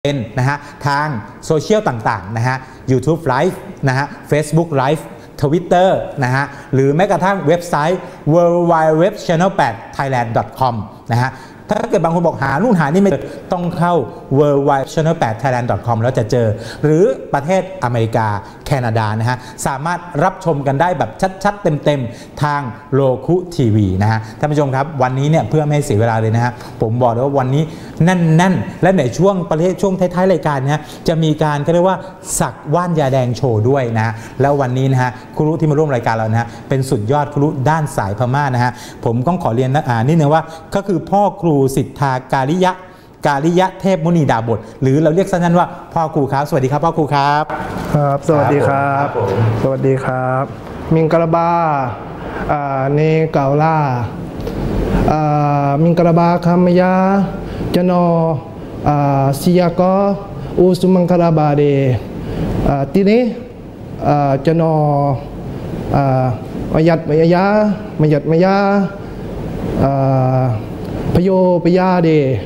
เป็นนะฮะทางโซเชียลต่างๆนะฮะ YouTube Live นะฮะ Facebook Live Twitter นะฮะหรือแม้กระทั่งเว็บไซต์ www.channel8thailand.com นะฮะถ้าเกิดบางคนบอกหานู่นหานี่ไม่ต้องเข้า www.channel8thailand.com แล้วจะเจอหรือประเทศอเมริกาแคนาดานะฮะสามารถรับชมกันได้แบบชัดๆเต็มๆทางโลคุทีวีนะฮะท่านผู้ชมครับวันนี้เนี่ยเพื่อไม่ให้เสียเวลาเลยนะฮะผมบอกเลยว่าวันนี้แน่นๆและในช่วงท้ายๆรายการเนี่ยจะมีการเรียกว่าสักว่านยาแดงโชว์ด้วยนะแล้ววันนี้นะฮะครูที่มาร่วมรายการเรานะฮะเป็นสุดยอดครูด้านสายพม่านะฮะผมต้องขอเรียนนิดนึงว่าก็คือพ่อครูสิทธาการิยะเทพมุนีดาบทหรือเราเรียกสั้นๆว่าพ่อครูครับสวัสดีครับพ่อครูครับครับสวัสดีครับสวัสดีครับมิงกะลาบาเนเกาล่ามิงกะลาบาคามยาจนอซิยากออุสุมังกะลาบาเดทีนี้จนอมยัดมยาพโยปยาเด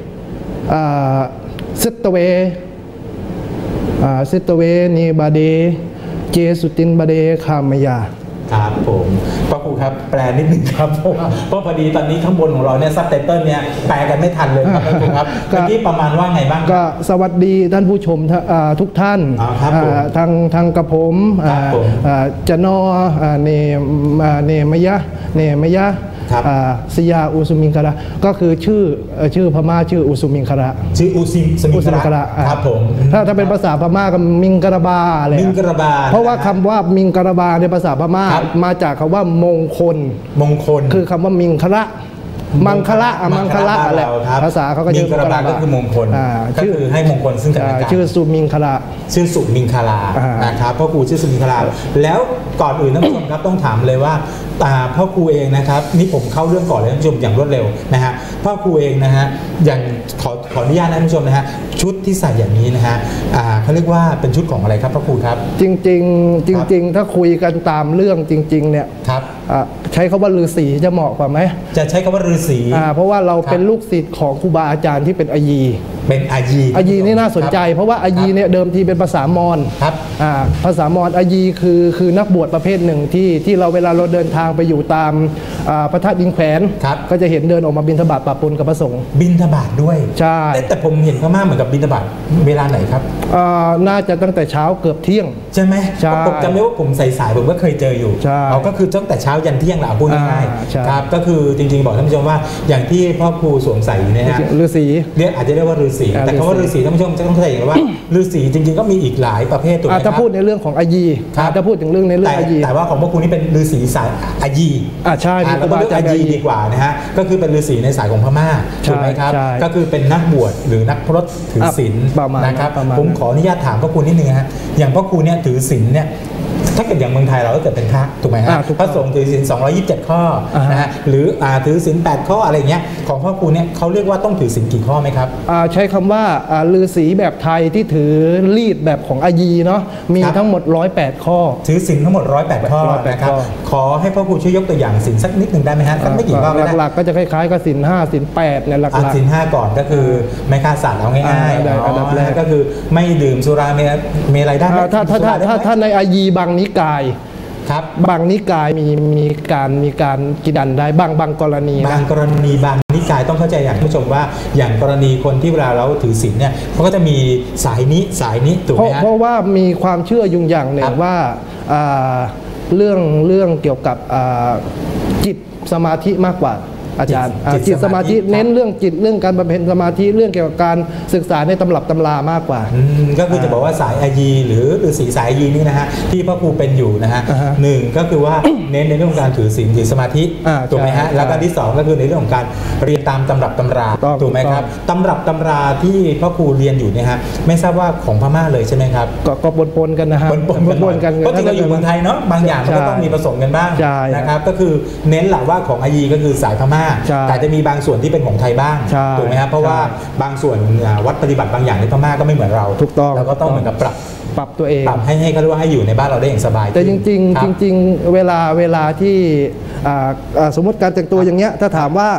สิตเวนีบาเดเจสุตินบาเดคามยาครับผมพ่อครูครับแปลนิดนึงครับเพราะพอดีตอนนี้ข้างบนของเราเนี่ยซับไตเติลเนี่ยแปลกันไม่ทันเลยครับพ่อครูครับเมื่อกี้ประมาณว่าไงบ้างก็สวัสดีท่านผู้ชมทุกท่านทางกระผมจะนอเนมยะสยาอุสุมิงคระก็คือชื่อพม่าชื่ออุสุมิงคระชื่ออุสุมิงคระครับผมถ้าเป็นภาษาพม่าก็มิงกระบาเลยมิงกระบาเพราะว่าคำว่ามิงกระบาในภาษาพม่ามาจากคำว่ามงคลคือคำว่ามิงคระมังคละอะไรภาษาเขาก็มิงกระบาก็คือมงคลก็คือให้มงคลซึ่งกันและกันชื่อสุมิงคระนะครับพ่อครูชื่อสุมิงคระแล้วก่อนอื่นท่านผู้ชมครับต้องถามเลยว่าพ่อครูเองนะครับนี่ผมเข้าเรื่องก่อนเลยท่านผู้ชมอย่างรวดเร็วนะฮะพ่อครูเองนะฮะอย่างขออนุญาตนะท่านผู้ชมนะฮะชุดที่ใส่อย่างนี้นะฮะเขาเรียกว่าเป็นชุดของอะไรครับพ่อครูครับจริงถ้าคุยกันตามเรื่องจริงๆเนี่ยครับใช้คำว่าฤาษีจะเหมาะกว่าไหมจะใช้คำว่าฤาษีเพราะว่าเราเป็นลูกศิษย์ของครูบาอาจารย์ที่เป็นอายีนี่น่าสนใจเพราะว่าอายีเนี่ยเดิมทีเป็นภาษามอญภาษามอญอายีคือนักบวชประเภทหนึ่งที่เราเวลาเราเดินทางไปอยู่ตามพระธาตุดินแขวนก็จะเห็นเดินออกมาบิณฑบาตปะปนกับพระสงฆ์บิณฑบาตด้วยใช่แต่ผมเห็นพม่าเหมือนกับบิณฑบาตเวลาไหนครับน่าจะตั้งแต่เช้าเกือบเที่ยงใช่ไหมผมจำได้ว่าผมสายผมก็เคยเจออยู่ก็คือตั้งแต่เช้ายันเที่ยงแหละพูดง่ายๆครับก็คือจริงๆบอกท่านผู้ชมว่าอย่างที่พ่อครูสวมใส่เนี่ยนะฤาษีอาจจะเรียกว่าฤาษีแต่คำว่าฤาษีท่านผู้ชมจะต้องเข้าใจอย่างว่าฤาษีจริงๆก็มีอีกหลายประเภทถูกไหมครับถ้าพูดในเรื่องของอายีถ้าพูดถึงเรื่องในเรื่องอายีแต่ว่าของพ่อครูนี่เป็นฤาษีสายอายีใช่เราต้องเรียกอายีดีกว่านะฮะก็คือเป็นฤาษีในสายของพม่าถูกไหมครับก็คือเป็นนักบวชหรือนักพรตถือศีลนะครับผมขออนุญาตถามพ่อครูนิดนึงฮะอย่างพ่อครูเนี่ยถือศีลเนี่ยถ้าเกิดอย่างเมืองไทยเราก็เกิดเป็นพระถูกไหมฮะพระสงฆ์ถือศีล227ข้อนะฮะหรือถือศีล8ข้ออะไรเงี้ยของพ่อครูเนี่ยเขาเรียกว่าต้องถือศีลกี่ข้อไหมครับใช้คำว่าฤาษีแบบไทยที่ถือรีดแบบของอายีเนาะมีทั้งหมด108ข้อถือศีลทั้งหมด108ข้อนะครับขอให้พ่อครูช่วยยกตัวอย่างศีลสักนิดหนึ่งได้ไหมฮะสักไม่กี่ข้อหลักๆก็จะคล้ายๆกับศีล5ศีล8เนี่ยหลักๆศีล5ก่อนก็คือไม่ฆ่าสัตว์เอาง่ายๆอันดับแรกก็คือไม่ดื่มสุราเมลัยได้ถ้าในอายีบางนิกายครับบางนิกายมีการกินดันได้บางกรณีบางนิกายต้องเข้าใจอย่างผู้ชมว่าอย่างกรณีคนที่เวลาเราถือศีลเนี่ยเขาก็จะมีสายนี้ถูกไหมฮะเพราะว่ามีความเชื่ออย่างหนึ่งว่าเรื่องเกี่ยวกับจิตสมาธิมากกว่าอาจารย์จิตสมาธิเน้นเรื่องจิตเรื่องการบำเพ็ญสมาธิเรื่องเกี่ยวกับการศึกษาในตำรับตำรามากกว่าก็คือจะบอกว่าสายอายีหรือฤาษีสายอายีนี่นะฮะที่พ่อครูเป็นอยู่นะฮะหนึ่งก็คือว่าเน้นในเรื่องของการถือศีลถือสมาธิถูกไหมฮะแล้วก็ที่2ก็คือในเรื่องของการเรียนตามตำรับตำราถูกไหมครับตำรับตำราที่พ่อครูเรียนอยู่เนี่ยฮะไม่ทราบว่าของพม่าเลยใช่ไหมครับก็ปนกันนะฮะปนกันเพราะจริงเราอยู่เมืองไทยเนาะบางอย่างมันก็ต้องมีผสมกันบ้างนะครับก็คือเน้นหลักว่าของอายีก็คือสายพม่าแต่จะมีบางส่วนที่เป็นของไทยบ้างถูกไหมครับเพราะว่าบางส่วนวัดปฏิบัติบางอย่างในพม่าก็ไม่เหมือนเราถูกต้องเราก็ต้องเหมือนกับปรับตัวเองปรับให้เขาเรียกว่าให้อยู่ในบ้านเราได้อย่างสบายแต่จริงเวลาที่สมมติการแต่งตัวอย่างเงี้ยถ้าถามว่า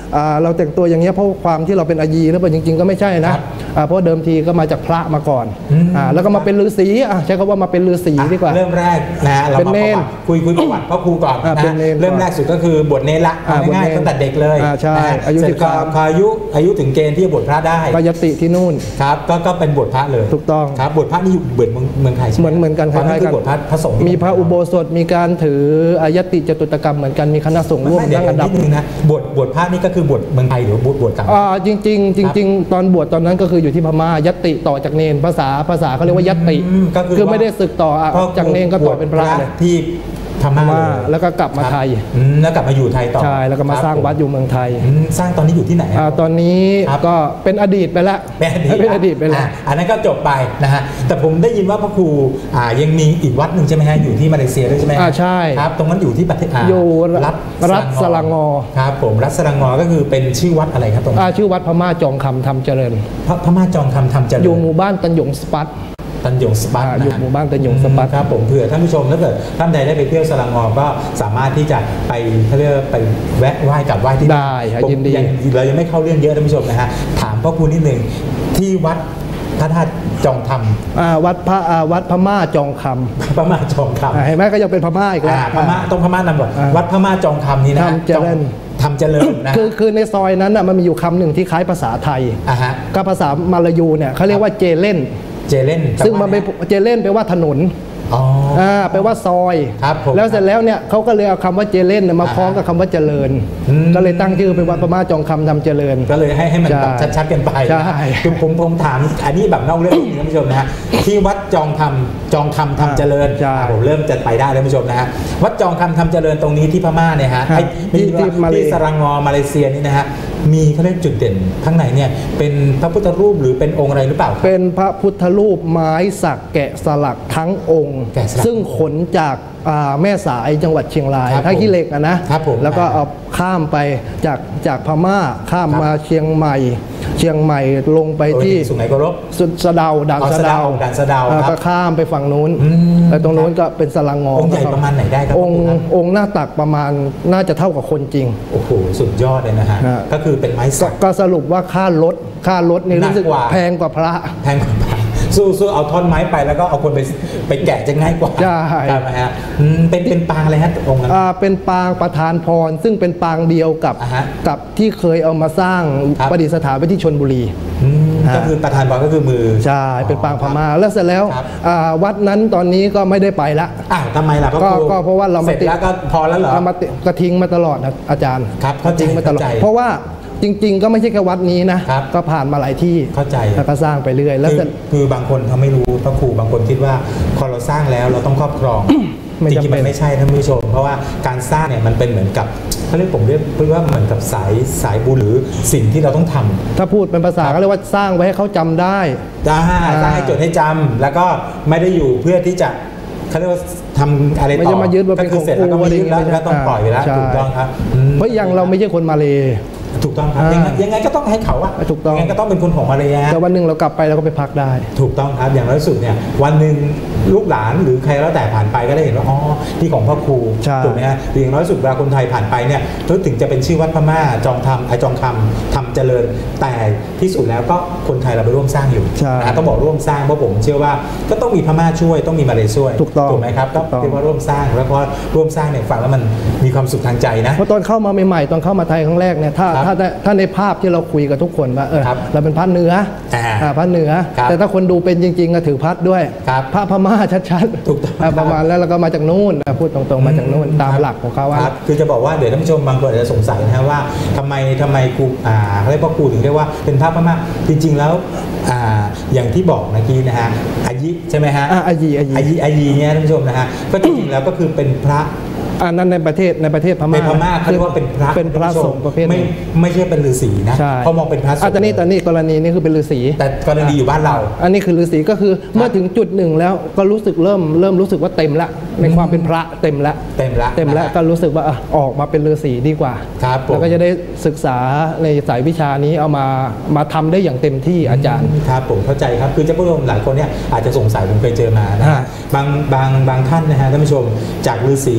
เราแต่งตัวอย่างเงี้ยเพราะความที่เราเป็นอายีหรือเปล่าจริงๆก็ไม่ใช่นะเพราะเดิมทีก็มาจากพระมาก่อนแล้วก็มาเป็นฤาษีใช้คำว่ามาเป็นฤาษีดีกว่าเริ่มแรกนะเรามาคุยประวัติพ่อครูก่อนนะเริ่มแรกสุดก็คือบวชเนรละง่ายๆตั้งแต่เด็กเลยใช่อายุ 13อายุถึงเกณฑ์ที่จะบวชพระได้ก็ยติที่นู่นครับก็เป็นบวชพระเลยถูกต้องครับบวชพระนี่อยู่เมืองไทยเหมือนกันคล้ายๆกันบวชพระสงฆ์มีพระอุโบสถมีการถืออายติจตุตกรรมเหมือนกันมีคณะสงฆ์ร่วมตั้งอันดับนึงนะบวชพระนี่ก็คือบวชเมืองไทยหรือบวชกันจริงตอนบวชตอนนั้นก็คืออยู่ที่พม่ายติต่อจากเนรภาษาเขาเรียกว่ายติคือไม่ได้ศึกต่อจากเนรก็ต่อเป็นพระเลยที่พม่าแล้วก็กลับมาไทยแล้วกลับมาอยู่ไทยต่อใช่แล้วก็มาสร้างวัดอยู่เมืองไทยสร้างตอนนี้อยู่ที่ไหนตอนนี้ก็เป็นอดีตไปแล้วเป็นอดีตไปแล้วอันนั้นก็จบไปนะฮะแต่ผมได้ยินว่าพระครูยังมีอีกวัดหนึ่งใช่ไหมฮะอยู่ที่มาเลเซียด้วยใช่ไหมใช่ครับตรงนั้นอยู่ที่ประเทศอยู่รัฐสลังงอครับผมรัฐสลังงอก็คือเป็นชื่อวัดอะไรครับตรงนั้นชื่อวัดพม่าจองคำธรรมเจริญพม่าจองคำธรรมเจริญอยู่หมู่บ้านตันหยงสปัตตันหยงสปัตอยู่หมู่บ้านตันหยงสปัตครับผมเผื่อท่านผู้ชมถ้าเกิดท่านใดได้ไปเที่ยวสลังงอก็สามารถที่จะไปเขาเรียกไปแวะไหว้กับไหว้ที่ได้ยินดีเรายังไม่เข้าเรื่องเยอะท่านผู้ชมนะฮะถามพ่อครูนิดหนึ่งที่วัดพระธาตุจองคำวัดพม่าจองคำพม่าจองคำเห็นไหมก็ยังเป็นพม่าอีกแล้วพม่าต้องพม่านำก่อนวัดพม่าจองคำนี่นะทำเจริญนะคือในซอยนั้นมันมีอยู่คำหนึ่งที่คล้ายภาษาไทยก็ภาษามาลายูเนี่ยเขาเรียกว่าเจเล่นซึ่งมันเป็นเจเล่นแปลว่าถนนแปลว่าซอยแล้วเสร็จแล้วเนี่ยเขาก็เลยเอาคำว่าเจเล่นมาพ้องกับคำว่าเจริญก็เลยตั้งชื่อเป็นวัดพม่าจองคำทำเจริญก็เลยให้มันแบบชัดๆกันไปคือผมถามอันนี้แบบนอกเรื่องท่านผู้ชมนะฮะที่วัดจองคำทำเจริญผมเริ่มจะไปได้ท่านผู้ชมนะฮะวัดจองคำทำเจริญตรงนี้ที่พม่าเนี่ยฮะที่สรังงอมาเลเซียนี่นะฮะมีเขาเรียกจุดเด่นข้างในเนี่ยเป็นพระพุทธรูปหรือเป็นองค์อะไรหรือเปล่าเป็นพระพุทธรูปไม้สักแกะสลักทั้งองค์ซึ่งขนจากแม่สายจังหวัดเชียงรายท่าขี้เหล็กนะแล้วก็เอาข้ามไปจากพม่าข้ามมาเชียงใหม่ลงไปที่สุไหงโกลกสุดสะเดาด่านสะเดาก็ข้ามไปฝั่งนู้นแล้วตรงนู้นก็เป็นสลังงอองค์ใหญ่ประมาณไหนได้ครับองค์หน้าตักประมาณน่าจะเท่ากับคนจริงโอ้โหสุดยอดเลยนะฮะก็คือเป็นไม้สักก็สรุปว่าค่ารถนี่รู้สึกแพงกว่าพระสู้เอาท่อนไม้ไปแล้วก็เอาคนไปแกะจะง่ายกว่าใช่ไหมฮะเป็นปางอะไรฮะองค์นั้นเป็นปางประธานพรซึ่งเป็นปางเดียวกับที่เคยเอามาสร้างประดิษฐานไว้ที่ชลบุรีก็คือประธานพรก็คือมือใช่เป็นปางพม่าแล้วเสร็จแล้ววัดนั้นตอนนี้ก็ไม่ได้ไปละทำไมล่ะก็เพราะว่าเราเสร็จแล้วก็พอแล้วเหรอเราก็ทิ้งมาตลอดอาจารย์ครับทิ้งมาตลอดเพราะว่าจริงๆก็ไม่ใช่แค่วัดนี้นะก็ผ่านมาหลายที่เข้าใจแล้วก็สร้างไปเรื่อยแล้วคือบางคนเขาไม่รู้พระครูบางคนคิดว่าพอเราสร้างแล้วเราต้องครอบครองจริงๆมันไม่ใช่ท่านผู้ชมเพราะว่าการสร้างเนี่ยมันเป็นเหมือนกับเขาเรียกผมเรียกว่าเหมือนกับสายบุญหรือสิ่งที่เราต้องทำถ้าพูดเป็นภาษาก็เรียกว่าสร้างไว้ให้เขาจำได้สร้างให้จดให้จำแล้วก็ไม่ได้อยู่เพื่อที่จะเขาเรียกว่าทำอะไรต่อไม่จะมายึดว่าเป็นของกูอะไรอย่างเงี้ยแล้วต้องปล่อยไปแล้วถูกต้องครับเพราะอย่างเราไม่ใช่คนมาเลถูกต้องครับยังไงก็ต้องให้เขาว่าถูกต้องยังไงก็ต้องเป็นคนของมาเลยแต่วันหนึ่งเรากลับไปเราก็ไปพักได้ถูกต้องครับอย่างน้อยสุดเนี่ยวันหนึ่งลูกหลานหรือใครแล้วแต่ผ่านไปก็ได้เห็นว่าอ๋อที่ของพ่อครูถูกไหมฮะอย่างน้อยสุดเวลาคนไทยผ่านไปเนี่ยถึงจะเป็นชื่อวัดพม่าจองคำทำเจริญแต่ที่สุดแล้วก็คนไทยเราไปร่วมสร้างอยู่ต้องบอกร่วมสร้างเพราะผมเชื่อว่าก็ต้องมีพม่าช่วยต้องมีมาเลช่วยถูกไหมครับก็เรียกว่าร่วมสร้างแล้วก็ร่วมสร้างเนี่ยฟังแล้วมันมีความสุขทางใจนะเพราะตอนเข้ามาใหม่ๆตอนเข้ามาไทยครั้งแรกเนี่ยถ้าในภาพที่เราคุยกับทุกคนว่าเราเป็นพระเหนือพระเหนือแต่ถ้าคนดูเป็นจริงๆก็ถือพัดด้วยพระพม่าชัดๆประมาณแล้วเราก็มาจากนู่นพูดตรงๆมาจากนู่นตามหลักของเขาว่าคือจะบอกว่าเดี๋ยวท่านผู้ชมบางคนอาจจะสงสัยนะว่าทำไมครูเรียกว่าครูถึงเรียกว่าเป็นพระพม่าจริงๆแล้วอย่างที่บอกเมื่อกี้นะฮะอายิใช่ไหมฮะอายีเนี่ยท่านผู้ชมนะฮะก็จริงๆแล้วก็คือเป็นพระนั้นในประเทศพม่าเขาเรียกว่าเป็นพระสงฆ์ประเภทไม่ใช่เป็นฤาษีนะเขามองเป็นพระสงฆ์ตอนนี้กรณีนี้คือเป็นฤาษีแต่กรณีอยู่บ้านเราอันนี้คือฤาษีก็คือเมื่อถึงจุดหนึ่งแล้วก็รู้สึกเริ่มรู้สึกว่าเต็มละในความเป็นพระเต็มละก็รู้สึกว่าออกมาเป็นฤาษีดีกว่าแล้วก็จะได้ศึกษาในสายวิชานี้เอามาทำได้อย่างเต็มที่อาจารย์ครับผมเข้าใจครับคือเจ้าผู้ชมหลายคนเนี่ยอาจจะสงสัยผมเคยเจอมานะบางท่านนะฮะท่านผู้ชมจากฤาษี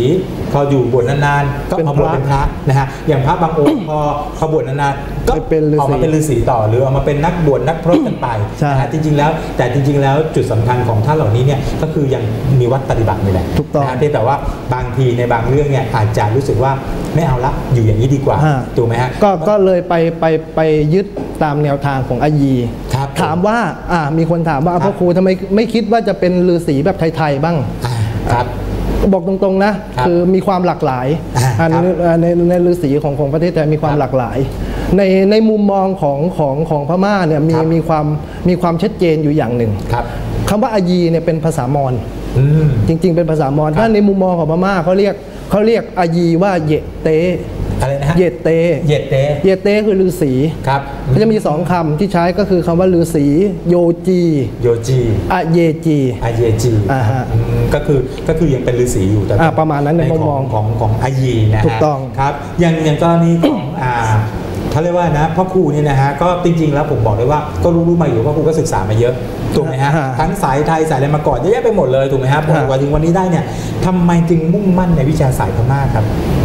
พออยู่บวชนานๆก็เอาบวชเป็นพระนะฮะอย่างพระบางองค์พอบวชนานๆก็ออกมาเป็นฤาษีต่อหรือออกมาเป็นนักบวชนักพรตกันไปนะฮะจริงๆแล้วจุดสำคัญของท่านเหล่านี้เนี่ยก็คือยังมีวัดปฏิบัตินี่แหละนะฮะแต่ว่าบางทีในบางเรื่องเนี่ยอาจจะรู้สึกว่าไม่เอาละอยู่อย่างนี้ดีกว่าถูกไหมฮะก็เลยไปยึดตามแนวทางของอายีถามว่ามีคนถามว่าพระครูทำไมไม่คิดว่าจะเป็นฤาษีแบบไทยๆบ้างครับบอกตรงๆนะคือมีความหลากหลายในฤาษีของประเทศไทยมีความหลากหลายในมุมมองของพม่าเนี่ยมีความชัดเจนอยู่อย่างหนึ่งคำว่าอายีเนี่ยเป็นภาษามอญจริงๆเป็นภาษามอญถ้าในมุมมองของพม่าเขาเรียกอายีว่าเยเตอะไรนะเยเตคือฤาษีครับก็จะมี2คำที่ใช้ก็คือคำว่าฤาษีโยจีอเยจีก็คือยังเป็นฤาษีอยู่แต่ประมาณนั้นในมุมมองของอายีนะฮะถูกต้องครับอย่างกรณีของเขาเรียกว่านะพ่อครูนี่นะฮะก็จริงๆแล้วผมบอกเลยว่าก็รู้มาอยู่พ่อครูก็ศึกษามาเยอะถูกไหมฮะทั้งสายไทยสายอะไรมาก่อนเยอะแยะไปหมดเลยถูกไหมครับกว่าถึงวันนี้ได้เนี่ยทำไมจึงมุ่งมั่นในวิชาสายพม่าครับ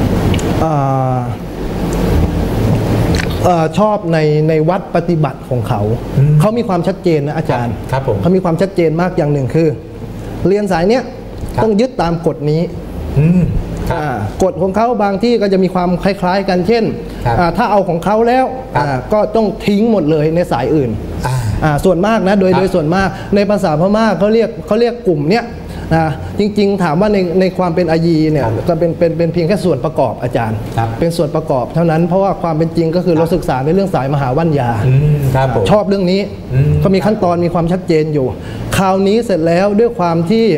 ชอบในวัดปฏิบัติของเขามีความชัดเจนนะอาจารย์เขามีความชัดเจนมากอย่างหนึ่งคือเรียนสายเนี้ยต้องยึดตามกฎนี้กฎของเขาบางที่ก็จะมีความคล้ายๆกันเช่นถ้าเอาของเขาแล้วก็ต้องทิ้งหมดเลยในสายอื่นส่วนมากนะโดยส่วนมากในภาษาพม่าเขาเรียกกลุ่มเนี้ยจริงๆถามว่าในความเป็นอายีเนี่ยก็เป็นเพียงแค่ส่วนประกอบอาจารย์เป็นส่วนประกอบเท่านั้นเพราะว่าความเป็นจริงก็คือเราศึกษาในเรื่องสายมหาวัญญาชอบเรื่องนี้ก็มีขั้นตอนมีความชัดเจนอยู่คราวนี้เสร็จแล้วด้วยความที่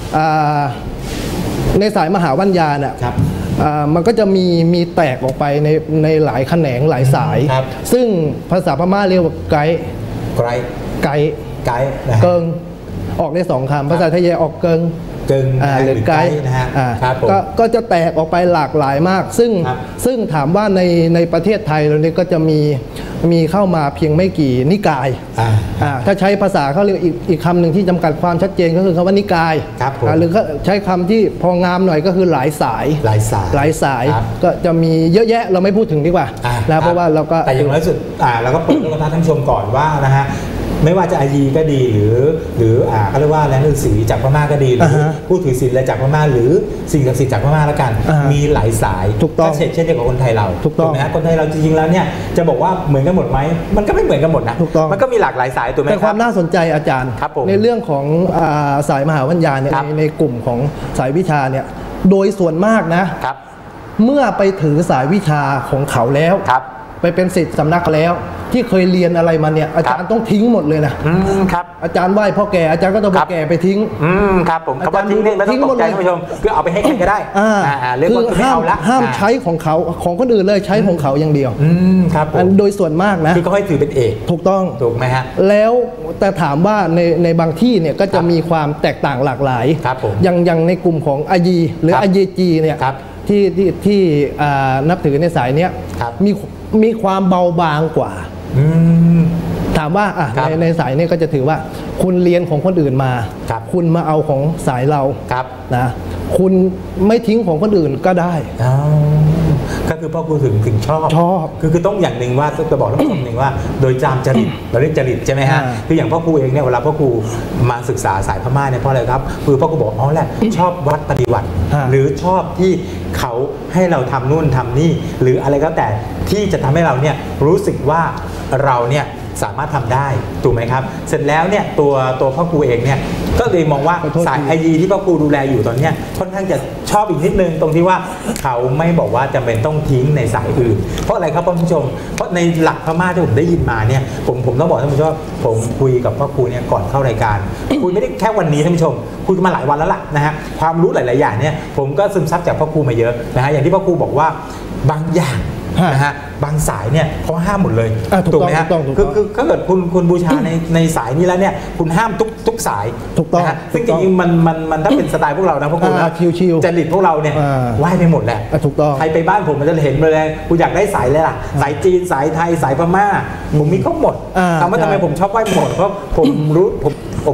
ในสายมหาวัญญาเนี่ยมันก็จะมีแตกออกไปในหลายแขนงหลายสายซึ่งภาษาพม่าเรียกว่าไกเกิงออกได้2คำภาษาไทยออกเกิงหรือไกด์นะฮะก็จะแตกออกไปหลากหลายมากซึ่งถามว่าในประเทศไทยเราเนี่ยก็จะมีเข้ามาเพียงไม่กี่นิกายถ้าใช้ภาษาเขาเรียกอีกคำหนึ่งที่จำกัดความชัดเจนก็คือคำว่านิกายหรือใช้คำที่พองามหน่อยก็คือหลายสายก็จะมีเยอะแยะเราไม่พูดถึงดีกว่านะเพราะว่าเราก็แต่อย่างน้อยสุดเราก็เปิดโลกทัศน์ท่านชมก่อนว่านะฮะไม่ว่าจะอายีก็ดีหรือเขาเรียกว่าแรงฤาษีจากพม่าก็ดีหรือผู้ถือศีลจากพม่าหรือสิ่งศักดิ์สิทธิ์จากพม่าแล้วกันมีหลายสายก็เช่นเดียวกับคนไทยเราถูกไหมฮะคนไทยเราจริงๆแล้วเนี่ยจะบอกว่าเหมือนกันหมดไหมมันก็ไม่เหมือนกันหมดนะมันก็มีหลากหลายสายถูกไหมครับแต่ความน่าสนใจอาจารย์ในเรื่องของสายมหาวิญญาณเนี่ยในกลุ่มของสายวิชาเนี่ยโดยส่วนมากนะเมื่อไปถือสายวิชาของเขาแล้วไปเป็นศิษย์สำนักแล้วที่เคยเรียนอะไรมาเนี่ยอาจารย์ต้องทิ้งหมดเลยนะครับอาจารย์ไหว้พ่อแก่อาจารย์ก็ต้องไปแก่ไปทิ้งครับผมคำว่าทิ้งเนี่ยไม่ต้องตกใจท่านผู้ชมคือเอาไปให้ใครก็ได้คือห้ามใช้ของเขาของคนอื่นเลยใช้ของเขาอย่างเดียวครับโดยส่วนมากนะคือก็ให้ถือเป็นเอกถูกต้องถูกไหมฮะแล้วแต่ถามว่าในบางที่เนี่ยก็จะมีความแตกต่างหลากหลายอย่างในกลุ่มของอายีหรืออาเยจีเนี่ยที่นับถือในสายเนี้ยมีความเบาบางกว่าถามว่าในสายนี้ก็จะถือว่าคุณเรียนของคนอื่นมาคุณมาเอาของสายเรานะคุณไม่ทิ้งของคนอื่นก็ได้ก็คือพ่อครูถึงชอบคือต้องอย่างหนึ่งว่าจะบอกท่านผู้ชมหนึ่งว่าโดยจามจริตเราเรียกจริตใช่ไหมฮะคืออย่างพ่อครูเองเนี่ยเวลาพ่อครูมาศึกษาสายพม่าเนี่ยเพราะอะไรครับคือพ่อครูบอกอ๋อแหละชอบวัดปฏิบัติหรือชอบที่เขาให้เราทำนู่นทำนี่หรืออะไรก็แต่ที่จะทำให้เราเนี่ยรู้สึกว่าเราเนี่ยสามารถทำได้ถูกไหมครับเสร็จแล้วเนี่ยตัวพ่อครูเองเนี่ยก็เลยมองว่าสายอายีที่พ่อครูดูแลอยู่ตอนนี้ค่อนข้างจะชอบอีกนิดนึงตรงที่ว่าเขาไม่บอกว่าจำเป็นต้องทิ้งในสายอื่นเพราะอะไรครับท่านผู้ชมเพราะในหลักพม่าที่ผมได้ยินมาเนี่ยผมต้องบอกท่านผู้ชมผมคุยกับพ่อครูเนี่ยก่อนเข้ารายการคุยไม่ได้แค่วันนี้ท่านผู้ชมคุยมาหลายวันแล้วล่ะนะฮะความรู้หลายๆอย่างเนี่ยผมก็ซึมซับจากพ่อครูมาเยอะนะฮะอย่างที่พ่อครูบอกว่าบางอย่างนะฮะบางสายเนี่ยเขาห้ามหมดเลยถูกไหมฮะคือถ้าเกิดคุณบูชาในสายนี้แล้วเนี่ยคุณห้ามทุกสายถูกต้องซึ่งจริงๆมันถ้าเป็นสไตล์พวกเรานะพวกคุณนะจริตพวกเราเนี่ยไหว้ไปหมดแหละถูกต้องใครไปบ้านผมมันจะเห็นเลยกูอยากได้สายเลยล่ะสายจีนสายไทยสายพม่าผมมีครบหมดถามว่าทำไมผมชอบไหว้หมดเพราะผมรู้ผมอพ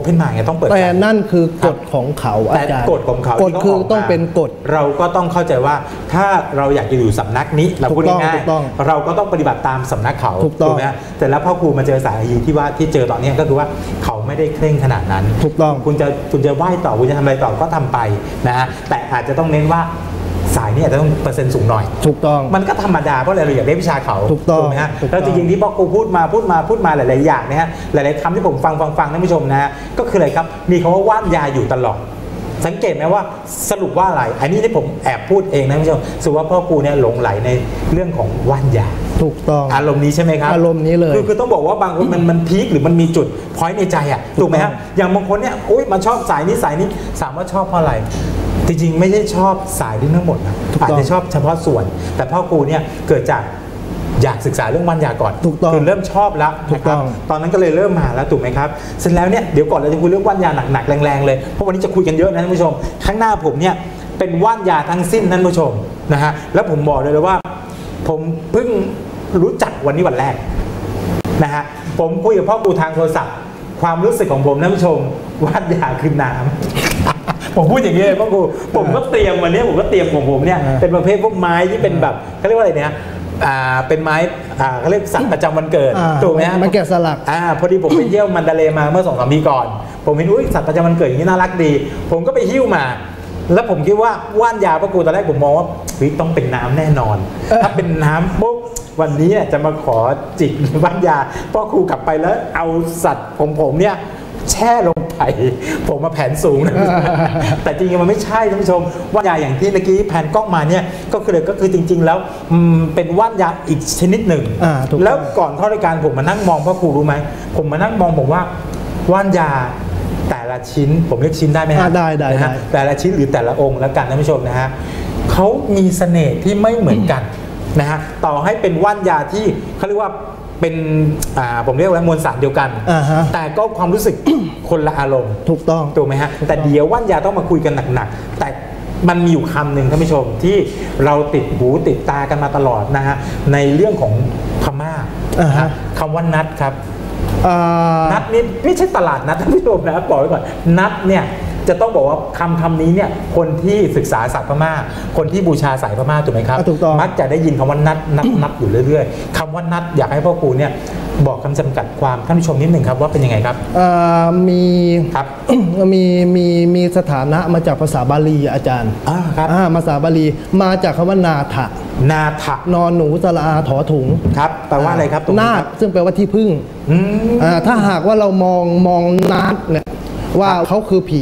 ขึ้นมาไงต้องเปิดแต่นั่นคือกฎของเขาอาจารย์กฎของเขากฎคือต้องเป็นกฎเราก็ต้องเข้าใจว่าถ้าเราอยากจะอยู่สำนักนี้เราพูดง่ายๆเราก็ต้องปฏิบัติตามสำนักเขาถูกไหมแต่แล้วพ่อครูมาเจอสายยีที่ว่าที่เจอตอนนี้ก็คือว่าเขาไม่ได้เคร่งขนาดนั้นถูกต้องคุณจะไหว้ต่อคุณจะทำอะไรต่อก็ทำไปนะฮะแต่อาจจะต้องเน้นว่าสายนี้อาจจะต้องเปอร์เซ็นต์สูงหน่อยถูกต้องมันก็ธรรมดาเพราะเราอยากได้วิชาเขาถูกต้องไหมฮะแล้วจริงๆที่พ่อครูพูดมาหลายๆอย่างนะฮะหลายๆคำที่ผมฟังท่านผู้ชมนะฮะก็คืออะไรครับมีคำว่าว่านยาอยู่ตลอดสังเกตไหมว่าสรุปว่าอะไรอันนี้ที่ผมแอบพูดเองนะท่านผู้ชมสุว่าพ่อครูเนี่ยหลงไหลในเรื่องของว่านยาถูกต้องอารมณ์นี้ใช่ไหมครับอารมณ์นี้เลยคือต้องบอกว่าบางคนมันพีคหรือมันมีจุดพอยต์ในใจอ่ะถูกไหมครับอย่างบางคนเนี่ยอุ้ยมันชอบสายนี้ถามว่าชอบเพราะอะไรจริงๆไม่ใช่ชอบสายที่ทั้งหมดนะอาจจะชอบเฉพาะส่วนแต่พ่อครูเนี่ยเกิดจากอยากศึกษาเรื่องว่านยาก่อนคือเริ่มชอบแล้วนะครับตอนนั้นก็เลยเริ่มมาแล้วถูกไหมครับเสร็จแล้วเนี่ยเดี๋ยวก่อนเราจะคุยเรื่องว่านยาหนักๆแรงๆเลยเพราะวันนี้จะคุยกันเยอะนะท่านผู้ชมข้างหน้าผมเนี่ยเป็นว่านยาทั้งสิ้นท่านผู้ชมนะฮะแล้วผมบอกเลยว่าผมเพิ่งรู้จักวันนี้วันแรกนะฮะผมคุยกับพ่อครูทางโทรศัพท์ความรู้สึกของผมท่านผู้ชมว่านยาคือน้ำผมพูดอย่างนี้เลยพ่อครูผมก็เตรียมวันนี้ผมก็เตรียมของผมเนี่ยเป็นประเภทพวกไม้ที่เป็นแบบเขาเรียกว่าอะไรเนี่ยเป็นไม้เขาเรียกสัตว์ประจำวันเกิดถูกไหมฮะไม้แกะสลักพอดีผมไปเที่ยวมันดาเลย์มาเมื่อ2-3 ปีก่อนผมเห็นสัตว์ประจำวันเกิดอย่างนี้น่ารักดีผมก็ไปหิ้วมาแล้วผมคิดว่าว่านยาพ่อครูตอนแรกผมมองว่าต้องเป็นน้ำแน่นอนถ้าเป็นน้ำปุ๊บวันนี้จะมาขอจิกว่านยาพ่อครูกลับไปแล้วเอาสัตว์ของผมเนี่ยแช่ลงไปผมมาแผนสูงนะแต่จริงๆมันไม่ใช่ท่านผู้ชมว่านยาอย่างที่เมื่อกี้แผนกล้องมาเนี่ยก็คือจริงๆแล้วเป็นว่านยาอีกชนิดหนึ่งแล้วก่อนเข้ารายการผมมานั่งมองพ่อครูรู้ไหมผมมานั่งมองผมว่าว่านยาแต่ละชิ้นผมเรียกชิ้นได้ไหมฮะได้นะฮะแต่ละชิ้นหรือแต่ละองค์แล้วกันท่านผู้ชมนะฮะเขามีเสน่ห์ที่ไม่เหมือนกันนะฮะต่อให้เป็นว่านยาที่เขาเรียกว่าเป็นผมเรียกว่ามวลสารเดียวกันแต่ก็ความรู้สึกคนละอารมณ์ถูกต้องถูกไหมฮะแต่เดี๋ยวว่านยาต้องมาคุยกันหนักๆแต่มันมีอยู่คำหนึ่งท่านผู้ชมที่เราติดหูติดตากันมาตลอดนะฮะในเรื่องของพม่าคำว่านัดครับนัดนี่ไม่ใช่ตลาดนัดท่านผู้ชมนะบอกไว้ก่อนนัดเนี่ยจะต้องบอกว่าคำนี้เนี่ยคนที่ศึกษาศาสตร์พม่าคนที่บูชาสายพม่าถูกไหมครับมักจะได้ยินคำว่านัดอยู่เรื่อยๆคำว่านัดอยากให้พ่อครูเนี่ยบอกคำจำกัดความท่านผู้ชมนิดหนึ่งครับว่าเป็นยังไงครับมีครับมีสถานะมาจากภาษาบาลีอาจารย์ครับภาษาบาลีมาจากคำว่านาถะนอนหนูสระอาถอถุงครับแปลว่าอะไรครับนาถซึ่งแปลว่าที่พึ่งถ้าหากว่าเรามองนัดเนี่ยว่าเขาคือผี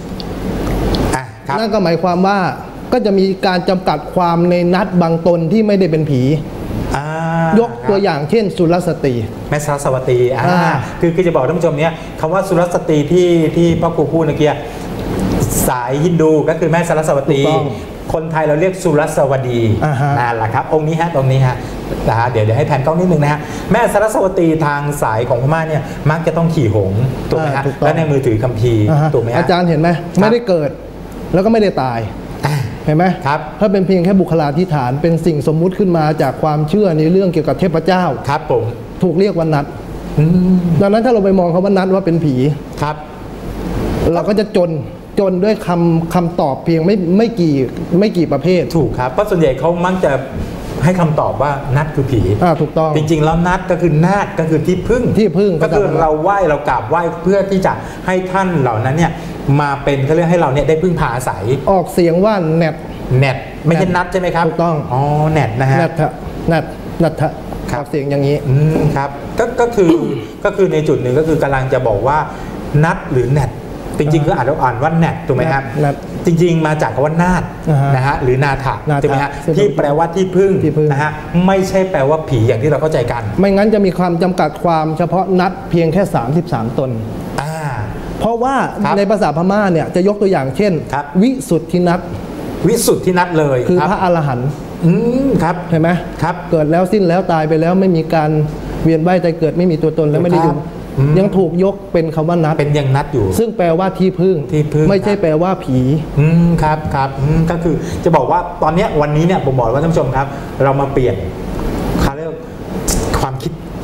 นั่นก็หมายความว่าก็จะมีการจำกัดความในนัดบางตนที่ไม่ได้เป็นผียกตัวอย่างเช่นสุรสตรีแม่สารสวตีคือจะบอกท่านผู้ชมเนี้ยคำว่าสุรสตรีที่พ่อครูพูดเมื่อกี้สายฮินดูก็คือแม่สารสวตีคนไทยเราเรียกสุรสวดีนั่นแหละครับองค์นี้ฮะตรงนี้ฮะเดี๋ยวให้แผนกล้องนิดนึงนะฮะแม่สารสวตีทางสายของพม่าเนี่ยมักจะต้องขี่หงส์ถูกไหมฮะและในมือถือคัมภีร์ถูกไหมอาจารย์เห็นไหมไม่ได้เกิดแล้วก็ไม่ได้ตายเห็นไหมครับถ้าเป็นเพียงแค่บุคลาธิฐานเป็นสิ่งสมมุติขึ้นมาจากความเชื่อในเรื่องเกี่ยวกับเทพเจ้าครับผมถูกเรียกว่านัดดังนั้นถ้าเราไปมองคำว่านัดว่าเป็นผีครับเราก็จะจนด้วยคำตอบเพียงไม่กี่ประเภทถูกครับเพราะส่วนใหญ่เขามักจะให้คำตอบว่านัดคือผีถูกต้องจริงๆแล้วนัดก็คือนาฏก็คือที่พึ่งก็คือเราไหว้เรากราบไหว้เพื่อที่จะให้ท่านเหล่านั้นเนี่ยมาเป็นเขาเรียกให้เราเนี่ยได้พึ่งพาอาศัยออกเสียงว่าแนทไม่ใช่นัดใช่ไหมครับถูกต้องแนทนะฮะนัทออกเสียงอย่างนี้ครับก็คือในจุดหนึ่งก็คือกำลังจะบอกว่านัดหรือแนทจริงๆก็อ่านว่าแนทถูกไหมครับจริงๆมาจากคำว่านาฏนะฮะหรือนาถะถูกไหมฮะที่แปลว่าที่พึ่งนะฮะไม่ใช่แปลว่าผีอย่างที่เราเข้าใจกันไม่งั้นจะมีความจำกัดความเฉพาะนัดเพียงแค่33ตนเพราะว่าในภาษาพม่าเนี่ยจะยกตัวอย่างเช่นวิสุทธินัดเลยคือพระอรหันต์ครับเห็นไหมครับเกิดแล้วสิ้นแล้วตายไปแล้วไม่มีการเวียนว่ายตายเกิดไม่มีตัวตนแล้วไม่ได้อยู่ยังถูกยกเป็นคำว่านัดเป็นยังนัดอยู่ซึ่งแปลว่าที่พึ่งไม่ใช่แปลว่าผีครับก็คือจะบอกว่าตอนนี้วันนี้เนี่ยผมบอกว่าท่านผู้ชมครับเรามาเปลี่ยนเขาเรียกความคิด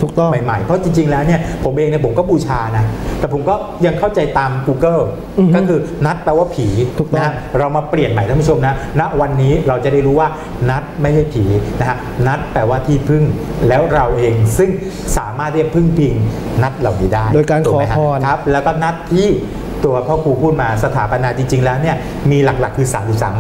ถูกต้องใหม่ๆเพราะจริงๆแล้วเนี่ยผมเองเนี่ยผมก็บูชานะแต่ผมก็ยังเข้าใจตาม Google ก็คือนัดแปลว่าผีนะเรามาเปลี่ยนใหม่ท่านผู้ชมนะณวันนี้เราจะได้รู้ว่านัดไม่ใช่ผีนะฮะนัดแปลว่าที่พึ่งแล้วเราเองซึ่งสามารถที่จะพึ่งพิงนัดเหล่านี้ได้โดยการขอพรครับแล้วก็นัดที่ตัวพ่อครูพูดมาสถาปนาจริงๆแล้วเนี่ยมีหลักๆคือ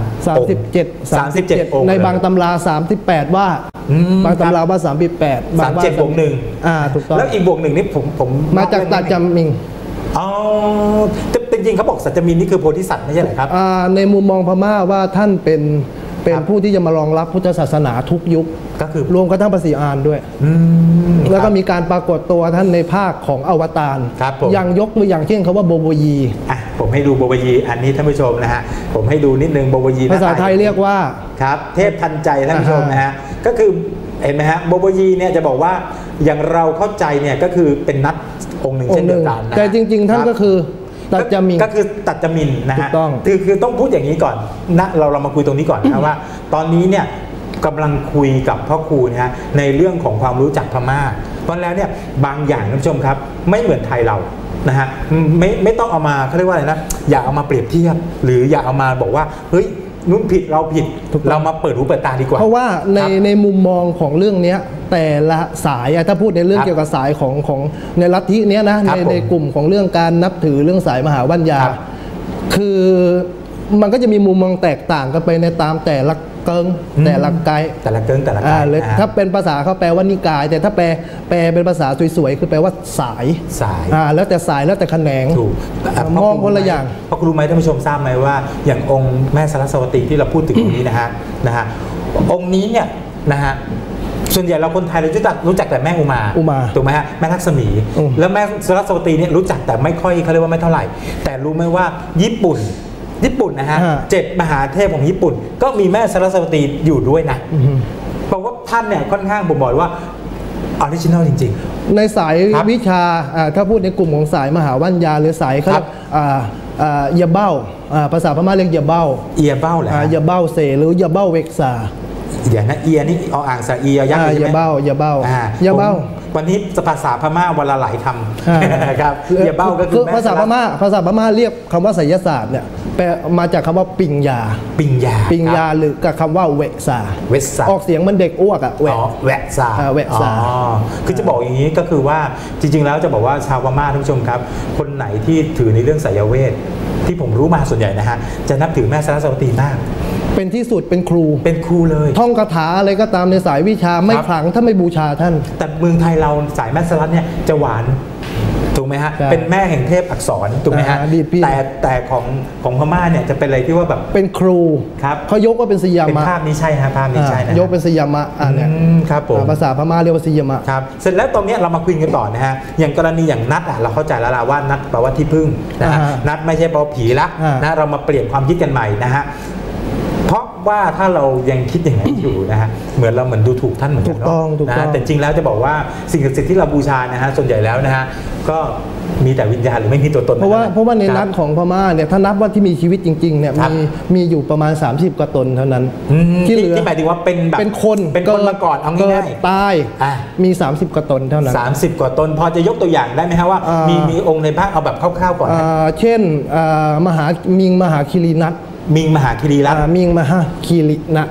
37องค์ในบางตำรา38ว่าบางตำราว่า38บางว่า 37บวก1 ถูกต้องแล้วอีกบวก1นี่ผมมาจากตัดจำมิงอ๋อจริงๆเขาบอกสัจจมินนี่คือโพธิสัตว์ไม่ใช่เหรอครับในมุมมองพม่าว่าท่านเป็นผู้ที่จะมารองรับพุทธศาสนาทุกยุคก็คือรวมกระทั่งภาษีอานด้วยแล้วก็มีการปรากฏตัวท่านในภาคของอวตารอย่างยกตัวอย่างเช่นคำว่าโบโบยีผมให้ดูโบโบยีอันนี้ท่านผู้ชมนะฮะผมให้ดูนิดนึงโบโบยีภาษาไทยเรียกว่าครับเทพทันใจท่านผู้ชมนะฮะก็คือเห็นไหมฮะโบโบยีเนี่ยจะบอกว่าอย่างเราเข้าใจเนี่ยก็คือเป็นนัดองค์หนึ่งเช่นเดียวกันนะแต่จริงๆท่านก็คือตัดจมินก็คือตัดจมินนะฮะคือต้องพูดอย่างนี้ก่อนนะเรามาคุยตรงนี้ก่อนนะว่าตอนนี้เนี่ยกำลังคุยกับพ่อครูนะฮะในเรื่องของความรู้จักพม่าเพราะแล้วเนี่ยบางอย่างท่านผู้ชมครับไม่เหมือนไทยเรานะฮะไม่ต้องเอามาเขาเรียกว่าอะไรนะอย่าเอามาเปรียบเทียบหรืออย่าเอามาบอกว่าเฮ้ยนุ่นผิดเราผิดเรามาเปิดหูเปิดตาดีกว่าเพราะว่าในมุมมองของเรื่องนี้แต่ละสายถ้าพูดในเรื่องเกี่ยวกับสายของในลัทธิเนี้ยนะในกลุ่มของเรื่องการนับถือเรื่องสายมหาวัญญาคือมันก็จะมีมุมมองแตกต่างกันไปในตามแต่ละเกิงแต่ละไกด์แต่ละเกิงแต่ละไกด์ถ้าเป็นภาษาเขาแปลว่านิกายแต่ถ้าแปลเป็นภาษาสวยๆคือแปลว่าสายแล้วแต่สายแล้วแต่แขนงถูกมองคนละอย่างเพราะรู้ไหมท่านผู้ชมทราบไหมว่าอย่างองค์แม่สารสวตีที่เราพูดถึงตรงนี้นะฮะองค์นี้เนี่ยนะฮะส่วนใหญ่เราคนไทยเรารู้จักแต่แม่อุมาถูกไหมฮะแม่ลักษมีแล้วแม่สารสวตีเนี่ยรู้จักแต่ไม่ค่อยเขาเรียกว่าไม่เท่าไหร่แต่รู้ไหมว่าญี่ปุ่นนะฮะ7มหาเทพของญี่ปุ่นก็มีแม่สารสวตีอยู่ด้วยนะเพราะว่าท่านเนี่ยค่อนข้างบ่งบอกว่าออริจินัลจริงๆในสายวิชาถ้าพูดในกลุ่มของสายมหาวัญญาหรือสายเขาเยาเบ้าภาษาพม่าเรียกเยาเบ้าเยาเบ้าแหละเยาเบ้าเสหรือเยาเบ้าเวกซาอย่างนั้นเอียนี่เอาอ่างสระอียักษ์ใช่ไหมเยาเบ้าวันนี้ภาษาพม่าวันละหลายคำครับเยาเบ้าก็คือภาษาพม่าเรียกคำว่าไสยศาสตร์เนี่ยแปลมาจากคำว่าปิงยาหรือกับคำว่าเวซาออกเสียงมันเด็กอ้วกแวะซาคือจะบอกอย่างนี้ก็คือว่าจริงๆแล้วจะบอกว่าชาวพม่าท่านผู้ชมครับคนไหนที่ถือในเรื่องไสยเวทที่ผมรู้มาส่วนใหญ่นะฮะจะนับถือแม่สารสวตีมากเป็นที่สุดเป็นครูเลยท่องคาถาอะไรก็ตามในสายวิชาไม่ขลังถ้าไม่บูชาท่านแต่เมืองไทยเราสายแม่สลัดเนี่ยจะหวานถูกไหมฮะเป็นแม่แห่งเทพอักษรถูกไหมฮะแต่ของพม่าเนี่ยจะเป็นอะไรที่ว่าแบบเป็นครูครับเขายกว่าเป็นสยามะภาพนี้ใช่ฮะภาพนี้ใช่นะยกเป็นสยามะเนี่ยครับผมภาษาพม่าเรียกว่าสยามะครับเสร็จแล้วตรงนี้เรามาคุยกันต่อนะฮะอย่างกรณีอย่างนัดเราเข้าใจแล้วว่านัดแปลว่าที่พึ่งนะฮะนัดไม่ใช่แปลว่าผีละนะเรามาเปลี่ยนความคิดกันใหม่นะฮะเพราะว่าถ้าเรายังคิดอย่างนั้นอยู่นะฮะเหมือนเราเหมือนดูถูกท่านเหมือนกันนะแต่จริงแล้วจะบอกว่าสิ่งศักดิ์สิทธิ์ที่เราบูชานะฮะส่วนใหญ่แล้วนะฮะก็มีแต่วิญญาณหรือไม่มีตัวตนเพราะว่าในนัดของพม่าเนี่ยถ้านับว่าที่มีชีวิตจริงๆเนี่ยมีอยู่ประมาณ30กว่าตนเท่านั้นที่เหลือที่หมายถึงว่าเป็นแบบเป็นคนมาก่อนเอาง่ายๆตายมี30กว่าตนเท่านั้น 30กว่าตนพอจะยกตัวอย่างได้ไหมฮะว่ามีองค์ในภาคเอาแบบคร่าวๆก่อนเช่นมหาคิรินัทมิงมหาคิรีรัตน์มิงมหาคิรินะ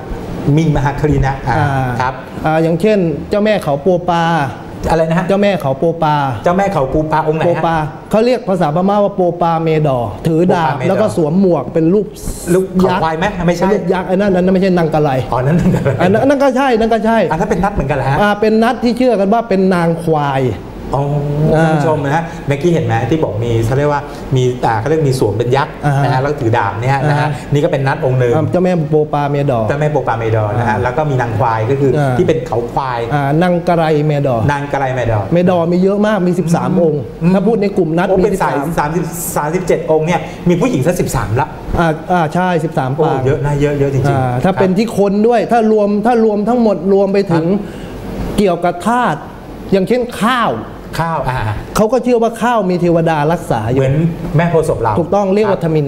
ครับอย่างเช่นเจ้าแม่เขาโปปาอะไรนะฮะเจ้าแม่เขาโปปาองค์ไหนโปปาเขาเรียกภาษาพม่าว่าโปปาเมดอถือดาบแล้วก็สวมหมวกเป็นรูปยักษ์ควายไหมไม่ใช่รูปยักษ์ไอ้นั่นไม่ใช่นางกะไลนั่นก็ใช่ถ้าเป็นนัดเหมือนกันเหรอฮะเป็นนัดที่เชื่อกันว่าเป็นนางควายท่านผู้ชมนะฮะเมื่อกี้เห็นไหมที่บอกมีเขาเรียกว่ามีเขาเรียกมีสวมเป็นยักษ์นะฮะแล้วถือดาบเนี่ยนะฮะนี่ก็เป็นนัดองค์หนึ่งเจ้าแม่โปปาเมดอนะฮะแล้วก็มีนางควายก็คือที่เป็นเขาควายนางกะไรเมดอมีเยอะมากมี13องค์ถ้าพูดในกลุ่มนัดมี37องค์เนี่ยมีผู้หญิงสัก13ละใช่13ปางเยอะนะเยอะจริงๆถ้าเป็นที่คนด้วยถ้ารวมทั้งหมดรวมไปถึงเกี่ยวกับธาตุอย่างเช่นข้าวเขาก็เชื่อว่าข้าวมีเทวดารักษาอยู่เหมือนแม่โพธิ์ศพเราถูกต้องเรียกว่าธมินนัท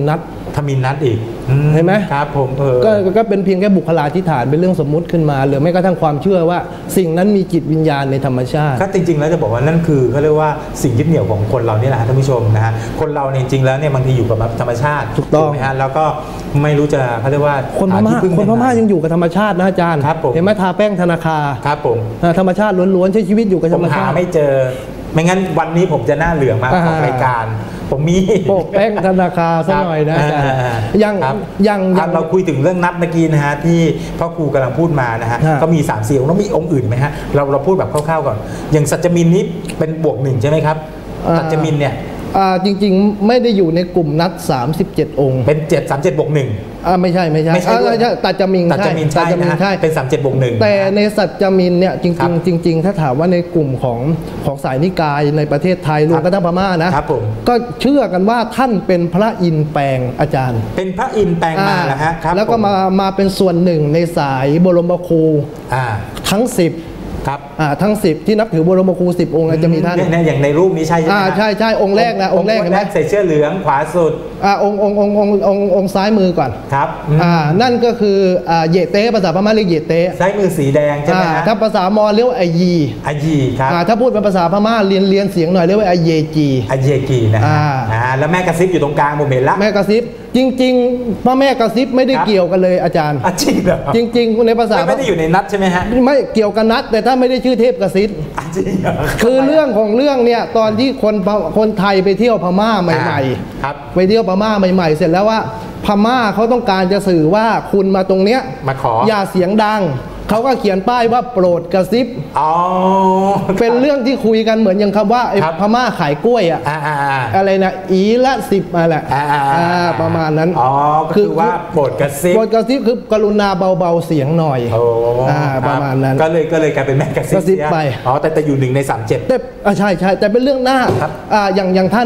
ธมินนัทอีกเห็นไหมครับผมก็เป็นเพียงแค่บุคลาธิฐานเป็นเรื่องสมมุติขึ้นมาหรือไม่กระทั่งความเชื่อว่าสิ่งนั้นมีจิตวิญญาณในธรรมชาติก็จริงๆแล้วจะบอกว่านั่นคือเขาเรียกว่าสิ่งยึดเหนี่ยวของคนเรานี่แหละท่านผู้ชมนะฮะคนเราจริงๆแล้วเนี่ยบางทีอยู่กับธรรมชาติถูกต้องไหมฮะแล้วก็ไม่รู้จะเขาเรียกว่าคนพม่ายังอยู่กับธรรมชาตินะอาจารย์เห็นไหมทาแป้งธนาคารครับผมธรรมชาติล้วนๆใช้ชีวิตอยู่กับธรรมชาติไม่เจอไม่งั้นวันนี้ผมจะหน้าเหลืองมาออกรายการผมมีโปะแป้งธนาคารซะหน่อยนะอาจารย์ยังเราคุยถึงเรื่องนัดเมื่อกี้นะฮะที่พ่อครูกำลังพูดมานะฮะก็มี3 4 องค์ต้องมีองค์อื่นไหมฮะเราพูดแบบคร่าวๆก่อนอย่างสัจจมินนี้เป็นบวก1ใช่ไหมครับสัจจมินเนี่ยจริงๆไม่ได้อยู่ในกลุ่มนัด37องค์เป็น737บวก1 ไม่ใช่ตัจจมินใช่เป็น37บวก1 แต่ในสัจจมินเนี่ยจริงถ้าถามว่าในกลุ่มของสายนิกายในประเทศไทยรวมกระทั่งพม่านะครับผมก็เชื่อกันว่าท่านเป็นพระอินทร์แปลงอาจารย์เป็นพระอินทร์แปลงมาแล้วฮะแล้วก็มาเป็นส่วนหนึ่งในสายบรมครูทั้ง10 ครับทั้ง10ที่นับถือบรมครู10องค์จะมีท่านเนี่ยอย่างในรูปนี้ใช่ไหมใช่องค์แรกนะองค์แรกเห็นไหมใส่เสื้อเหลืองขวาสุดองค์ซ้ายมือก่อนครับนั่นก็คือเยเต้ภาษาพม่าเรียกเยเต้ซ้ายมือสีแดงใช่ไหมถ้าภาษามอญเรียกว่าไอยีครับถ้าพูดเป็นภาษาพม่าเรียนเสียงหน่อยเรียกว่าไอเยจีนะแล้วแม่กระซิบอยู่ตรงกลางผมเห็นละแม่กระซิบจริงๆพ่อแม่กระซิบไม่ได้เกี่ยวกันเลยอาจารย์จริงเหรอจริงๆในภาษาไม่ได้อยู่ในนัดใช่ไหมฮะไม่เกี่ยวกับนัดแต่ถ้าไม่ได้ชื่อเทพกระซิบจริงเหรอคือเรื่องของเรื่องเนี่ยตอนที่คนไทยไปเที่ยวพม่าใหม่ๆไปเที่ยวพม่าใหม่ๆเสร็จแล้วว่าพม่าเขาต้องการจะสื่อว่าคุณมาตรงเนี้ยมาขออย่าเสียงดังเขาก็เขียนป้ายว่าโปรดกระซิบเป็นเรื่องที่คุยกันเหมือนอย่างคำว่าพม่าขายกล้วยอะไรนะอีละ10อะไรประมาณนั้นคือว่าโปรดกระซิบคือกรุณาเบาๆเสียงหน่อยประมาณนั้นก็เลยกลายเป็นแม่กระซิบไปแต่อยู่1 ใน 37 แต่ใช่แต่เป็นเรื่องหน้าอย่างท่าน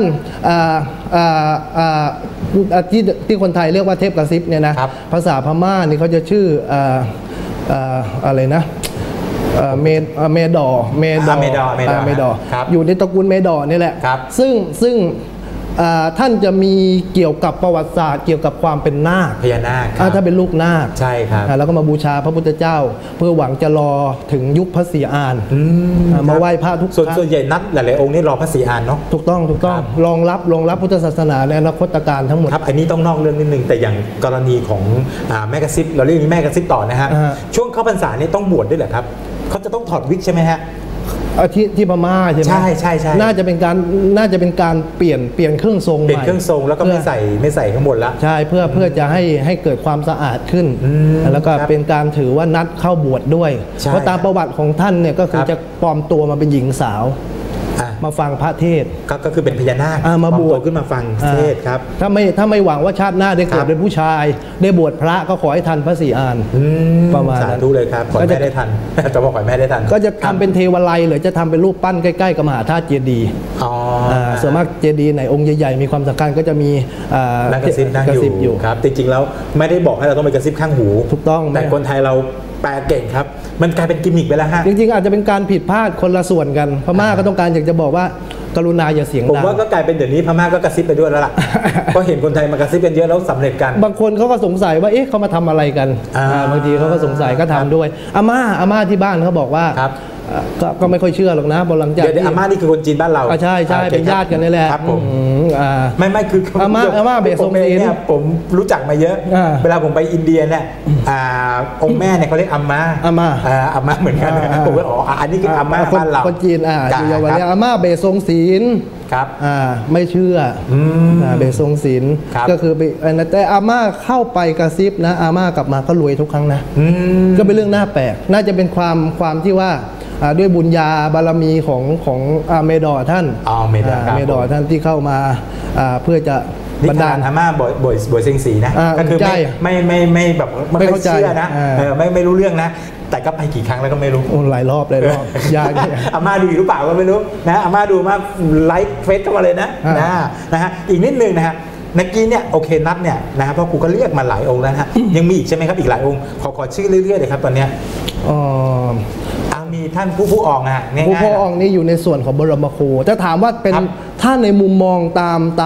ที่คนไทยเรียกว่าเทพกระซิบเนี่ยนะภาษาพม่านี่เขาจะชื่ออะไรนะเมดออยู่ในตระกูลเมดอนี่แหละซึ่งท่านจะมีเกี่ยวกับประวัติศาสตร์เกี่ยวกับความเป็นนาคพญานาคถ้าเป็นลูกนาคใช่ครับแล้วก็มาบูชาพระพุทธเจ้าเพื่อหวังจะรอถึงยุคพระศรีอานมาไหว้พระทุกส่วนใหญ่นัดหลายๆองค์นี่รอพระศรีอานเนาะถูกต้องรองรับพุทธศาสนาในอนาคตการทั้งหมดครับอันนี้ต้องนอกเรื่องนิดนึงแต่อย่างกรณีของแม่กระซิบเราเรียกแม่กระซิบต่อนะฮะช่วงเข้าพรรษานี่ต้องบวชด้วยเหรอครับเขาจะต้องถอดวิกใช่ไหมฮะที่พม่าใช่ไหมใช่น่าจะเป็นการเปลี่ยนเครื่องทรงเปลี่ยนเครื่องทรงแล้วก็ไม่ใส่ข้างบนละใช่เพื่อจะให้เกิดความสะอาดขึ้นแล้วก็เป็นการถือว่านัดเข้าบวชด้วยเพราะตามประวัติของท่านเนี่ยก็คือจะปลอมตัวมาเป็นหญิงสาวมาฟังพระเทศก็คือเป็นพญานาคมาบวชขึ้นมาฟังเทศครับถ้าไม่หวังว่าชาติหน้าได้เกิดเป็นผู้ชายได้บวชพระก็ขอให้ทันพระศรีอานประมาณนั้นสาธุเลยครับขอให้แม่ได้ทันจะบอกขอให้แม่ได้ทันก็จะทำเป็นเทวไลหรือจะทำเป็นรูปปั้นใกล้ๆกับมหาธาตุเจดีย์ส่วนมากเจดีย์ไหนองค์ใหญ่ๆมีความสำคัญก็จะมีกระซิบอยู่ครับจริงๆแล้วไม่ได้บอกให้เราต้องไปกระซิบข้างหูถูกต้องแต่คนไทยเราแปลเก่งครับมันกลายเป็นกิมมิคไปแล้วฮะจริงๆอาจจะเป็นการผิดพลาดคนละส่วนกันพม่าก็ต้องการอยากจะบอกว่ากรุณาอย่าเสียงดังผมว่าก็กลายเป็นเดี๋ยวนี้พม่าก็กระซิบไปด้วยแล้วล่ะก็เห็นคนไทยมากระซิบกันเยอะแล้วสำเร็จกันบางคนเขาก็สงสัยว่าเอ๊ะเขามาทำอะไรกันบางทีเขาก็สงสัยก็ทำด้วยอาม่าที่บ้านเขาบอกว่าก็ไม่ค่อยเชื่อหรอกนะบนหลังจากเดี๋ยวอาม่านี่คือคนจีนบ้านเราใช่เป็นญาติกันนี่แหละครับผมไม่คืออาม่าเบสงศีลผมรู้จักมาเยอะเวลาผมไปอินเดียเนี่ยองค์แม่เนี่ยเขาเรียกอาม่าเหมือนกันผมว่าอันนี้คืออาม่าบ้านเราคนจีนอยู่อย่างนี้อาม่าเบสงศีลครับไม่เชื่อเบสงศีลก็คือแต่อาม่าเข้าไปกระซิบนะอาม่ากลับมาก็รวยทุกครั้งนะก็เป็นเรื่องน่าแปลกน่าจะเป็นความที่ว่าด้วยบุญญาบารมีของเมดอท่านเมดอท่านที่เข้ามาเพื่อจะบรรดาอาม่าบ่อยเซ็งสีนะก็คือไม่แบบไม่เข้าใจนะไม่รู้เรื่องนะแต่ก็ไปกี่ครั้งแล้วก็ไม่รู้หลายรอบยากอาม่าดูหรือเปล่าก็ไม่รู้นะอาม่าดูมาไลฟ์เฟซเข้ามาเลยนะฮะอีกนิดนึงนะฮะเมื่อกี้เนี่ยโอเคนัดเนี่ยนะครับเพราะครูก็เรียกมาหลายองค์แล้วฮะยังมีอีกใช่ไหมครับอีกหลายองค์ขอชื่อเรื่อยๆเลยครับตอนเนี้ยมีท่านผู้อองง่ายๆผู้อองนี่อยู่ในส่วนของบรมครูจะถามว่าเป็นถ้าในมุมมองตาม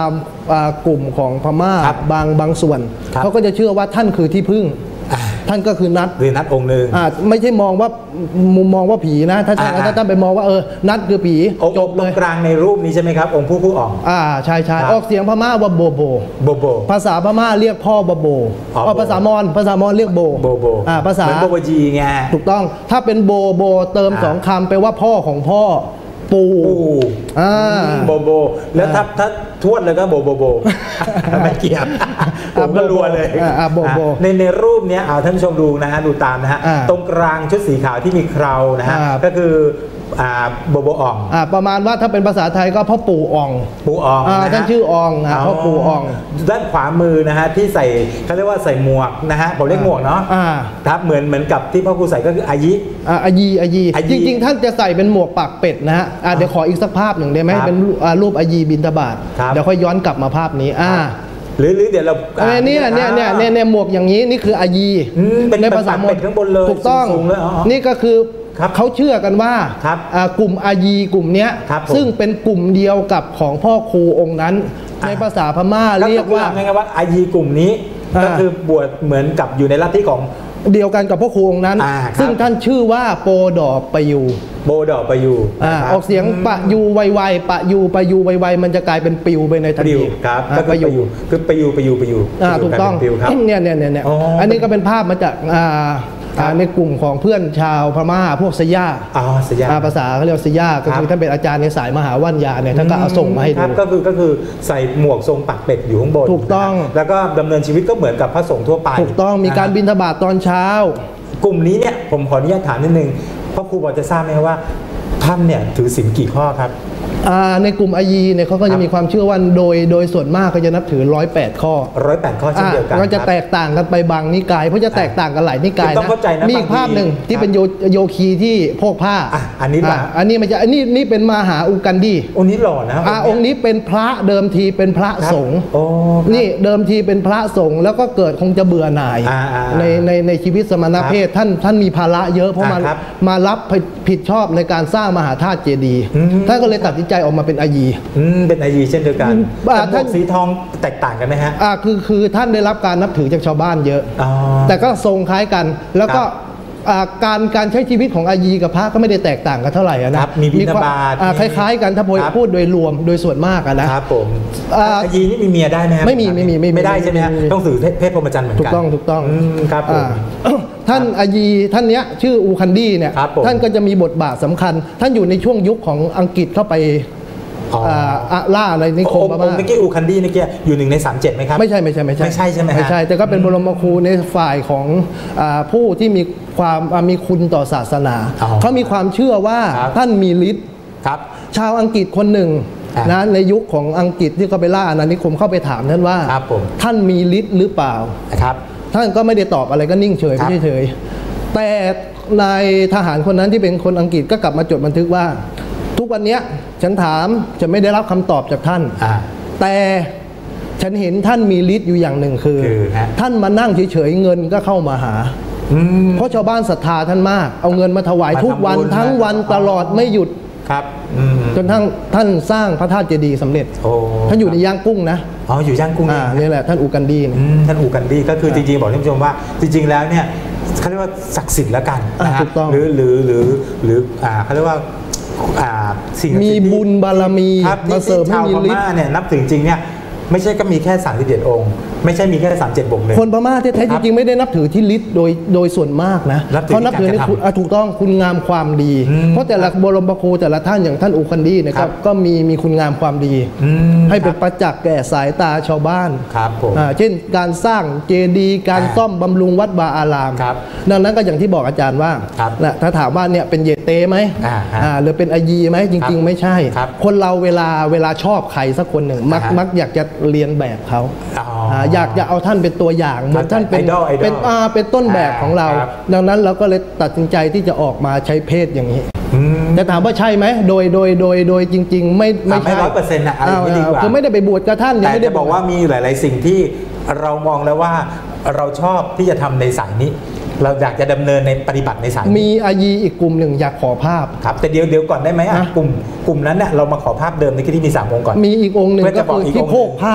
กลุ่มของพม่าบางส่วนเขาก็จะเชื่อว่าท่านคือที่พึ่งท่านก็คือนัดองค์หนึ่งไม่ใช่มองว่ามุมมองว่าผีนะถ้าท่านไปมองว่านัดคือผีจบเลยกลางในรูปนี้ใช่ไหมครับองค์ผู้อ่องใช่ออกเสียงพม่าว่าโบภาษาพม่าเรียกพ่อบโบภาษามอญเรียกโบภาษาโบจีไงถูกต้องถ้าเป็นโบเติมสองคำแปลว่าพ่อของพ่อปู่โบแล้วถ้าทวดเลยก็โบไม่เกี่ยวผมก็รัวเลยในรูปนี้ท่านผู้ชมดูนะฮะดูตามนะฮะตรงกลางชุดสีขาวที่มีเครานะฮะก็คือโบอ่องประมาณว่าถ้าเป็นภาษาไทยก็พ่อปู่อ่องท่านชื่ออ่องพ่อปู่อ่องด้านขวามือนะฮะที่ใส่เขาเรียกว่าใส่หมวกนะฮะผมเรียกหมวกเนาะครับเหมือนกับที่พ่อครูใส่ก็คืออายีจริงๆท่านจะใส่เป็นหมวกปากเป็ดนะฮะเดี๋ยวขออีกสักภาพหนึ่งได้ไหมเป็นรูปอายีบิณฑบาตเดี๋ยวค่อยย้อนกลับมาภาพนี้หรือเดี๋ยวเราเนี่ยหมวกอย่างนี้นี่คืออายีในภาษามอญข้างบนเลยถูกต้องนี่ก็คือเขาเชื่อกันว่ากลุ่มอายีกลุ่มนี้ซึ่งเป็นกลุ่มเดียวกับของพ่อครูองค์นั้นในภาษาพม่าเรียกว่าอายีกลุ่มนี้ก็คือบวชเหมือนกับอยู่ในลัทธิของเดียวกันกับพ่อครูองค์นั้นซึ่งท่านชื่อว่าโปดอปยูออกเสียงปะยูไวปะยูไวมันจะกลายเป็นปิวไปในทันทีครับก็ปะยูคือปะยูถูกต้องเนี่ยอันนี้ก็เป็นภาพมาจากในกลุ่มของเพื่อนชาวพม่าพวกสยาภาษาเขาเรียกสยาก็คือท่านเป็นอาจารย์ในสายมหาวัญญาเนี่ยท่านก็เอาส่งมาให้ดูก็คือใส่หมวกทรงปักเป็ดอยู่ข้างบนถูกต้องแล้วก็ดำเนินชีวิตก็เหมือนกับพระสงฆ์ทั่วไปถูกต้องมีการบิณฑบาตตอนเช้ากลุ่มนี้เนี่ยผมขออนุญาตถามนิดนึงเพราะครูบอกจะทราบไหมว่าท่านเนี่ยถือศีลกี่ข้อครับในกลุ่มอายีเนี่ยเขาก็จะมีความเชื่อว่าโดยส่วนมากก็จะนับถือ108 ข้อเช่นเดียวกันก็จะแตกต่างกันไปบางนิกายเพราะจะแตกต่างกันหลายนิกายนะมีอีกภาพหนึ่งที่เป็นโยคีที่โพกผ้าอันนี้มันจะนี่เป็นมหาอุกันดีองค์นี้หล่อนะองค์นี้เป็นพระเดิมทีเป็นพระสงฆ์นี่เดิมทีเป็นพระสงฆ์แล้วก็เกิดคงจะเบื่อหน่ายในชีวิตสมณเพศท่านมีภาระเยอะเพราะมารับผิดชอบในการสร้างมหาธาตุเจดีย์ท่านก็เลยตัดสินใจออกมาเป็นอายีเป็นอายีเช่นเดียวกันท่านสีทองแตกต่างกันไหมฮะคือท่านได้รับการนับถือจากชาวบ้านเยอะแต่ก็ทรงคล้ายกันแล้วก็การใช้ชีวิตของอายีกับพระก็ไม่ได้แตกต่างกันเท่าไหร่นะมีบิณฑบาตคล้ายๆกันถ้าพูดโดยรวมโดยส่วนมากนะครับผมอายีนี่มีเมียได้ไหมไม่ได้ใช่ไหมฮะต้องถือเพศพรหมจรรย์เหมือนกันถูกต้องครับท่านอายีท่านเนี้ยชื่ออูคันดี้เนี่ยท่านก็จะมีบทบาทสำคัญท่านอยู่ในช่วงยุคของอังกฤษเข้าไปล่าอะไรนิคมบ้างเมื่อกี้อูคันดี้เมื่อกี้อยู่1 ใน 37ไหมครับไม่ใช่ใช่ไหมไม่ใช่แต่ก็เป็นบรมครูในฝ่ายของผู้ที่มีความมีคุณต่อศาสนาเขามีความเชื่อว่าท่านมีฤทธิ์ชาวอังกฤษคนหนึ่งนะในยุคของอังกฤษที่เขาไปล่าอาณานิคมเข้าไปถามท่านว่าท่านมีฤทธิ์หรือเปล่าท่านก็ไม่ได้ตอบอะไรก็นิ่งเฉยไม่เฉยแต่นายทหารคนนั้นที่เป็นคนอังกฤษก็กลับมาจดบันทึกว่าทุกวันนี้ฉันถามจะไม่ได้รับคำตอบจากท่านแต่ฉันเห็นท่านมีฤทธิ์อยู่อย่างหนึ่งคือท่านมานั่งเฉยๆเงินก็เข้ามาหาเพราะชาวบ้านศรัทธาท่านมากเอาเงินมาถวายทุกวันทั้งวันตลอดไม่หยุดจนท่านสร้างพระธาตุเจดีย์สำเร็จท่านอยู่ในย่างกุ้งนะอยู่ย่างกุ้งนี่แหละท่านอูกันดีท่านอูกันดีก็คือจริงๆบอกท่านผู้ชมว่าจริงๆแล้วเนี่ยเขาเรียกว่าศักดิ์สิทธิ์แล้วกันนะหรือเขาเรียกว่ามีบุญบารมีมาเสริมให้มีฤทธิ์เนี่ยนับถึงจริงเนี่ยไม่ใช่ก็มีแค่37 องค์ไม่ใช่มีแค่37 บกเลยคนพม่าแท้ๆจริงๆไม่ได้นับถือที่ฤทธิ์โดยส่วนมากนะเขานับถือในถูกต้องคุณงามความดีเพราะแต่ละบรมครูแต่ละท่านอย่างท่านอูคันดีนะครับก็มีคุณงามความดีให้เป็นประจักษ์แก่สายตาชาวบ้านเช่นการสร้างเจดีย์การซ่อมบำรุงวัดวาอารามดังนั้นก็อย่างที่บอกอาจารย์ว่าถ้าถามว่าเนี่ยเป็นเยเต้ไหมหรือเป็นอายีไหมจริงๆไม่ใช่คนเราเวลาชอบใครสักคนหนึ่งมักอยากจะเรียนแบบเขาอยากจะเอาท่านเป็นตัวอย่างเหมือนท่านเป็นต้นแบบของเราดังนั้นเราก็เลยตัดสินใจที่จะออกมาใช้เพศอย่างนี้แต่ถามว่าใช่ไหมโดยจริงๆไม่ใช่100%นะอะไรดีกว่าคือไม่ได้ไปบวชกับท่านแต่จะบอกว่ามีหลายๆสิ่งที่เรามองแล้วว่าเราชอบที่จะทำในสายนี้เราอยากจะดำเนินในปฏิบัติในสายมีอายีอีกกลุ่มหนึ่งอยากขอภาพครับแต่เดี๋ยวก่อนได้ไหมกลุ่มนั้นเนี่ยเรามาขอภาพเดิมในที่มี3 องค์ก่อนมีอีกองค์หนึ่งก็คือที่โพกผ้า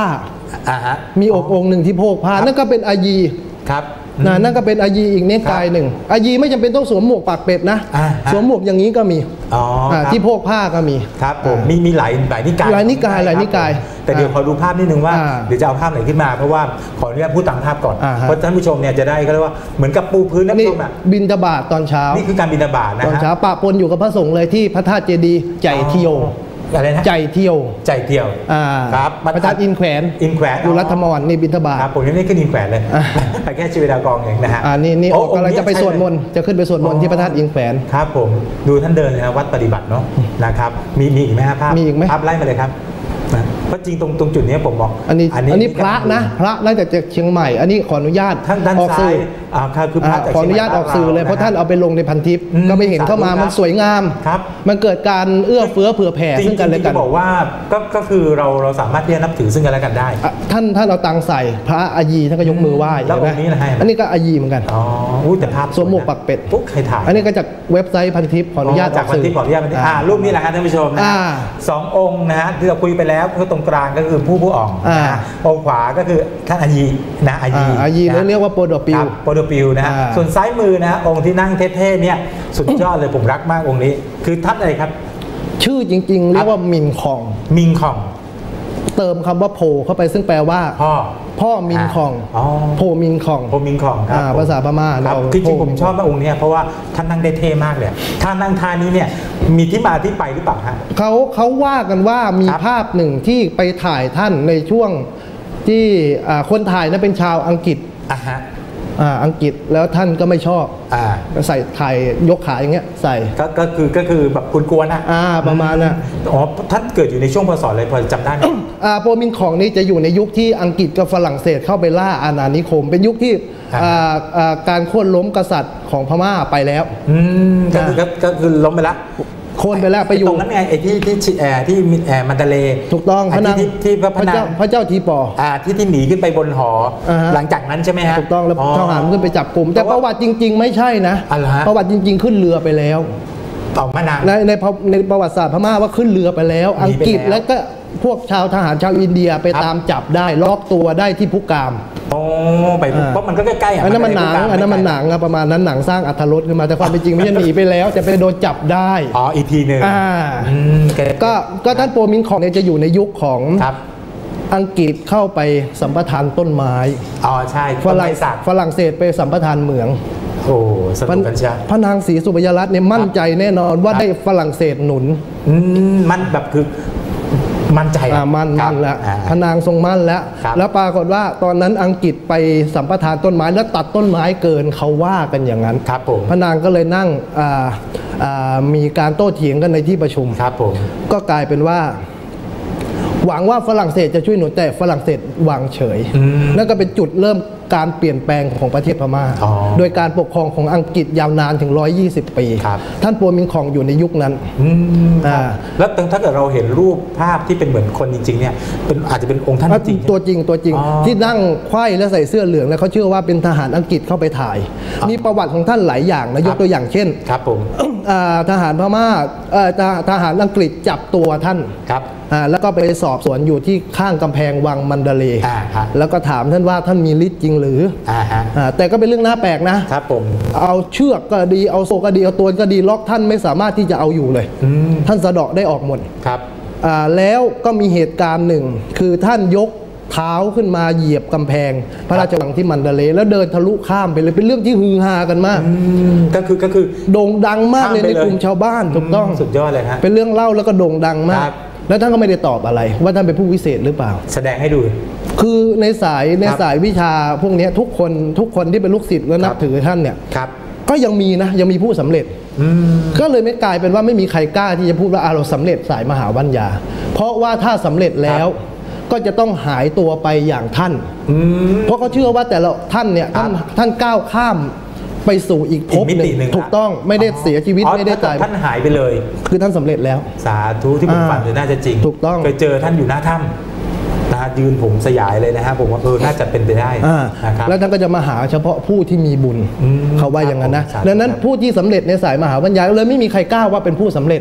มีองค์หนึ่งที่โพกผ้านั่นก็เป็นอายีครับนั่นก็เป็นอายีอีกเนกายหนึ่งอายีไม่จำเป็นต้องสวมหมวกปากเป็ดนะสวมหมวกอย่างนี้ก็มีที่โพกผ้าก็มีครับผมมีหลายนิกายหลายนิกายแต่เดี๋ยวขอดูภาพนิดนึงว่าเดี๋ยวจะเอาภาพไหนขึ้นมาเพราะว่าขออนุญาตพูดตามภาพก่อนเพราะท่านผู้ชมเนี่ยจะได้ก็เรียกว่าเหมือนกับปูพื้นน้ำส้มบิณฑบาตตอนเช้านี่คือการบิณฑบาตนะตอนเช้าปะปนอยู่กับพระสงฆ์เลยที่พระธาตุเจดีย์ใจเที่ยวอะไรนะใจเที่ยวครับพระธาตุอินแขวนอยู่รัฐมรนี่บิณฑบาตครับผมยังไม่ขึ้นอินแขวนเลยไปแค่ชีวิตดากองเองนะฮะนี่กำลังจะไปสวดมนต์จะขึ้นไปสวดมนต์ที่พระธาตุอินแขวนครับผมดูท่านเดินนะวัดปฏิบัติเนาะนะครับมีอีกไหมครับภาพมีอีกไหมภาพไล่มาเลยครับเพราะจริงตรงจุดนี้ผมบอกอันนี้พระนะพระไล่จากเชียงใหม่อันนี้ขออนุญาตออกสื่อคือพระขออนุญาตออกสื่อเลยเพราะท่านเอาไปลงในพันทิปก็ไปเห็นเข้ามามันสวยงามมันเกิดการเอื้อเฟื้อเผื่อแผ่ซึ่งกันและกันบอกว่าก็คือเราสามารถที่จะนับถือซึ่งกันและกันได้ท่านเอาตังใส่พระอายีท่านก็ยกมือไหว้แล้วองค์นี้นะฮะอันนี้ก็อายีเหมือนกันแต่ภาพสวมหมวกปักเป็ดปุ๊บใครถ่ายอันนี้ก็จากเว็บไซต์พันทิปขออนุญาตจากพันทิปขออนุญาตรูปนี้แหละครับท่านผู้ชมนะ2 องค์นะฮะที่เราคุยไปแล้วคือตรงกลางก็คือผู้อ่ององค์ขวาก็คือท่านอายีนะอายีเรียกว่าโปรโดปิวนะฮะส่วนซ้ายมือนะองค์ที่นั่งเท่ๆเนี่ยสุดยอดเลยผมรักมากองค์นี้คือท่านอะไรครับชื่อจริงๆเรียกว่ามิงคองเติมคำว่าโพเข้าไปซึ่งแปลว่าพ่อมิงคองโพมิงคองครับภาษาพม่าเราจริงๆผมชอบองค์นี้เพราะว่าท่านนั่งได้เท่มากเลยท่านนั่งท่านี้เนี่ยมีที่มาที่ไปหรือเปล่าฮะเขาว่ากันว่ามีภาพหนึ่งที่ไปถ่ายท่านในช่วงที่คนถ่ายนั้นเป็นชาวอังกฤษอังกฤษแล้วท่านก็ไม่ชอบใส่ถ่ายยกขาอย่างเงี้ยใส่ก็คือแบบคุณกวนประมาณน่ะท่านเกิดอยู่ในช่วงพศอะไรพอจำได้ไหมโปรมินของนี้จะอยู่ในยุคที่อังกฤษกับฝรั่งเศสเข้าไปล่าอาณานิคมเป็นยุคที่การโค่นล้มกษัตริย์ของพม่าไปแล้วก็คือล้มไปแล้วโค่นไปแล้วไปอยู่ตรงนั้นไงไอ้ที่มันดาเลถูกต้องที่พระเจ้าทีปอที่หนีขึ้นไปบนหอหลังจากนั้นใช่ไหมฮะถูกต้องแล้วทหารขึ้นไปจับกลุ่มแต่ประวัติจริงๆไม่ใช่นะประวัติจริงๆขึ้นเรือไปแล้วต่อมานานในประวัติศาสตร์พม่าว่าขึ้นเรือไปแล้วอังกฤษแล้วก็พวกชาวทหารชาวอินเดียไปตามจับได้ล็อกตัวได้ที่พุกามไปเพราะมันก็ใกล้ๆอันนั้นมันหนังประมาณนั้นหนังสร้างอรรถรสขึ้นมาแต่ความเป็นจริงไม่ใช่หนีไปแล้วจะไปโดนจับได้อีกทีนึงก็ท่านโปรมินของเนี่ยจะอยู่ในยุคของอังกฤษเข้าไปสัมปทานต้นไม้ใช่ฝรั่งเศสไปสัมปทานเหมืองสนุกกันใช่พระนางศรีสุบรรยรัตน์เนี่ยมั่นใจแน่นอนว่าได้ฝรั่งเศสหนุนมันแบบคือมั่นใจมั่นแล้วพระนางทรงมั่นแล้วปรากฏว่าตอนนั้นอังกฤษไปสัมปทานต้นไม้แล้วตัดต้นไม้เกินเขาว่ากันอย่างนั้นครับผมพระนางก็เลยนั่งมีการโต้เถียงกันในที่ประชุมครับผมก็กลายเป็นว่าหวังว่าฝรั่งเศสจะช่วยหนุนแต่ฝรั่งเศสวางเฉยนั่นก็เป็นจุดเริ่มการเปลี่ยนแปลงของประเทศพม่าโดยการปกครองของอังกฤษยาวนานถึง120 ปีท่านโปรมินของอยู่ในยุคนั้นแล้วถ้าเกิดเราเห็นรูปภาพที่เป็นเหมือนคนจริงๆเนี่ยอาจจะเป็นองค์ท่านจริงตัวจริงที่นั่งไขว้และใส่เสื้อเหลืองแล้วเขาเชื่อว่าเป็นทหารอังกฤษเข้าไปถ่ายมีประวัติของท่านหลายอย่างนะยกตัวอย่างเช่นครับผมทหารพม่าทหารอังกฤษจับตัวท่านแล้วก็ไปสอบสวนอยู่ที่ข้างกำแพงวังมันดาเลแล้วก็ถามท่านว่าท่านมีฤทธิ์จริงหรือแต่ก็เป็นเรื่องน่าแปลกนะครับผมเอาเชือกก็ดีเอาโซ่ก็ดีเอาตัวก็ดีล็อกท่านไม่สามารถที่จะเอาอยู่เลยท่านสะเดาะได้ออกหมดครับแล้วก็มีเหตุการณ์หนึ่งคือท่านยกเท้าขึ้นมาเหยียบกำแพงพระราชวังที่มันดาเลแล้วเดินทะลุข้ามไปเลยเป็นเรื่องที่ฮือฮากันมากก็คือโด่งดังมากเลยในกลุ่มชาวบ้านถูกต้องสุดยอดเลยฮะเป็นเรื่องเล่าแล้วก็โด่งดังมากแล้วท่านก็ไม่ได้ตอบอะไรว่าท่านเป็นผู้วิเศษหรือเปล่าแสดงให้ดูคือในสายวิชาพวกนี้ทุกคนที่เป็นลูกศิษย์และนับถือท่านเนี่ยก็ยังมีผู้สำเร็จก็เลยไม่กลายเป็นว่าไม่มีใครกล้าที่จะพูดว่าเราสำเร็จสายมหาวัญญาเพราะว่าถ้าสำเร็จแล้วก็จะต้องหายตัวไปอย่างท่านเพราะเขาเชื่อว่าแต่ละท่านเนี่ยท่านก้าวข้ามไปสู่อีกภพหนึ่งถูกต้องไม่ได้เสียชีวิตไม่ได้ตายท่านหายไปเลยคือท่านสำเร็จแล้วสาธุที่ผมฝันน่าจะจริงถูกต้องเคยเจอท่านอยู่หน้าถ้ำนะยืนผมสยายเลยนะฮะผมว่าน่าจะเป็นไปได้นะครับแล้วท่านก็จะมาหาเฉพาะผู้ที่มีบุญเขาว่าอย่างนั้นนะดังนั้นผู้ที่สำเร็จในสายมหาวัญญาเลยไม่มีใครกล้าว่าเป็นผู้สำเร็จ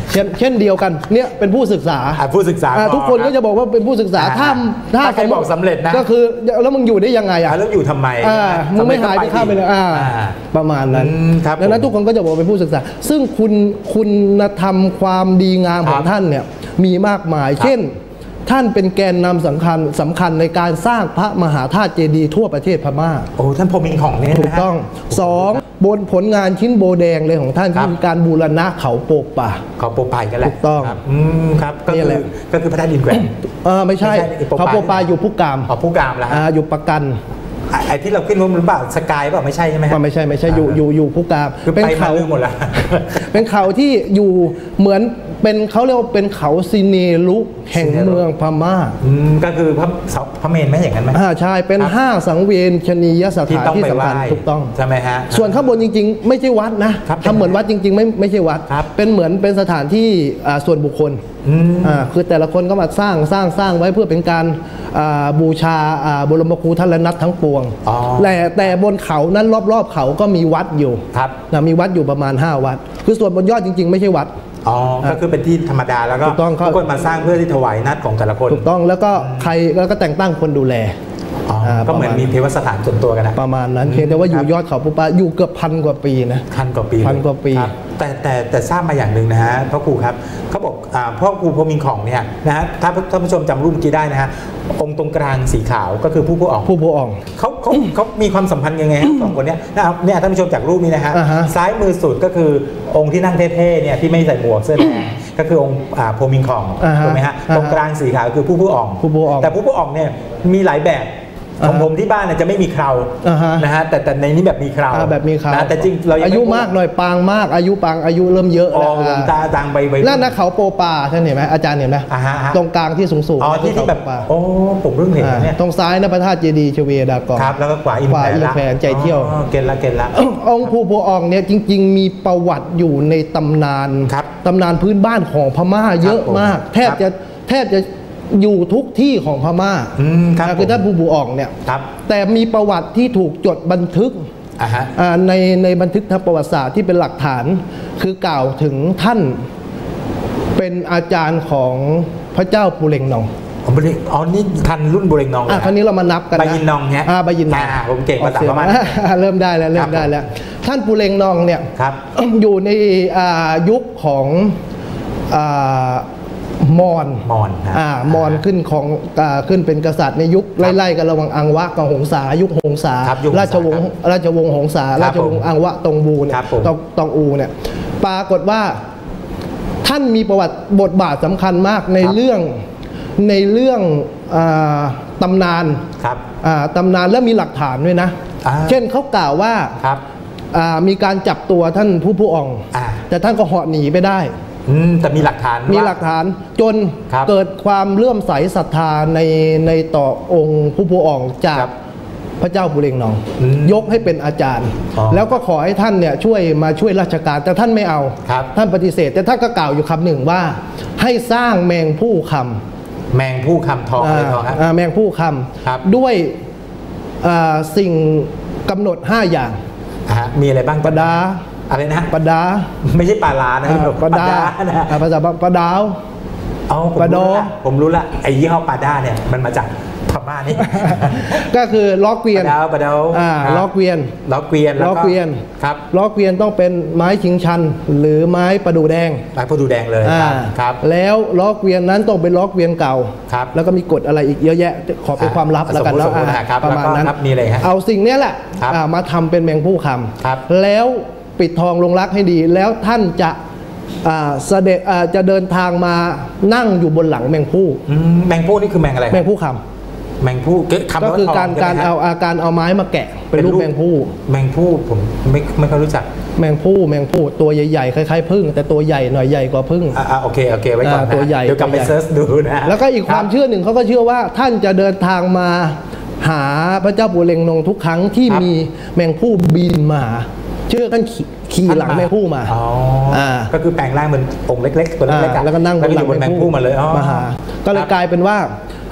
เช่นเดียวกันเนี่ยเป็นผู้ศึกษาผู้ศึกษาทุกคนก็จะบอกว่าเป็นผู้ศึกษาถ้าใครบอกสำเร็จนะก็คือแล้วมึงอยู่ได้ยังไงแล้วอยู่ทำไมมึงไม่หายไปข้ามไปเลยประมาณนั้นดังนั้นทุกคนก็จะบอกเป็นผู้ศึกษาซึ่งคุณธรรมความดีงามของท่านเนี่ยมีมากมายเช่นท่านเป็นแกนนำสำคัญในการสร้างพระมหาธาตุเจดีย์ทั่วประเทศพม่าท่านพรหมินทร์ของเนี่ยถูกต้อง2บนผลงานชิ้นโบแดงเลยของท่านที่มีการบูรณะเขาโปกป่าเขาโปกป่ากันแหละถูกต้องครับก็คือพระธาตุดินแกว่งไม่ใช่เขาโปกป่าอยู่ผู้กามผู้กามแล้วอยู่ประกันไอ้ที่เราขึ้นหรือเปล่าสกายเปล่าไม่ใช่ใช่ไหมไม่ใช่อยู่ผู้กามเป็นเขาหมดละเป็นเขาที่อยู่เหมือนเป็นเขาเรียกว่าเป็นเขาซิเนลุแห่งเมืองพม่าก็คือพระเมรุไหมอย่างนั้นไหมใช่เป็น5สังเวียนชนียสถานที่สำคัญถูกต้องใช่ไหมฮะส่วนข้างบนจริงๆไม่ใช่วัดนะทำเหมือนวัดจริงๆไม่ใช่วัดเป็นเหมือนเป็นสถานที่ส่วนบุคคลคือแต่ละคนก็มาสร้างไว้เพื่อเป็นการบูชาบรมครูท่านและนัดทั้งปวงแต่บนเขานั้นรอบๆเขาก็มีวัดอยู่มีวัดอยู่ประมาณ5วัดคือส่วนบนยอดจริงๆไม่ใช่วัดก็คือเป็นที่ธรรมดาแล้วก็ทุกคนมาสร้างเพื่อที่ถวายนัดของแต่ละคนถูกต้องแล้วก็ใครแล้วก็แต่งตั้งคนดูแลก็เหมือนมีเทวสถานส่วนตัวกันนะประมาณนั้นเพียงแต่ว่าอยู่ยอดเขาปุ๊บอยู่เกือบ1,000 กว่าปีนะ 1,000 กว่าปีแต่ทราบมาอย่างหนึ่งนะฮะพ่อครูครับเขาบอกพ่อครูพรหมินทร์ของเนี่ยนะฮะถ้าท่านผู้ชมจำรูปเมื่อกี้ได้นะฮะองค์ตรงกลางสีขาวก็คือผู้อ่องเขามีความสัมพันธ์ยังไงสองคนนี้นะครับเนี่ยท่านผู้ชมจากรูปนี้นะฮะซ้ายมือสุดก็คือองค์ที่นั่งเท่ๆเนี่ยที่ไม่ใส่หมวกเสื้อแดงก็คือองค์พรหมินทร์ของถูกไหมฮะตรงกลางสีขาวคือผู้อ่องแต่ผู้อ่องเนี่ยมีหลายแบบของผมที่บ้านเนี่ยจะไม่มีเครานะฮะแต่ในนี้แบบมีเครานะแต่จริงเราอายุมากหน่อยปางมากอายุเริ่มเยอะแล้วตาจางใบแล้วนะเขาโปปาท่านเห็นไหมอาจารย์เห็นไหมตรงกลางที่สูงที่แบบผมเพิ่งเห็นเนี่ยตรงซ้ายนะพระธาตุเจดีย์ชเวดากรครับแล้วก็ขวาอินแผนใจเที่ยวเกณฑ์ละองค์ผู้อ่องเนี่ยจริงๆมีประวัติอยู่ในตำนานพื้นบ้านของพม่าเยอะมากแทบจะอยู่ทุกที่ของพม่าคือท่านผู้อ่องเนี่ยแต่มีประวัติที่ถูกจดบันทึกในบันทึกทางประวัติศาสตร์ที่เป็นหลักฐานคือกล่าวถึงท่านเป็นอาจารย์ของพระเจ้าปูเร็งนองนี่ทันรุ่นปูเร็งนองคราวนี้เรามานับกันนะบายินนองเนี่ยบายินนองผมเก่งภาษาพม่าเริ่มได้แล้วท่านปูเร็งนองเนี่ยอยู่ในยุคของมอญขึ้นเป็นกษัตริย์ในยุคไล่ๆกันระหว่างอังวะกับหงสายุคหงสาราชวงศ์หงสาราชวงศ์อังวะตงบูเนี่ยตองอูเนี่ยปรากฏว่าท่านมีประวัติบทบาทสำคัญมากในเรื่องตำนานและมีหลักฐานด้วยนะเช่นเขากล่าวว่ามีการจับตัวท่านผู้อ่องแต่ท่านก็เหาะหนีไปได้แต่มีหลักฐานจนเกิดความเลื่อมใสศรัทธาในต่อองค์ผู้อ่องจากพระเจ้าปูเร็งนองยกให้เป็นอาจารย์แล้วก็ขอให้ท่านเนี่ยมาช่วยราชการแต่ท่านไม่เอาท่านปฏิเสธแต่ท่านก็กล่าวอยู่คำหนึ่งว่าให้สร้างแมงผู้คำทองเลยทองครับแมงผู้คำด้วยสิ่งกำหนด5 อย่างมีอะไรบ้างปดาอะไรนะปดาไม่ใช่ปลาลานะปดาภาษาปดาวปดอผมรู้ละไอ้ยี่ห้อปาด้าเนี่ยมันมาจากพม่านี่ก็คือล้อเกวียนปดาวล้อเกวียนครับล้อเกวียนต้องเป็นไม้ชิงชันหรือไม้ประดู่แดงเลยครับแล้วล้อเกวียนนั้นต้องเป็นล้อเกวียนเก่าแล้วก็มีกฎอะไรอีกเยอะแยะขอเป็นความลับแล้วกันประมาณนั้นมีอะไรฮะเอาสิ่งนี้แหละมาทำเป็นแมงผู้คำแล้วปิดทองลงรักให้ดีแล้วท่านจะเสด็จจะเดินทางมานั่งอยู่บนหลังแมงผู้นี่คือแมงอะไรแมงผู้คำก็คือการเอาไม้มาแกะเป็นรูปแมงผู้ผมไม่ค่อยรู้จักแมงผู้ตัวใหญ่ๆคล้ายๆผึ้งแต่ตัวใหญ่หน่อยใหญ่กว่าผึ้งโอเคไว้ก่อนตัวใหญ่เดี๋ยวกลับไปเซิร์ชดูนะแล้วก็อีกความเชื่อหนึ่งเขาก็เชื่อว่าท่านจะเดินทางมาหาพระเจ้าปูเร็งนองทุกครั้งที่มีแมงผู้บินมาเชื่อท่านขี่หลังแมงผู้มาก็คือแปลงร่างเหมือนองค์เล็กๆตัวเล็กๆแล้วก็นั่งบนหลังแมงผู้มาเลยมาหาก็เลยกลายเป็นว่า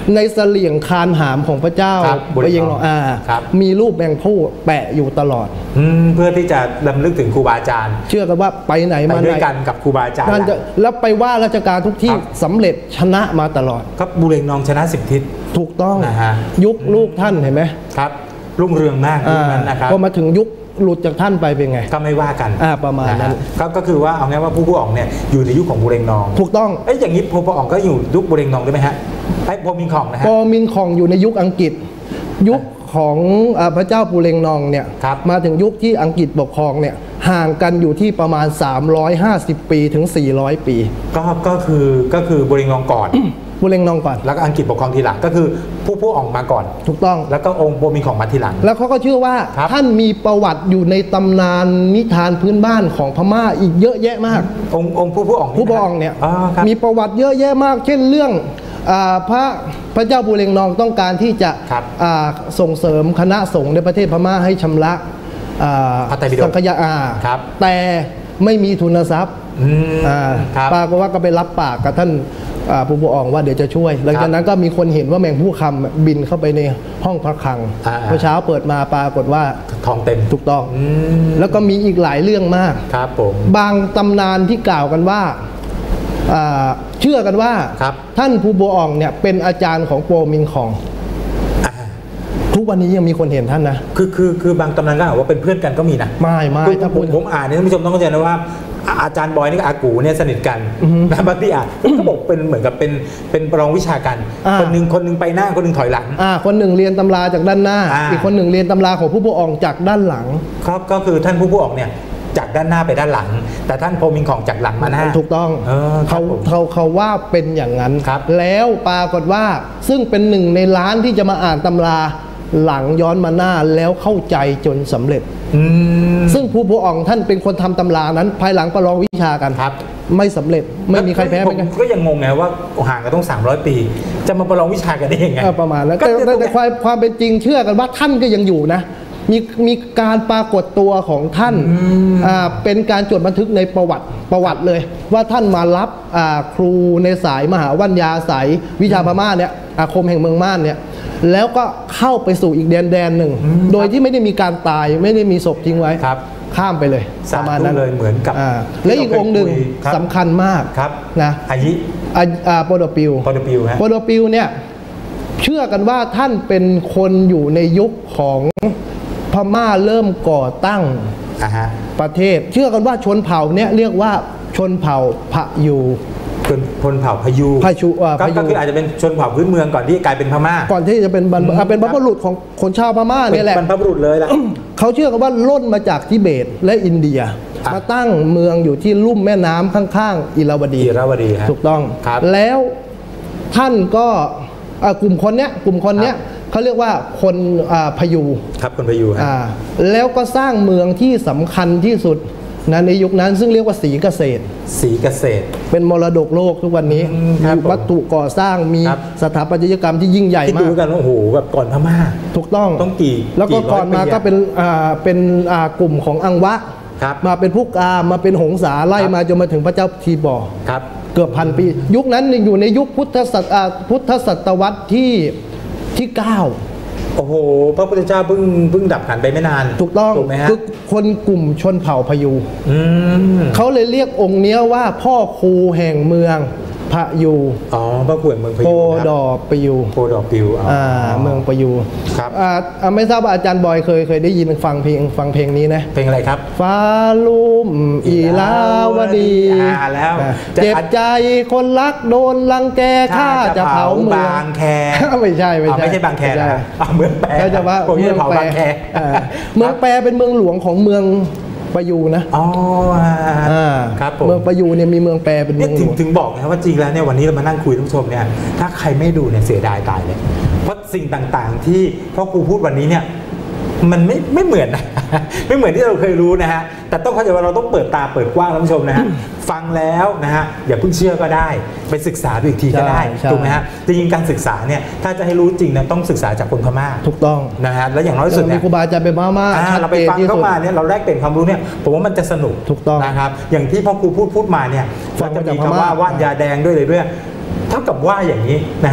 ในเสลี่ยงคานหามของพระเจ้าพระเยงนองมีรูปแมงผู้แปะอยู่ตลอดเพื่อที่จะรำลึกถึงครูบาอาจารย์เชื่อกันว่าไปไหนมาไหนด้วยกันกับครูบาอาจารย์แล้วไปว่าราชการทุกที่สำเร็จชนะมาตลอดครับบุเรงนองชนะ10 ทิศถูกต้องยุคลูกท่านเห็นไหมครับรุ่งเรืองมากยุคนั้นนะครับพอมาถึงยุคหลุดจากท่านไปเป็นไงก็ไม่ว่ากันประมาณนั้นก็คือว่าเอาง่ายว่าผู้อ่องเนี่ยอยู่ในยุคของบุเรงนองถูกต้องอย่างนี้ผู้อ่องก็อยู่ยุคบุเรงนองได้ไหมฮะโพมินคองนะฮะโพมินคองอยู่ในยุคอังกฤษยุคของพระเจ้าบุเรงนองเนี่ยมาถึงยุคที่อังกฤษปกครองเนี่ยห่างกันอยู่ที่ประมาณ350 ปีถึง400 ปีก็คือบุเรงนองก่อนบุเรงนองก่อนแล้วก็อังกฤษปกครองทีหลังก็คือผู้อ่องมาก่อนถูกต้องแล้วก็องค์โพมินคองมาทีหลังแล้วเขาก็เชื่อว่าท่านมีประวัติอยู่ในตำนานนิทานพื้นบ้านของพม่าอีกเยอะแยะมากองค์ผู้อ่องเนี่ยมีประวัติเยอะแยะมากเช่นเรื่องพระเจ้าบุเรงนองต้องการที่จะส่งเสริมคณะสงฆ์ในประเทศพม่าให้ชำระสังฆยาแต่ไม่มีทุนทรัพย์ปาก็ว่าก็ไปรับปากกับท่านผู้ปกครองว่าเดี๋ยวจะช่วยหลังจากนั้นก็มีคนเห็นว่าแมงผู้คำบินเข้าไปในห้องพระคลังพอเช้าเปิดมาปรากฏว่าทองเต็มถูกต้องแล้วก็มีอีกหลายเรื่องมากครับผมบางตำนานที่กล่าวกันว่าเชื่อกันว่าท่านผู้ปกครองเนี่ยเป็นอาจารย์ของโปมินคองทุกวันนี้ยังมีคนเห็นท่านนะคือบางตำนานก็บอกว่าเป็นเพื่อนกันก็มีนะไม่ถ้าผมอ่านเนี่ยท่านผู้ชมต้องเข้าใจนะว่าอาจารย์บอยนี่กับอากูเนี่ยสนิทกันนะบางทีเขาบอกเป็นเหมือนกับเป็นรองวิชากันคนหนึ่งไปหน้าคนหนึ่งถอยหลังคนหนึ่งเรียนตำราจากด้านหน้าอีกคนหนึ่งเรียนตำราของผู้ปกครองจากด้านหลังครับก็คือท่านผู้ปกครองเนี่ยจากด้านหน้าไปด้านหลังแต่ท่านโพมินคองจากหลังมาหน้าถูกต้องเขาว่าเป็นอย่างนั้นแล้วปรากฏว่าซึ่งเป็นหนึ่งในล้านที่จะมาอ่านตำราหลังย้อนมาหน้าแล้วเข้าใจจนสำเร็จซึ่งผู้ปกครองท่านเป็นคนทำตำรานั้นภายหลังประลองวิชากันไม่สำเร็จไม่มีใครแพ้เหมือนกันก็ยังงงไงว่าห่างกันต้อง300 ปีจะมาประลองวิชากันได้ยังไงประมาณนั้นแต่ความเป็นจริงเชื่อกันว่าท่านก็ยังอยู่นะมีการปรากฏตัวของท่านเป็นการจดบันทึกในประวัติเลยว่าท่านมารับครูในสายมหาวัญญาสายวิชาพม่าเนี่ยอาคมแห่งเมืองม่านเนี่ยแล้วก็เข้าไปสู่อีกแดนหนึ่งโดยที่ไม่ได้มีการตายไม่ได้มีศพทิ้งไว้ข้ามไปเลยประมาณนั้นเลยเหมือนกับและอีกองค์หนึ่งสำคัญมากนะโปโดปิวเนี่ยเชื่อกันว่าท่านเป็นคนอยู่ในยุคของพม่าเริ่มก่อตั้งประเทศเชื่อกันว่าชนเผ่าเนี่ยเรียกว่าชนเผ่าพะยูชนเผ่าพะยูก็คืออาจจะเป็นชนเผ่าพื้นเมืองก่อนที่กลายเป็นพม่าก่อนที่จะเป็นบรรพบุรุษของคนชาวพม่าเนี่ยแหละบรรพบุรุษเลยแหละเขาเชื่อกันว่าล่นมาจากทิเบตและอินเดียมาตั้งเมืองอยู่ที่ลุ่มแม่น้ำข้างๆอิราวดีถูกต้องแล้วท่านก็กลุ่มคนเนี้ยเขาเรียกว่าคนพยูครับคนพยูแล้วก็สร้างเมืองที่สำคัญที่สุดนะในยุคนั้นซึ่งเรียกว่าศรีเกษตรเป็นมรดกโลกทุกวันนี้มีวัตถุก่อสร้างมีสถาปัตยกรรมที่ยิ่งใหญ่มากดูกันโอ้โหแบบก่อนพม่าถูกต้องกี่แล้วก็ก่อนมาก็เป็นกลุ่มของอังวะมาเป็นพุกามาเป็นหงสาไล่มาจนมาถึงพระเจ้าทีบอเกือบ1,000 ปียุคนั้นอยู่ในยุคพุทธศตวรรษที่9โอ้โหพระพุทธเจ้าเพิ่งดับขันไปไม่นานถูกต้องคือคนกลุ่มชนเผ่าพยูเขาเลยเรียกองค์นี้ว่าพ่อครูแห่งเมืองพะยูพ่อครูแห่งเมืองพะยูโพดอปิวเมืองพะยูครับไม่ทราบว่าอาจารย์บอยเคยได้ยินฟังเพลงนี้นะเพลงอะไรครับฟ้าลุ่มอีลาวดีแล้วเจ็บใจคนรักโดนรังแกข้าจะเผาเมืองบางแคไม่ใช่บางแคเมืองแปรเขาจะว่าเมืองเผาบางแคเมืองแปรเป็นเมืองหลวงของเมืองปะยูนะครับเมืองปะยูเนี่ยมีเมืองแปรเป็นเมืองหลวงถึงบอกนะว่าจริงแล้วเนี่ยวันนี้เรามานั่งคุยท่านผู้ชมเนี่ยถ้าใครไม่ดูเนี่ยเสียดายตายเลยเพราะสิ่งต่างๆที่พ่อครูพูดวันนี้เนี่ยมันไม่เหมือนนะไม่เหมือนที่เราเคยรู้นะฮะแต่ต้องเข้าใจว่าเราต้องเปิดตาเปิดกว้างท่านผู้ชมนะฮะฟังแล้วนะฮะอย่าเพิ่งเชื่อก็ได้ไปศึกษาดูอีกทีก็ได้ถูกไหมฮะจริงๆการศึกษาเนี่ยถ้าจะให้รู้จริงนะต้องศึกษาจากคนพม่าถูกต้องนะฮะแล้วอย่างน้อยสุดเนี่ยครูบาอาจารย์เป็นพม่าเราไปฟังเข้ามาเนี่ยเราแลกเปลี่ยนความรู้เนี่ยผมว่ามันจะสนุกถูกต้องนะครับอย่างที่พ่อครูพูดมาเนี่ยจะมีคำว่าว่านยาแดงด้วยเลยด้วยเท่ากับว่าอย่างนี้นะฮะ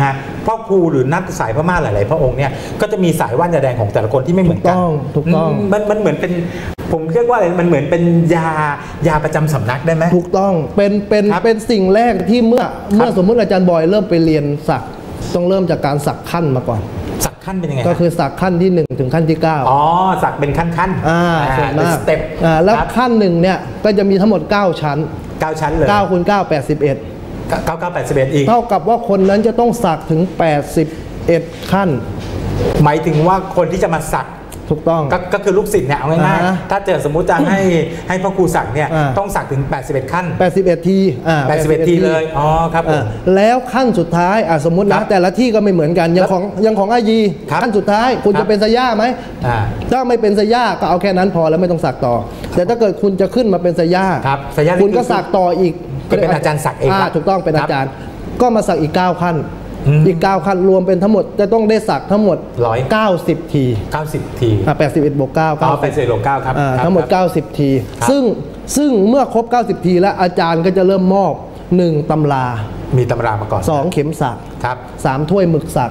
พ่อครูหรือนักสายพม่าหลายๆพระองค์เนี่ยก็จะมีสายว่านยาแดงของแต่ละคนที่ไม่เหมือนกันถูกต้องมันเหมือนเป็นผมเรียกว่าอะไรมันเหมือนเป็นยาประจำสำนักได้ไหมถูกต้องเป็นสิ่งแรกที่เมื่อสมมุติอาจารย์บอยเริ่มไปเรียนสักต้องเริ่มจากการสักขั้นมาก่อนสักขั้นเป็นยังไงก็คือสักขั้นที่1ถึงขั้นที่9 อ๋อสักเป็นขั้นส่วนมากสเต็ปแล้วขั้น1เนี่ยก็จะมีทั้งหมด9ชั้นเลย 9คูณ9 81 9981อีกเท่ากับว่าคนนั้นจะต้องสักถึง81ขั้นหมายถึงว่าคนที่จะมาสักถูกต้องก็คือลูกศิษย์เนี่ยเอาง่ายๆถ้าเจอสมมุติจะให้พ่อครูสักเนี่ยต้องสักถึง81ขั้น 81ที 81ทีเลยอ๋อครับแล้วขั้นสุดท้ายสมมุตินะแต่ละที่ก็ไม่เหมือนกันอย่างของอายีขั้นสุดท้ายคุณจะเป็นสย่าไหมถ้าไม่เป็นสย่าก็เอาแค่นั้นพอแล้วไม่ต้องสักต่อแต่ถ้าเกิดคุณจะขึ้นมาเป็นสย่าคุณก็สักต่ออีกเป็นอาจารย์สักเองถูกต้องเป็นอาจารย์ก็มาสักอีก9ขั้นอีก9ขั้นรวมเป็นทั้งหมดจะต้องได้สักทั้งหมด190ที81บวก9 81บวก9ครับทั้งหมด90ทีซึ่งเมื่อครบ90ทีแล้วอาจารย์ก็จะเริ่มมอบ1ตำรามีตำรามาก่อน 2เข็มสักครับ 3ถ้วยหมึกสัก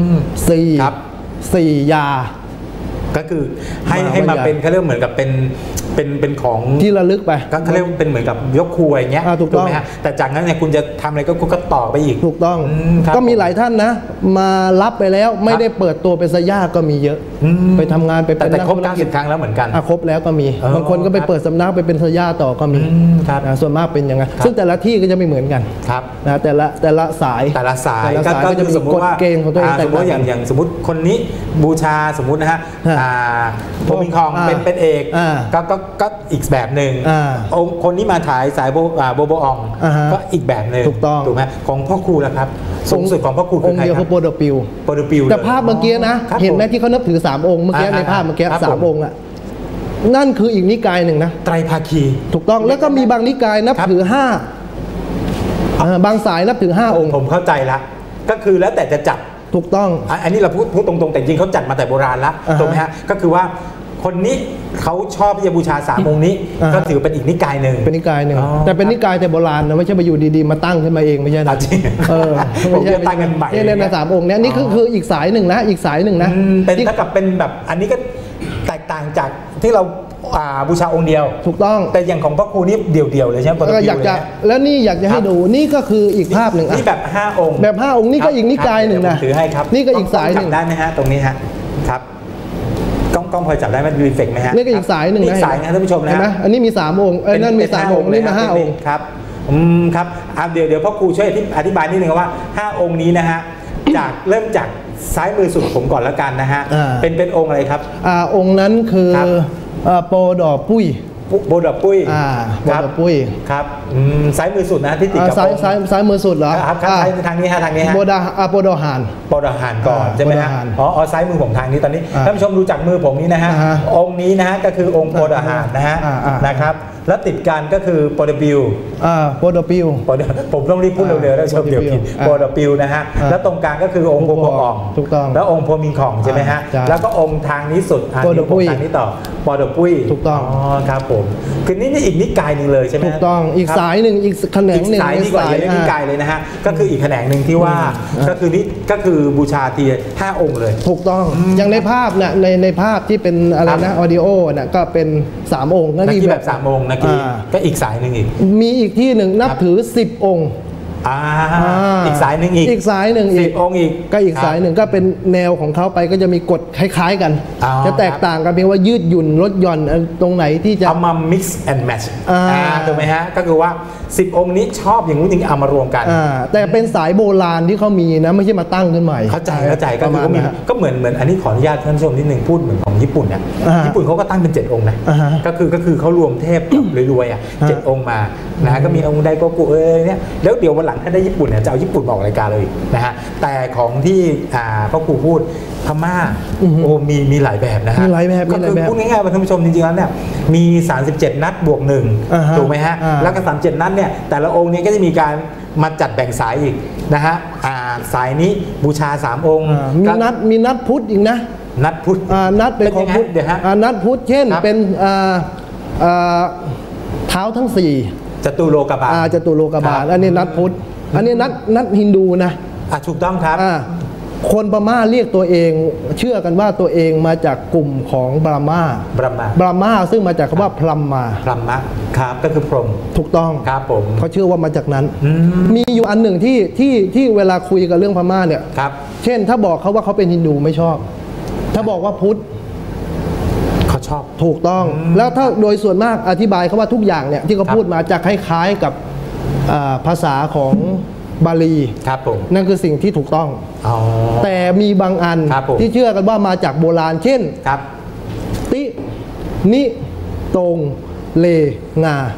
4ยาก็คือให้มาเป็นเขาเรียกเหมือนกับเป็นของที่ระลึกไปเขาเรียกเป็นเหมือนกับยกครัวอย่างเงี้ยถูกไหมฮะแต่จากนั้นเนี่ยคุณจะทำอะไรก็ต่อไปอีกถูกต้องก็มีหลายท่านนะมารับไปแล้วไม่ได้เปิดตัวเป็นสย่าก็มีเยอะไปทำงานไปเป็นแต่ครบ90ครั้งแล้วเหมือนกันครบแล้วก็มีบางคนก็ไปเปิดสำนักไปเป็นสย่าต่อก็มีส่วนมากเป็นอย่างนั้นซึ่งแต่ละที่ก็จะไม่เหมือนกันนะแต่ละสายก็จะมีกฎเกณฑ์ของตัวเองสมมติอย่างสมมติคนนี้บูชาสมมตินะฮะโพมิงคองเป็นเอกก็อีกแบบหนึ่งคนนี้มาถ่ายสายโบโบอองก็อีกแบบหนึ่งถูกไหมของพ่อครูล่ะครับสูงสุดของพ่อครูคือใครครับโปรโดปิวแต่ภาพเมื่อกี้นะเห็นไหมที่เขานับถือ3องค์เมื่อกี้ในภาพเมื่อกี้3องค์อ่ะนั่นคืออีกนิกายหนึ่งนะไตรภาคีถูกต้องแล้วก็มีบางนิกายนับถือ5บางสายนับถือ5องค์ผมเข้าใจละก็คือแล้วแต่จะจัดถูกต้องอันนี้เราพูดตรงๆแต่จริงเขาจัดมาแต่โบราณแล้วถูกไหมฮะก็คือว่าคนนี้เขาชอบที่จะบูชา3องค์นี้ก็ถือเป็นอีกนิกายหนึ่งเป็นนิกายหนึ่งแต่เป็นนิกายแต่โบราณนะไม่ใช่มาอยู่ดีๆมาตั้งขึ้นมาเองไม่ใช่นะจริงไม่ใช่ตั้งกันใหม่เนี่ยใน3องค์นี้นี่คืออีกสายหนึ่งนะอีกสายหนึ่งนะเป็นเท่ากับเป็นแบบอันนี้ก็แตกต่างจากที่เราบูชาองค์เดียวถูกต้องแต่อย่างของพ่อครูนี่เดี่ยวๆเลยใช่ไหมอยากจะแล้วนี่อยากจะให้ดูนี่ก็คืออีกภาพหนึ่งนี่แบบ5องค์แบบ5องค์นี่ก็อีกนิกายหนึ่งนะถือให้ครับนี่ก็อีกสายหนึ่งได้ไหมฮะตรงนี้ฮะครับกล้องพอจับได้ไหมรีเฟกไหมฮะนี่ก็อีกสายหนึ่งนะสายนะท่านผู้ชมนะอันนี้มี3องค์นั่นมี3องค์นี่มา5องค์ครับครับเดี๋ยวพ่อครูช่วยอธิบายนิดนึงว่า5องค์นี้นะฮะจากเริ่มจากซ้ายมือสุดผมก่อนแล้วกันนะฮะเป็นองค์อะไรครับองค์นั้นคือโปดอปุ้ยโบดอปุ้ยโบดอปุ้ยครับซ้ายมือสุดนะที่ติดกับซ้ายมือสุดเหรอครับทางนี้ฮะโบดอหานก่อนใช่ไหมฮะซ้ายมือผมทางนี้ตอนนี้ท่านผู้ชมดูจากมือผมนี้นะฮะองค์นี้นะฮะก็คือองค์โบดอหานนะฮะนะครับแล้วติดกันก็คือโปรโดปิวผมต้องรีบพูดเร็วๆแล้วชมเดี๋ยวผิดโปรโดปิวนะฮะแล้วตรงกลางก็คือองค์โบโบอองถูกต้องแล้วองค์โพมิงของใช่ไหมฮะแล้วก็องค์ทางนี้สุดโปรโดปุ้ยทางนี้ต่อโปรโดปุ้ยถูกต้องครับผมคือนี่อีกนิกายหนึ่งเลยใช่ไหมถูกต้องอีกสายหนึ่งอีกแขนงหนึ่งสายนี้ก่อนเลยนิกายเลยนะฮะก็คืออีกแขนงหนึ่งที่ว่าก็คือบูชาที5องค์เลยถูกต้องอย่างในภาพเนี่ยในภาพที่เป็นอะไรนะออดิโอเนี่ยก็เป็น3องค์นั่นคือแบบ3องค์นะก็อีกสายหนึ่งอีกมีอีกที่หนึ่งนับถือ10องค์อีกสายหนึ่งอีกสายหนึ่ง 10องค์อีกก็อีกสายหนึ่งก็เป็นแนวของเขาไปก็จะมีกฎคล้ายๆกันจะแตกต่างกันเพียงว่ายืดหยุ่นลดหย่อนตรงไหนที่จะเอามา mix and match ถูกไหมฮะก็คือว่า10องค์นี้ชอบอย่างนู้นอย่างนี้เอามารวมกันแต่เป็นสายโบราณที่เขามีนะไม่ใช่มาตั้งขึ้นใหม่เข้าใจก็คือเขามีก็เหมือนอันนี้ขออนุญาตท่านผู้ชมนิดหนึ่งพูดเหมือนของญี่ปุ่นเนี่ยญี่ปุ่นเขาก็ตั้งเป็น7องค์นะก็คือเขารวมเทพรวยๆ7องค์มานะก็มีองค์ไดโกกุเนี่ยแล้วเดี๋ยววันหลังถ้าได้ญี่ปุ่นเนี่ยจะเอาญี่ปุ่นมาออกรายการเลยนะฮะแต่ของที่พ่อครูพูดพม่ามีหลายแบบนะฮะมีหลายแบบก็คือพูดง่ายๆท่านผู้ชมจริงๆแล้วเนี่ยมี37นัดบวก1ถูกไหมฮะแล้วก็37นัดเนี่ยแต่ละองค์นี้ก็จะมีการมาจัดแบ่งสายอีกนะฮะสายนี้บูชา3องค์มีนัดพุทธอีกนะนัดพุทธนัดเป็นของพุทธนัดพุทธเช่นเป็นเท้าทั้ง4 จตุโลกบาลอันนี้นัดพุทธอันนี้นัดฮินดูนะถูกต้องครับคนพม่าเรียกตัวเองเชื่อกันว่าตัวเองมาจากกลุ่มของบราหม่าซึ่งมาจากคำว่าพลัมมาครับก็คือพรหมถูกต้องครับผมเขาเชื่อว่ามาจากนั้นมีอยู่อันหนึ่งที่เวลาคุยกับเรื่องพม่าเนี่ยเช่นถ้าบอกเขาว่าเขาเป็นฮินดูไม่ชอบถ้าบอกว่าพุทธเขาชอบถูกต้องแล้วถ้าโดยส่วนมากอธิบายเขาว่าทุกอย่างเนี่ยที่เขาพูดมาจะคล้ายๆกับภาษาของบาลีครับผมนั่นคือสิ่งที่ถูกต้องแต่มีบางอันที่เชื่อกันว่ามาจากโบราณเช่นตินิตงเลงา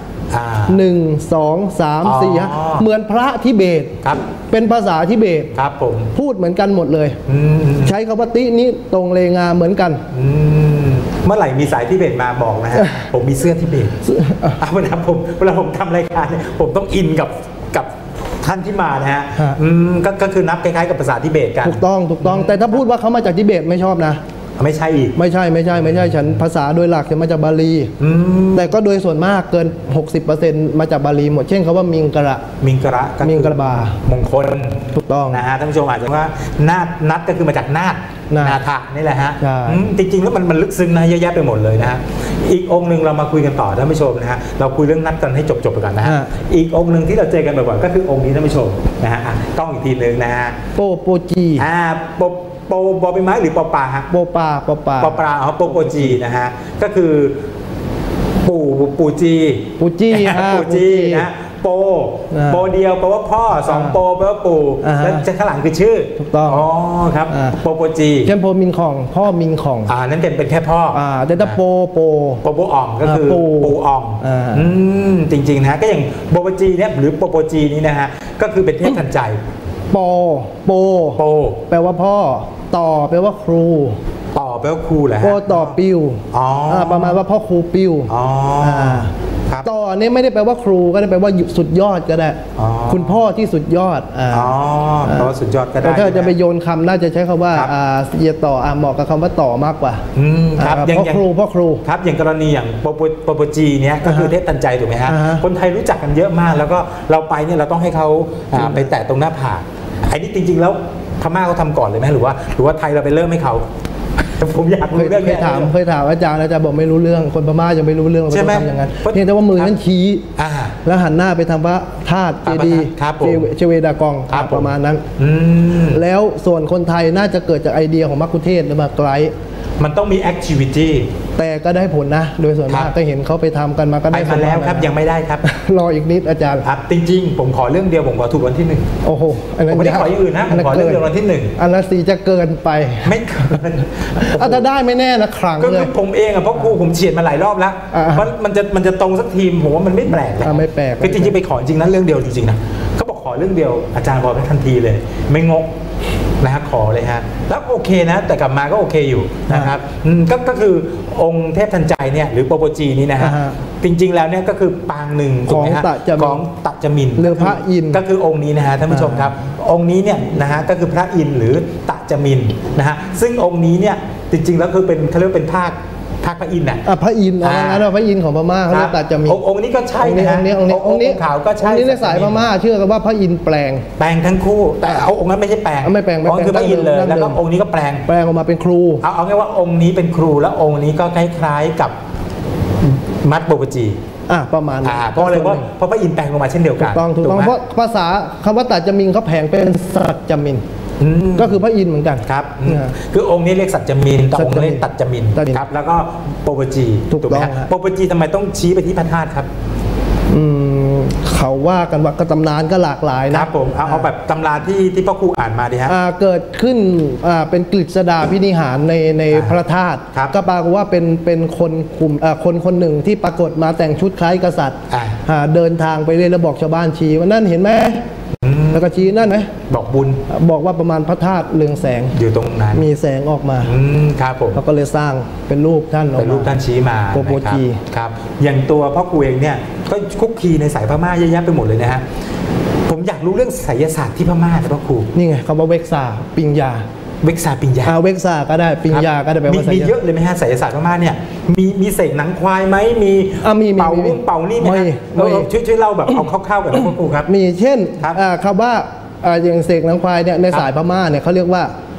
1 2 3 4เหมือนพระทิเบตเป็นภาษาทิเบตครับผมพูดเหมือนกันหมดเลยใช้คำว่าตินิตงเลงาเหมือนกันเมื่อไหร่มีสายทิเบตมาบอกนะฮะผมมีเสื้อทิเบตเวลาผมทำรายการเนี่ยผมต้องอินกับท่านที่มานะฮะก็คือนับคล้ายๆกับภาษาทิเบตกันถูกต้องแต่ถ้าพูดว่าเขามาจากทิเบตไม่ชอบนะไม่ใช่อีกไม่ใช่ฉันภาษาโดยหลักจะมาจากบาลีแต่ก็โดยส่วนมากเกิน 60% มาจากบาลีหมดเช่นคำว่ามิงกระบามงคลถูกต้องนะฮะท่านผู้ชมอาจจะว่านัดก็คือมาจากนาถะนี่แหละฮะจริงๆแล้วมันลึกซึ้งนะเยอะแยะไปหมดเลยนะฮะอีกองค์หนึ่งเรามาคุยกันต่อท่านผู้ชมนะฮะเราคุยเรื่องนัดกันให้จบไปก่อนนะฮะอีกองค์หนึ่งที่เราเจอกันบ่อยๆก็คือองค์นี้ท่านผู้ชมนะฮะกล้องอีกทีหนึ่งนะฮะโปจีโปบอใบไม้หรือปอปลาฮะปอปลาโปจีนะฮะก็คือปูจีนะโปเดียวแปลว่าพ่อ2โปแปลว่าปู่แล้วจะข้างหลังคือชื่อถูกต้องอ๋อครับโปจีเช่นโปมินของพ่อมินของนั่นเป็นแค่พ่อแต่ถ้าโปอ่องก็คือปูอ่องจริงๆนะก็อย่างโปจีเนี่ยหรือโปจีนี้นะฮะก็คือเป็นเทพทันใจโปแปลว่าพ่อต่อแปลว่าครูแปลว่าครูแหละโปต่อปิวประมาณว่าพ่อครูปิวต่อเนี่ยไม่ได้แปลว่าครูก็ได้แปลว่าสุดยอดก็ได้คุณพ่อที่สุดยอดแปลว่าสุดยอดก็ได้ถ้าจะไปโยนคำน่าจะใช้คำว่าเยต่อเหมาะกับคำว่าต่อมากกว่าครับพ่อครูครับอย่างกรณีอย่างโปจีเนี่ยก็คือเทพทันใจถูกไหมฮะคนไทยรู้จักกันเยอะมากแล้วก็เราไปเนี่ยเราต้องให้เขาไปแตะตรงหน้าผากไอ้นี่จริงๆแล้วพม่าเขาทำก่อนเลยไหมหรือว่าไทยเราไปเริ่มให้เขาผมอยากรู้เรื่องเคยถามอาจารย์บอกไม่รู้เรื่องคนพม่ายังไม่รู้เรื่องใช่ไหมอย่างนั้นเพียงแต่ว่ามือนั้นชี้แล้วหันหน้าไปทำพระธาตุเจดีย์เจเวดากองประมาณนั้นแล้วส่วนคนไทยน่าจะเกิดจากไอเดียของมัคคุเทศก์หรือมาไกลมันต้องมีแอคทิวิตี้แต่ก็ได้ผลนะโดยส่วนมากก็เห็นเขาไปทำกันมาก็ได้ไปมาแล้วครับยังไม่ได้ครับรออีกนิดอาจารย์ครับจริงๆผมขอเรื่องเดียวผมขอถูกวันที่1 โอ้โหผมไม่ได้ขออย่างอื่นนะผมขอเรื่องเดียววันที่1 อันนั้นสีจะเกินไปไม่เกินถ้าได้ไม่แน่นะครั้งเลยก็ผมเองเพราะครูผมเฉียดมาหลายรอบแล้วเพราะมันจะตรงสักทีมผมว่ามันไม่แปลกไม่แปลกคือจริงๆไปขอจริงนั้นเรื่องเดียวจริงๆนะเขาบอกขอเรื่องเดียวอาจารย์บอกได้ทันทีเลยไม่งกนะฮะขอเลยฮะแล้วโอเคนะแต่กลับมาก็โอเคอยู่นะครับก็คือองค์เทพทันใจเนี่ยหรือโปโปจีนี้นะฮะจริงๆแล้วเนี่ยก็คือปางหนึ่งของตะจมินหรือพระอินทร์ก็คือองค์นี้นะฮะท่านผู้ชมครับองค์นี้เนี่ยนะฮะก็คือพระอินทร์หรือตะจมินนะฮะซึ่งองค์นี้เนี่ยจริงๆแล้วคือเป็นเขาเรียกเป็นภาคพระอินทร์พระอินทร์งั้นพระอินทร์ของพม่าเขาเรียกตะจมินองค์นี้ก็ใช่นะองค์นี้ขาวก็ใช่องค์นี้ในสายพม่าเชื่อกันว่าพระอินทร์แปลงทั้งคู่แต่เอาองค์นั้นไม่ใช่แปลงคือพระอินทร์เลยแล้วก็องค์นี้ก็แปลงออกมาเป็นครูเอาง่ายว่าองค์นี้เป็นครูแล้วองค์นี้ก็คล้ายๆกับมัดโปโปจีประมาณเพราะอะไรเพราะพระอินทร์แปลงลงมาเช่นเดียวกันถูกต้องเพราะภาษาคำว่าตะจมินเขาแผงเป็นสัจจมินก็คือพระอินทร์เหมือนกันครับคือองค์นี้เรียกสัจจมินแต่องค์นี้ตัจจมินครับแล้วก็โปโปจีถูกไหมครับโปโปจีทำไมต้องชี้ไปที่พระธาตุครับเขาว่ากันว่าก็ตำนานก็หลากหลายนะครับผมเอาแบบตำราที่พ่อครูอ่านมาดิฮะเกิดขึ้นเป็นกฤษฎาพินิหารในพระธาตุก็ปรากฏว่าเป็นคนกลุ่มคนหนึ่งที่ปรากฏมาแต่งชุดคล้ายกษัตริย์เดินทางไปเรื่อยแล้วบอกชาวบ้านชี้ว่านั่นเห็นไหมแล้วก็ชี้นั่นไหมบอกบุญบอกว่าประมาณพระธาตุเรืองแสงอยู่ตรงนั้นมีแสงออกมาครับผมเขาก็เลยสร้างเป็นรูปท่านออกมาเป็นรูปท่านชี้มาโปโปจีครับอย่างตัวพ่อครูเองเนี่ยก็คุกคีในสายพม่าเยอะแยะไปหมดเลยนะฮะผมอยากรู้เรื่องไสยศาสตร์ที่พม่าพ่อครูนี่ไงคำว่าเวกซาปิญญาเวกซาปิญญาเวกซาก็ได้ปิญญาก็ได้แปลว่ามีเยอะเลยไหมฮะไสยศาสตร์พม่าเนี่ยมีเสกหนังควายไหมมีเป่านี่ไหมช่วยเล่าแบบเอาคร่าวๆกันนะพ่อครูครับมีเช่นคำว่าอย่างเสกหนังควายเนี่ยในสายพม่าเนี่ยเขาเรียกว่า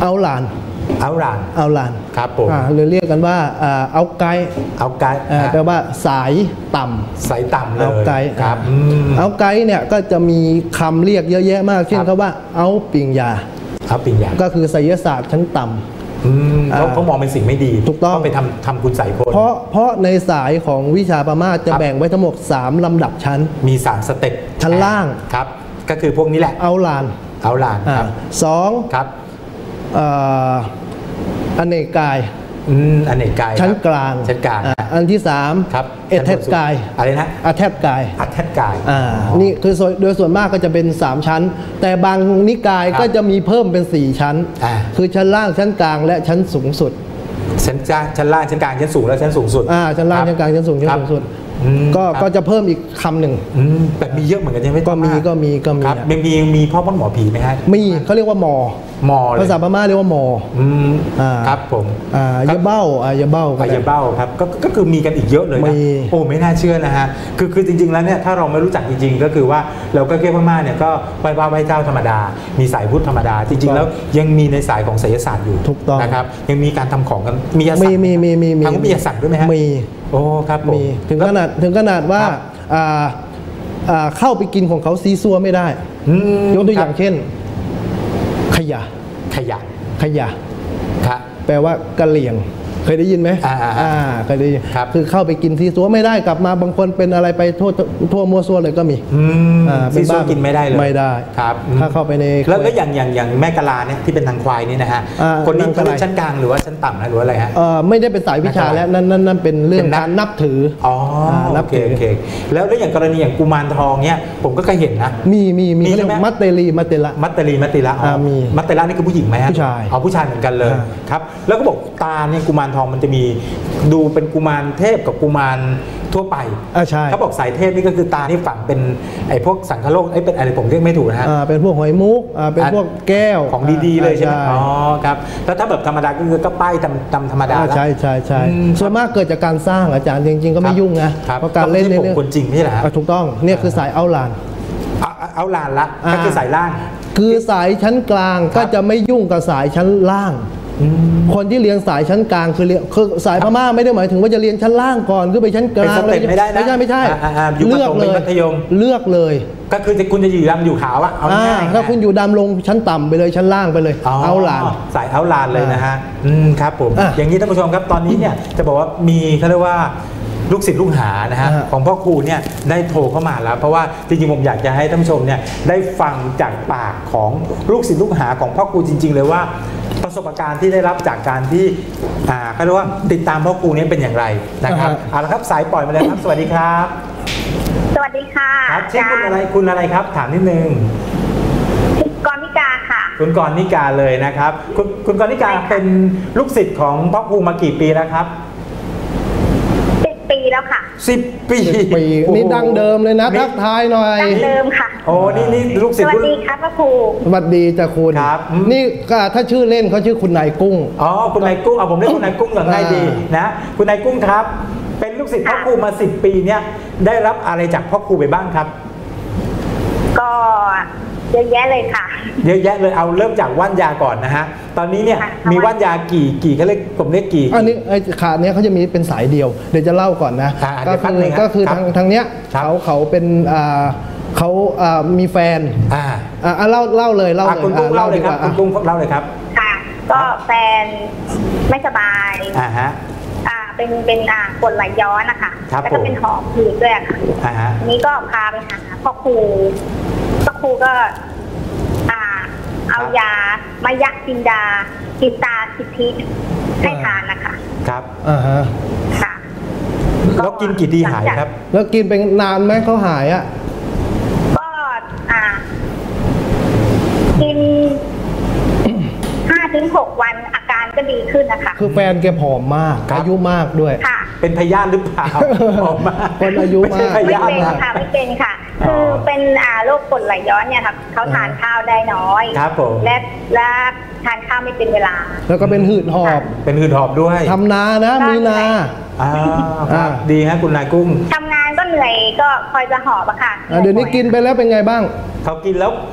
เอาหลานครับผมหรือเรียกกันว่าเอาไกแปลว่าสายต่ำเลยเอาไกครับเอาไกเนี่ยก็จะมีคำเรียกเยอะแยะมากเช่นคำว่าเอาปิงยาก็คือไสยศาสตร์ชั้นต่ำเขามองเป็นสิ่งไม่ดีถูกต้องไปทำคุณใส่คนเพราะในสายของวิชาพม่าจะแบ่งไว้ทั้งหมด3ลำดับชั้นมี3สเต็ปชั้นล่างครับก็คือพวกนี้แหละเอาหลานครับ 2 ครับอเนกกายชั้นกลางอันที่3 ครับเอเทศกายอะไรนะอัเทศกายนี่คือโดยส่วนมากก็จะเป็น3ชั้นแต่บางนิกายก็จะมีเพิ่มเป็น4ชั้นคือชั้นล่างชั้นกลางและชั้นสูงสุดชั้นล่างชั้นกลางชั้นสูงและชั้นสูงสุดชั้นล่างชั้นกลางชั้นสูงชั้นสูงสุดก็จะเพิ่มอีกคำหนึ่งแต่มีเยอะเหมือนกันใช่ไหมก็มีพ่อบ้านหมอผีไหมฮะมีเขาเรียกว่ามอภาษาพม่าเรียกว่ามอครับผมยาเบ้ายาเบ้าครับก็คือมีกันอีกเยอะเลยนะโอ้ไม่น่าเชื่อนะฮะคือจริงๆแล้วเนี่ยถ้าเราไม่รู้จักจริงๆก็คือว่าเราก็แค่พม่าเนี่ยก็ไหว้เจ้าธรรมดามีสายพุทธธรรมดาจริงๆแล้วยังมีในสายของไสยศาสตร์อยู่นะครับยังมีการทำของกันมียาสักทางมียาสักด้วยไหมฮะมีโอ้ครับมีถึงขนาดว่าเข้าไปกินของเขาซีซัวไม่ได้ยกตัวอย่างเช่นขยะแปลว่ากะเหรี่ยงเคยได้ยินไหมเคยได้ยินคือเข้าไปกินซีซัวไม่ได้กลับมาบางคนเป็นอะไรไปทั่วมัวซัวเลยก็มีซีซัวกินไม่ได้เลยไม่ได้ครับถ้าเข้าไปในแล้วอย่างแม่กะลาเนี่ยที่เป็นทางควายนี่นะฮะคนนี้เป็นชั้นกลางหรือว่าชั้นต่ำนะหรืออะไรฮะไม่ได้เป็นสายวิชาแล้วนั่นเป็นเรื่องการนับถือนับถือแล้วอย่างกรณีอย่างกุมารทองเนี่ยผมก็เคยเห็นนะมีเรียกมัตเตลีมัตเตละมัตเตละมีมัตเตละนี่คือผู้หญิงไหมฮะผู้ชายผู้ชายเหมือนกันเลยครับแล้วก็บอกตาเนี่ยกุมารทองมันจะมีดูเป็นกุมารเทพกับกุมารทั่วไปใช่เขาบอกสายเทพนี่ก็คือตาที่ฝังเป็นไอ้พวกสังฆโลกเป็นอะไรผมเรียกไม่ถูกนะฮะเป็นพวกหอยมุกเป็นพวกแก้วของดีๆเลยใช่ไหมครับแล้วถ้าแบบธรรมดาก็ป้ายตามธรรมดาใช่ส่วนมากเกิดจากการสร้างอาจารย์จริงๆก็ไม่ยุ่งนะเพราะการเล่นในเรื่องคนจริงไม่ใช่เหรอถูกต้องเนี่ยคือสายเอาลานละก็คือสายล่างคือสายชั้นกลางก็จะไม่ยุ่งกับสายชั้นล่างคนที่เรียนสายชั้นกลางคือสายพม่าไม่ได้หมายถึงว่าจะเรียนชั้นล่างก่อนขึ้นไปชั้นกลางเลยไม่ใช่เลือกเลยก็คือคุณจะอยู่ดำอยู่ขาวอะเอาง่ายถ้าคุณอยู่ดำลงชั้นต่ำไปเลยชั้นล่างไปเลยเอาหลานสายเอาหลานเลยนะฮะครับผมอย่างนี้ท่านผู้ชมครับตอนนี้เนี่ยจะบอกว่ามีเขาเรียกว่าลูกศิษย์ลูกหานะฮะของพ่อครูเนี่ยได้โทรเข้ามาแล้วเพราะว่าจริงๆผมอยากจะให้ท่านผู้ชมเนี่ยได้ฟังจากปากของลูกศิษย์ลูกหาของพ่อครูจริงๆเลยว่าประสบการณ์ที่ได้รับจากการที่เขาเรียกว่าติดตามพ่อครูนี้เป็นอย่างไรนะครับเอาละครับสายปล่อยมาเลยครับสวัสดีครับสวัสดีค่ะครับชื่อคุณอะไรครับถามนิดนึงกรณิกาค่ะคุณกรณิกาเลยนะครับคุณกรณิกาเป็นลูกศิษย์ของพ่อครูมากี่ปีแล้วครับ 10 ปีแล้วค่ะ 10 ปีนี่ดังเดิมเลยนะทักทายหน่อยดังเดิมค่ะโอ้นี่ลูกศิษย์สวัสดีครับพ่อครูสวัสดีจ้ะคุณครับนี่ก็ถ้าชื่อเล่นเขาชื่อคุณนายกุ้งคุณนายกุ้งผมเรียกคุณนายกุ้งอย่างง่ายดีนะคุณนายกุ้งครับเป็นลูกศิษย์พ่อครูมา10 ปีเนี่ยได้รับอะไรจากพ่อครูไปบ้างครับก็เยอะแยะเลยค่ะเยอะแยะเลยเอาเริ่มจากว่านยาก่อนนะฮะตอนนี้เนี่ยมีว่านยากี่เขาเรียกผมเรียกกี่อันนี้ขาเนี้ยเขาจะมีเป็นสายเดียวเดี๋ยวจะเล่าก่อนนะก็คือทางเนี้ยเขาเป็นเขามีแฟนเล่าเลยคุณกุ้งเล่าเลยครับคุณกุ้งเล่าเลยครับค่ะก็แฟนไม่สบายเป็นกรดไหลย้อนนะคะแล้วก็เป็นหอบหืดด้วยค่ะนี้ก็พาไปหาพ่อครูก็เอายามายะกินดากิตาสิทธิให้ทานนะคะครับค่ะแล้วกินกี่ทีหายครับแล้วกินเป็นนานไหมเขาหายก็กิน5-6 วันอาการก็ดีขึ้นนะคะคือแฟนแกผอมมากอายุมากด้วยค่ะเป็นพยาธิหรือเปล่าผอมมากคนอายุมากไม่เป็นค่ะไม่เป็นค่ะคือเป็นโรคกรดไหลย้อนเนี่ยครับเขาทานข้าวได้น้อยครับผมและทานข้าวไม่เป็นเวลาแล้วก็เป็นหืดหอบด้วยทำนานะมีนาดีฮะคุณนายกุ้งทำงานก็เหนื่อยก็คอยจะหอบอะค่ะเดี๋ยวนี้กินไปแล้วเป็นไงบ้างเขากินแล้ว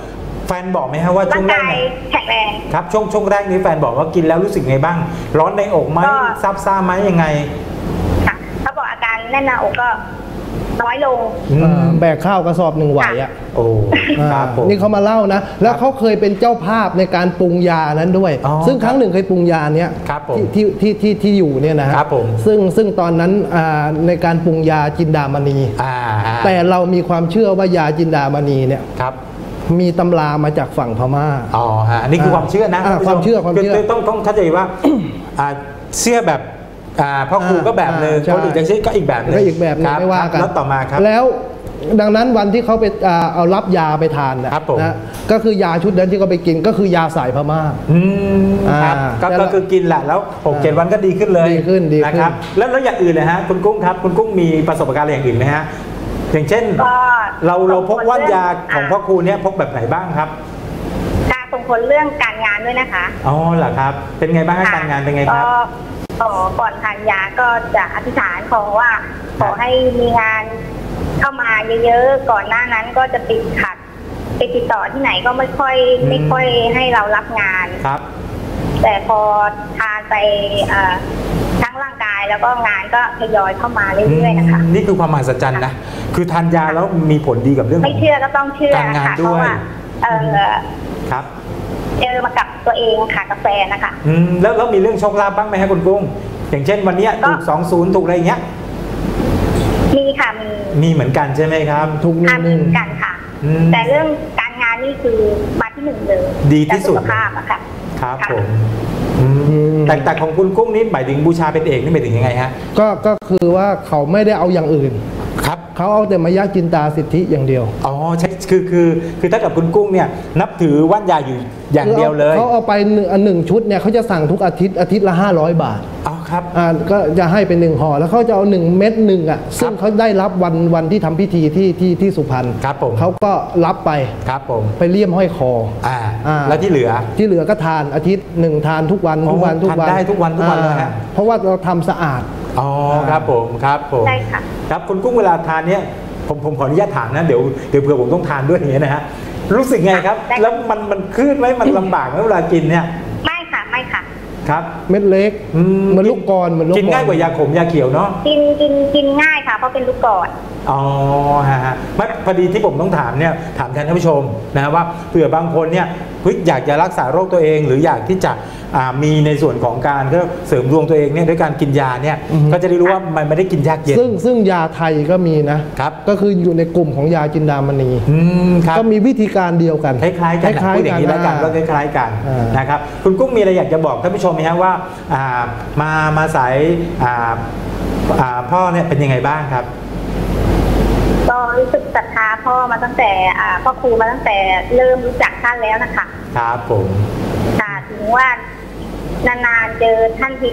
ฟนบอกไหมฮะว่าช่วงแรกแข็งแรงครับช่วงแรกนี้แฟนบอกว่ากินแล้วรู้สึกไงบ้างร้อนในอกไหมซ่าไหมยังไงค่ะเขาบอกอาการแน่นหน้าอกก็น้อยลงแบกข้าวกระสอบหนึ่งไหวอ่ะโอ้ครับผมนี่เขามาเล่านะแล้วเขาเคยเป็นเจ้าภาพในการปรุงยานั้นด้วยซึ่งครั้งหนึ่งเคยปรุงยาเนี้ยที่อยู่เนี่ยนะครับซึ่งตอนนั้นในการปรุงยาจินดามณีแต่เรามีความเชื่อว่ายาจินดามณีเนี่ยมีตำรามาจากฝั่งพม่าอ๋อฮะนี่คือความเชื่อนะความเชื่อต้องเข้าใจว่าเชื่อแบบพ่อครูก็แบบนึงคนอื่นจะเชื่อก็อีกแบบนึงไม่ว่ากันแล้วต่อมาครับแล้วดังนั้นวันที่เขาไปเอารับยาไปทานนะก็คือยาชุดนั้นที่เขาไปกินก็คือยาสายพม่าครับก็คือกินแหละแล้ว6-7 วันก็ดีขึ้นเลยนะครับแล้วอย่างอื่นเลยฮะคุณกุ้งครับคุณกุ้งมีประสบการณ์อย่างอื่นไหมฮะอย่างเช่นเราพกว่านยาของพ่อครูเนี่ยพกแบบไหนบ้างครับส่งผลเรื่องการงานด้วยนะคะอ๋อเหรอครับเป็นไงบ้างการงานเป็นไงครับก่อนทานยาก็จะอธิษฐานขอว่าขอให้มีงานเข้ามาเยอะๆก่อนหน้านั้นก็จะติดขัดไปติดต่อที่ไหนก็ไม่ค่อยให้เรารับงานครับแต่พอทานไปทั้งร่างกายแล้วก็งานก็ทยอยเข้ามาเรื่อยๆนะคะนี่คือความมหัศจรรย์นะคือทานยาแล้วมีผลดีกับเรื่องไม่เชื่อก็ต้องเชื่อการงานด้วยครับเจอมากับตัวเองค่ะกาแฟนะคะแล้วมีเรื่องโชคลาภบ้างไหมฮะคุณกุ้งอย่างเช่นวันนี้ถูก20ถูกอะไรเงี้ยมีค่ะมีเหมือนกันใช่ไหมครับทุกเหมือนกันค่ะแต่เรื่องการงานนี่คือมาที่1เลยดีที่สุดภาพอะค่ะครับผมแต่ของคุณกุ้งนี่หมายถึงบูชาเป็นเอกนี่หมายถึงยังไงฮะก็คือว่าเขาไม่ได้เอาอย่างอื่นครับเขาเอาแต่มายาจินตาสิทธิอย่างเดียวอ๋อใช่คือถ้ากับคุณกุ้งเนี่ยนับถือว่านยาอยู่อย่างเดียวเลยเขาเอาไปหนึ่งชุดเนี่ยเขาจะสั่งทุกอาทิตย์ละ500 บาทอ๋อครับก็จะให้เป็น1ห่อแล้วเขาจะเอา1 เม็ดอ่ะซึ่งเขาได้รับวันที่ทำพิธีที่สุพรรณครับผมเขาก็รับไปครับผมไปเลี่ยมห้อยคอแล้วที่เหลือก็ทานอาทิตย์1ทานทุกวันได้ทุกวันเลยฮะเพราะว่าเราทำสะอาดอ๋อครับผมใช่ค่ะครับคุณกุ้งเวลาทานเนี่ยผมขออนุญาตถามนะเดี๋ยวเผื่อผมต้องทานด้วยอย่างเงี้ยนะฮะรู้สึกไงครับแล้วมันขึ้นไหมมันลำบากไหมเวลากินเนี่ยไม่ค่ะครับเม็ดเล็กเหมือนลูกกรกินง่ายกว่ายาขมยาเขียวเนาะกินง่ายค่ะเพราะเป็นลูกกรอ๋อฮะไม่พอดีที่ผมต้องถามเนี่ยถามแทนท่านผู้ชมนะว่าเผื่อบางคนเนี่ยอยากจะรักษาโรคตัวเองหรืออยากที่จะมีในส่วนของการก็เสริมดวงตัวเองเนี่ยด้วยการกินยาเนี่ยก็จะได้รู้ว่ามันไม่ได้กินยากเย็นซึ่งยาไทยก็มีนะครับก็คืออยู่ในกลุ่มของยาจินดามณีก็มีวิธีการเดียวกันคล้ายๆกันพูดอย่างนี้แล้วกันก็คล้ายๆกันนะครับคุณกุ้งมีอะไรอยากจะบอกท่านผู้ชมไหมครับว่ามาสายพ่อเนี่ยเป็นยังไงบ้างครับก็รู้สึกศรัทธาพ่อมาตั้งแต่พ่อครูมาตั้งแต่เริ่มรู้จักท่านแล้วนะคะครับผมค่ะถึงว่านานๆเจอท่าน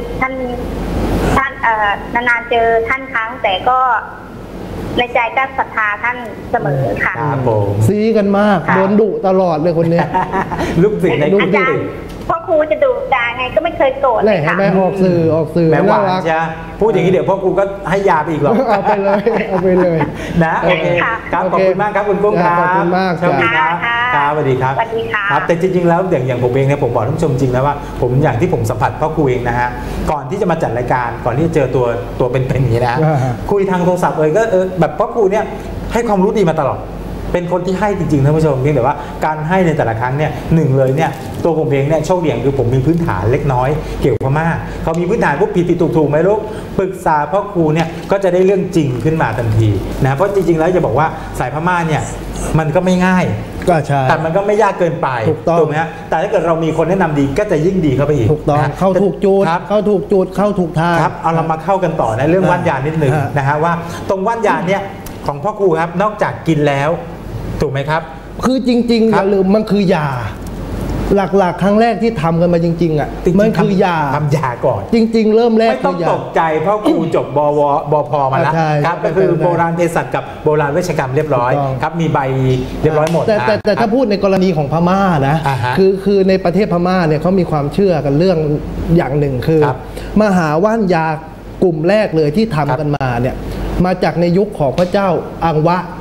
นานๆเจอท่านครั้งแต่ก็ในใจก็ศรัทธาท่านเสมอค่ะครับผมซีกันมากโดนดุตลอดเลยคนเนี้ยลูกศิษย์ในอาจารย์พ่อครูจะดุด่าไงก็ไม่เคยโกรธเลยค่ะแม่ออกสื่อแม่หวานจ้ะพูดอย่างนี้เดี๋ยวพ่อครูก็ให้ยาไปอีกหรอกเอาไปเลยนะโอเคครับขอบคุณมากครับคุณกุ้งครับขอบคุณมากสวัสดีครับครับสวัสดีครับครับแต่จริงๆแล้วอย่างผมเองเนี่ยผมบอกท่านผู้ชมจริงแล้วว่าผมอย่างที่ผมสัมผัสพ่อครูเองนะฮะก่อนที่จะมาจัดรายการก่อนที่จะเจอตัวเป็นอย่างนี้นะคุยทางโทรศัพท์เลยก็แบบพ่อครูเนี่ยให้ความรู้ดีมาตลอดเป็นคนที่ให้จริงๆท่านผู้ชมเพียงแต่ว่าการให้ในแต่ละครั้งเนี่ยเลยเนี่ยตัวผมเองเนี่ยโชคดีคือผมมีพื้นฐานเล็กน้อยเกี่ยวกับพม่าเขามีพื้นฐานพวกผิดถูกไหมลูกปรึกษาพ่อครูเนี่ยก็จะได้เรื่องจริงขึ้นมาทันทีนะเพราะจริงๆแล้วจะบอกว่าสายพม่าเนี่ยมันก็ไม่ง่ายก็ใช่แต่มันก็ไม่ยากเกินไปถูกไหมฮะแต่ถ้าเกิดเรามีคนแนะนำดีก็จะยิ่งดีเข้าไปอีกถูกต้องเข้าถูกจุดเข้าถูกทางครับเอาเรามาเข้ากันต่อในเรื่องว่านยานิดนึงนะฮะว่าตรงว่านยาเนี่ยของพ่อครูครับนอกจากกินแล้วถูกไหมครับคือจริงๆอย่าลืมมันคือยาหลักๆครั้งแรกที่ทำกันมาจริงๆอ่ะมันคือยาทำยาก่อนจริงๆเริ่มแรกไม่ต้องตกใจเพราะครูจบบพมาแล้วครับก็คือโบราณเภสัชกับโบราณเวชกรรมเรียบร้อยครับมีใบเรียบร้อยหมดแต่ถ้าพูดในกรณีของพม่านะคือในประเทศพม่าเนี่ยเขามีความเชื่อกันเรื่องอย่างหนึ่งคือมหาว่านยากลุ่มแรกเลยที่ทำกันมาเนี่ยมาจากในยุคของพระเจ้าอังวะ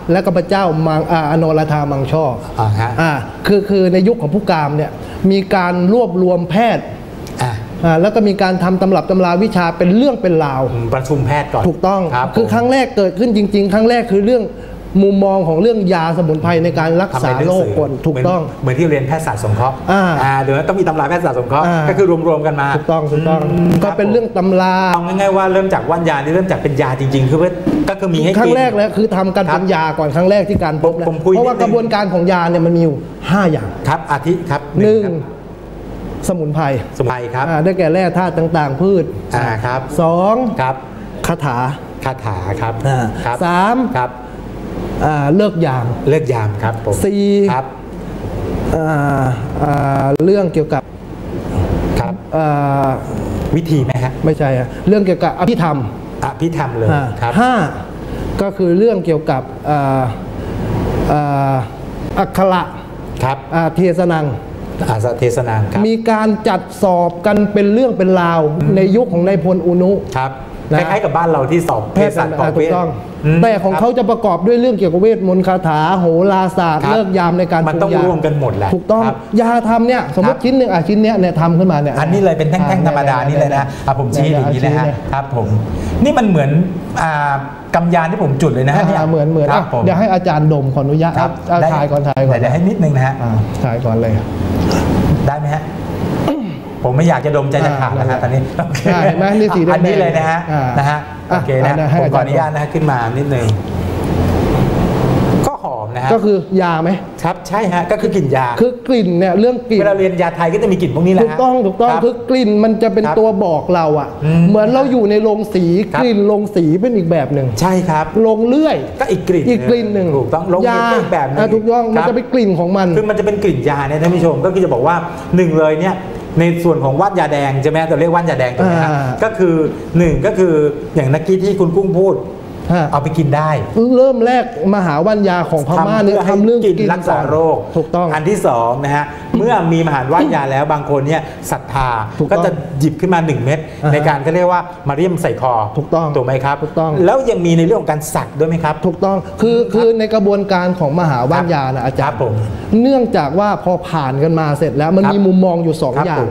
และก็พระเจ้ามังอโนราธามังช่อคือในยุคของผู้กามเนี่ยมีการรวบรวมแพทย์แล้วก็มีการทำตำรับตำราวิชาเป็นเรื่องเป็นราวประชุมแพทย์ก่อนถูกต้องคือครั้งแรกเกิดขึ้นจริงๆครั้งแรกคือเรื่องมุมมองของเรื่องยาสมุนไพรในการรักษาโรคก่อนถูกต้องเหมือนที่เรียนแพทยศาสตร์สงเคราะห์เดี๋ยวต้องมีตำราแพทยศาสตร์สงเคราะห์ก็คือรวมๆกันมาถูกต้องก็เป็นเรื่องตำราเอาง่ายๆว่าเริ่มจากว่านยานี่เริ่มจากเป็นยาจริงๆคือก็คือมีให้ครั้งแรกแล้วคือทำกันเป็นยาก่อนครั้งแรกที่การพบนะเพราะว่ากระบวนการของยาเนี่ยมันมีอยู่5อย่างครับอาทิครับ 1สมุนไพรครับได้แก่แร่ธาตุต่างๆพืชครับ 2 ครับคาถาครับ 3ครับเลิกยามครับผม 4ครับเรื่องเกี่ยวกับครับวิธีไหมฮะไม่ใช่เรื่องเกี่ยวกับอภิธรรมเลยครับ 5ก็คือเรื่องเกี่ยวกับอักขระครับเทศนังครับมีการจัดสอบกันเป็นเรื่องเป็นราวในยุคของนายพลอุนุครับคล้ายๆกับบ้านเราที่สอบเภสัชถูกต้องแต่ของเขาจะประกอบด้วยเรื่องเกี่ยวกับเวทมนต์คาถาโหราศาสตร์เลิกยามในการมันต้องรวมกันหมดแหละถูกต้องยาทำเนี่ยสมมติชิ้นหนึ่งชิ้นเนี้ยทำขึ้นมาเนี่ยอันนี้เลยเป็นแท่งๆธรรมดานี่เลยนะผมชี้อย่างนี้นะฮะครับผมนี่มันเหมือนกำยานที่ผมจุดเลยนะฮะเหมือนเดี๋ยวให้อาจารย์ดมขออนุญาตถ่ายก่อนเดี๋ยวให้นิดนึงนะฮะถ่ายก่อนเลยได้ไหมฮะผมไม่อยากจะดมใจจะขาดนะฮะตอนนี้ใช่ไหมนี่สีแดงอันนี้เลยนะฮะโอเคนะผมขออนุญาตนะขึ้นมานิดนึงก็หอมนะฮะก็คือยาไหมครับใช่ฮะก็คือกลิ่นยาคือกลิ่นเนี่ยเรื่องกลิ่นเวลาเรียนยาไทยก็จะมีกลิ่นพวกนี้แหละถูกต้องคือกลิ่นมันจะเป็นตัวบอกเราอ่ะเหมือนเราอยู่ในโรงสีกลิ่นโรงสีเป็นอีกแบบหนึ่งใช่ครับโรงเลื่อยก็อีกกลิ่นหนึ่งถูกต้องโรงยาอีกแบบนึงถูกต้องมันจะเป็นกลิ่นของมันคือมันจะเป็นกลิ่นยาเนี่ยท่านผู้ชมก็คือจะบอกว่า1เลยเนี่ยในส่วนของว่านยาแดงใช่ไหมเราเรียกว่านยาแดงตรงนี้ก็คือ1ก็คืออย่างนักกี้ที่คุณกุ้งพูดเอาไปกินได้เริ่มแรกมหาว่านยาของพม่าเนี่ยทำเรื่องกินรักษาโรคถูกต้องอันที่2นะฮะเมื่อมีมหาว่านยาแล้วบางคนเนี่ยศรัทธาก็จะหยิบขึ้นมา1เม็ดในการก็เรียกว่ามาเรียมใส่คอถูกไหมครับถูกต้องแล้วยังมีในเรื่องของการสักด้วยไหมครับถูกต้องคือในกระบวนการของมหาว่านยานะอาจารย์เนื่องจากว่าพอผ่านกันมาเสร็จแล้วมันมีมุมมองอยู่2อย่าง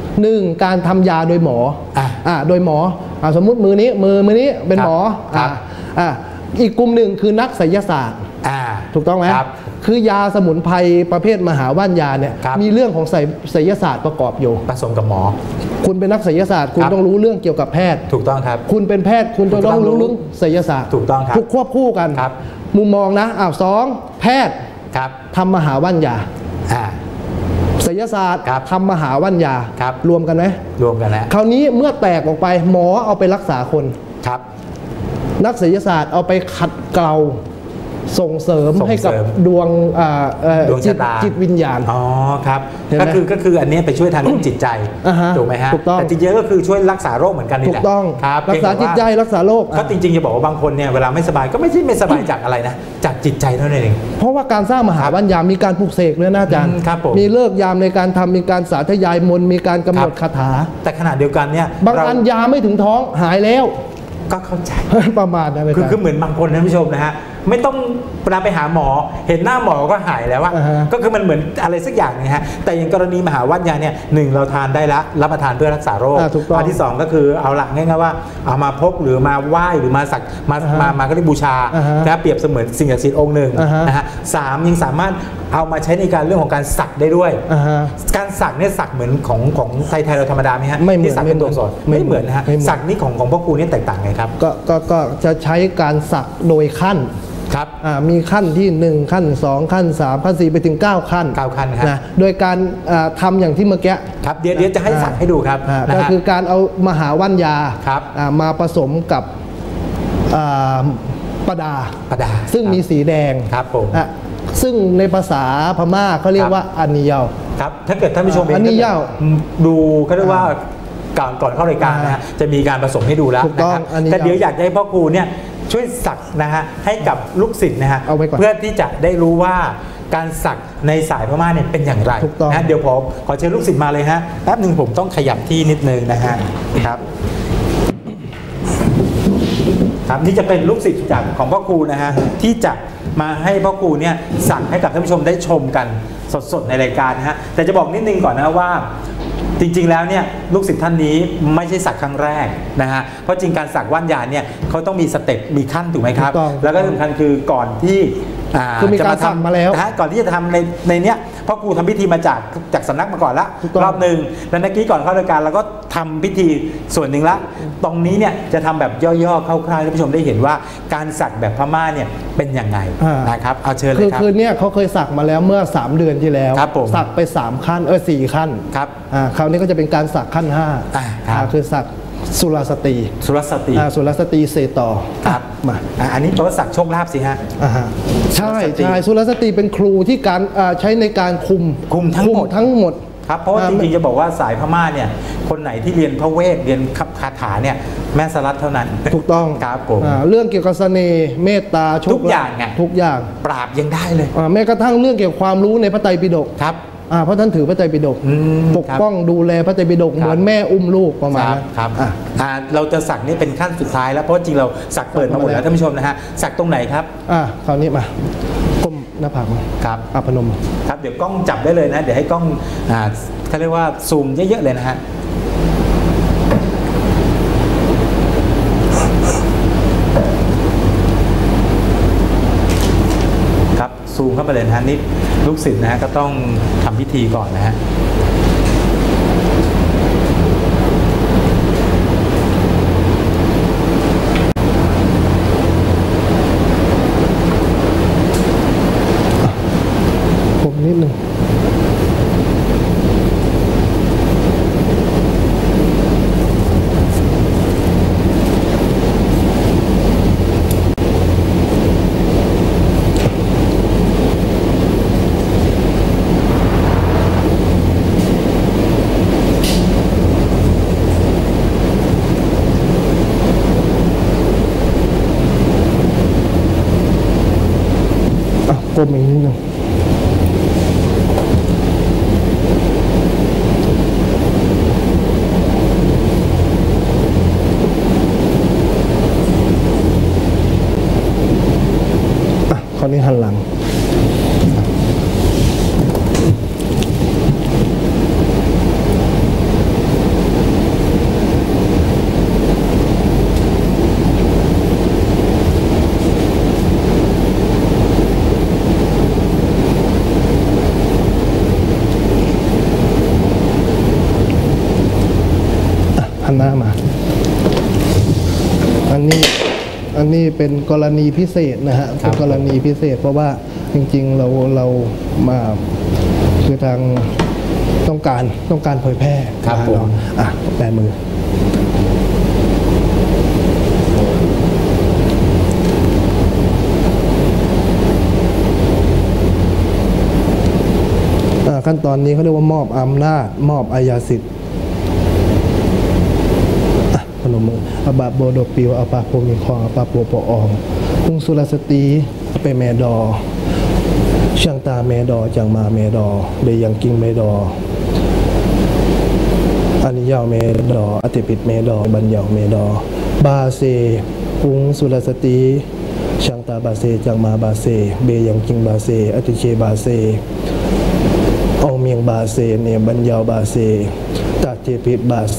1การทำยาโดยหมอโดยหมอสมมุติมือนี้เป็นหมออีกกลุ่มหนึ่งคือนักไสยศาสตร์ถูกต้องไหมคือยาสมุนไพรประเภทมหาว่านยาเนี่ยมีเรื่องของไสยศาสตร์ประกอบอยู่ผสมกับหมอคุณเป็นนักไสยศาสตร์คุณต้องรู้เรื่องเกี่ยวกับแพทย์ถูกต้องครับคุณเป็นแพทย์คุณต้องรู้เรื่องไสยศาสตร์ถูกต้องครับทุกควบคู่กันมุมมองนะ2แพทย์ทำมหาว่านยาไสยศาสตร์ทำมหาว่านยารวมกันไหมรวมกันแล้วคราวนี้เมื่อแตกออกไปหมอเอาไปรักษาคนนักไสยศาสตร์เอาไปขัดเกลาส่งเสริมให้กับดวงจิตวิญญาณครับก็คืออันนี้ไปช่วยทางเรื่องจิตใจถูกไหมฮะแต่จริงๆก็คือช่วยรักษาโรคเหมือนกันนี่แหละถูกต้องรักษาจิตใจรักษาโรคก็จริงๆจะบอกว่าบางคนเนี่ยเวลาไม่สบายก็ไม่ใช่ไม่สบายจากอะไรนะจากจิตใจเท่านั้นเองเพราะว่าการสร้างมหาว่านยามีการปลุกเสกเลยนะอาจารย์มีเลิกยามในการทำมีการสาธยายมนต์มีการกำหนดคาถาแต่ขณะเดียวกันเนี่ยบางอันยาไม่ถึงท้องหายแล้วก็เข้าใจประมาณนั้นคือเหมือนบางคนท่านผู้ชมนะฮะไม่ต้องเวลาไปหาหมอเห็นหน้าหมอก็หายแล้วก็คือมันเหมือนอะไรสักอย่างนะฮะแต่อย่างกรณีมหาว่านยาเนี่ย1เราทานได้ละรับประทานเพื่อรักษาโรคอันที่2ก็คือเอาหลักง่ายๆว่าเอามาพกหรือมาไหว้หรือมาสักมาก็ได้บูชานะเปรียบเสมือนสิ่งศักดิ์สิทธิ์องค์หนึ่งนะฮะ3ยังสามารถเอามาใช้ในการเรื่องของการสักได้ด้วยการสักเนี่ยสักเหมือนของไทยเราธรรมดาไหมฮะที่สักเป็นตัวอักษรไม่เหมือนนะฮะสักนี่ของพ่อครูนี่แตกต่างไงครับก็จะใช้การสักโดยขั้นมีขั้นที่1ขั้น2ขั้น3ขั้น4ไปถึง9ขั้นนะโดยการทำอย่างที่เมื่อกี้ครับเดี๋ยวจะให้สักให้ดูครับก็คือการเอามหาว่านยามาผสมกับปดาซึ่งมีสีแดงครับผมซึ่งในภาษาพม่าเขาเรียกว่าอันนิเยาครับถ้าเกิดท่านผู้ชมอันนิเยาดูก็เรียกว่าก่อนเข้ารายการนะฮะจะมีการผสมให้ดูแล้วนะครับแต่เดี๋ยวอยากให้พ่อครูเนี่ยช่วยสักนะฮะให้กับลูกศิษย์นะฮะเพื่อที่จะได้รู้ว่าการสักในสายพม่าเนี่ยเป็นอย่างไรนะเดี๋ยวผมขอเชิญลูกศิษย์มาเลยฮะแป๊บหนึ่งผมต้องขยับที่นิดนึงนะฮะครับครับนี่จะเป็นลูกศิษย์จากของพ่อครูนะฮะที่จะมาให้พ่อครูเนี่ยสักให้กับท่านผู้ชมได้ชมกันสดๆในรายการนะฮะแต่จะบอกนิดนึงก่อนนะว่าจริงๆแล้วเนี่ยลูกศิษย์ท่านนี้ไม่ใช่สักครั้งแรกนะฮะเพราะจริงการสักว่านยาเนี่ยเขาต้องมีสเต็ปมีขั้นถูกไหมครับแล้วก็สำคัญคือก่อนที่คือมีการสักมาแล้วนะฮะก่อนที่จะทำในเนี้ยพ่อครูทำพิธีมาจากสำนักมาก่อนละรอบหนึ่งแล้วเมื่อกี้ก่อนเข้ารายการเราก็ทำพิธีส่วนหนึ่งละตรงนี้เนี่ยจะทำแบบย่อๆคร่าวๆให้ท่านผู้ชมได้เห็นว่าการสักแบบพม่าเนี่ยเป็นยังไงนะครับเอาเชิญเลยครับคือเนี่ยเขาเคยสักมาแล้วเมื่อ3 เดือนที่แล้วสักไป3 ขั้น4 ขั้นครับคราวนี้ก็จะเป็นการสักขั้น5คือสักสุรสตรีสุรสตรีเสต่อครับมาอันนี้ตัวสักโชคลาภสิฮะใช่สุรสตรีเป็นครูที่การใช้ในการคุมทั้งหมดครับเพราะว่าจริงๆจะบอกว่าสายพม่าเนี่ยคนไหนที่เรียนพระเวทเรียนคาถาเนี่ยแม่สลัดเท่านั้นถูกต้องครับผมเรื่องเกี่ยวกับเสน่ห์เมตตาโชคลาภทุกอย่างไงทุกอย่างปราบยังได้เลยแม้กระทั่งเรื่องเกี่ยวกับความรู้ในพระไตรปิฎกครับเพราะท่านถือพระไตรปิฎกปกป้องดูแลพระไตรปิฎกเหมือนแม่อุ้มลูกประมาณนั้นครับเราจะสักนี่เป็นขั้นสุดท้ายแล้วเพราะจริงเราสักเปิดมาหมดแล้วท่านผู้ชมนะฮะสักตรงไหนครับคราวนี้มาก้มหน้าผากครับพนมครับเดี๋ยวกล้องจับได้เลยนะเดี๋ยวให้กล้องเขาเรียกว่าซูมเยอะๆเลยนะฮะซูมเข้าไปเลยนะฮะนี่ลูกศิษย์นะฮะก็ต้องทำพิธีก่อนนะฮะผมนิดหนึ่งก้มอีกนิดนึงคราวนี้หันหลังหันหน้ามาอันนี้เป็นกรณีพิเศษนะฮะเป็นกรณีพิเศษเพราะว่าจริงๆเรามาคือทางต้องการเผยแพร่ครับผมแปะมือขั้นตอนนี้เขาเรียกว่ามอบอำนาจมอบอาญาสิทธิ์พนมมืออบาโบโดปิวอปาโพมีคองอปาโปปอองคุงสุรสตีเปเมดอช่างตาเมดอจังมาเมดอเบยังกิงเมดออันยาวเมดออติปิดเมดอบัญญัติเมดอบาเซคุงสุรสตีช่างตาบาเซจังมาบาเซเบยังกิงบาเซอติเชบาเซเอาเมียงบาเซเนบัญญัติบาเซตาเจปิดบาเซ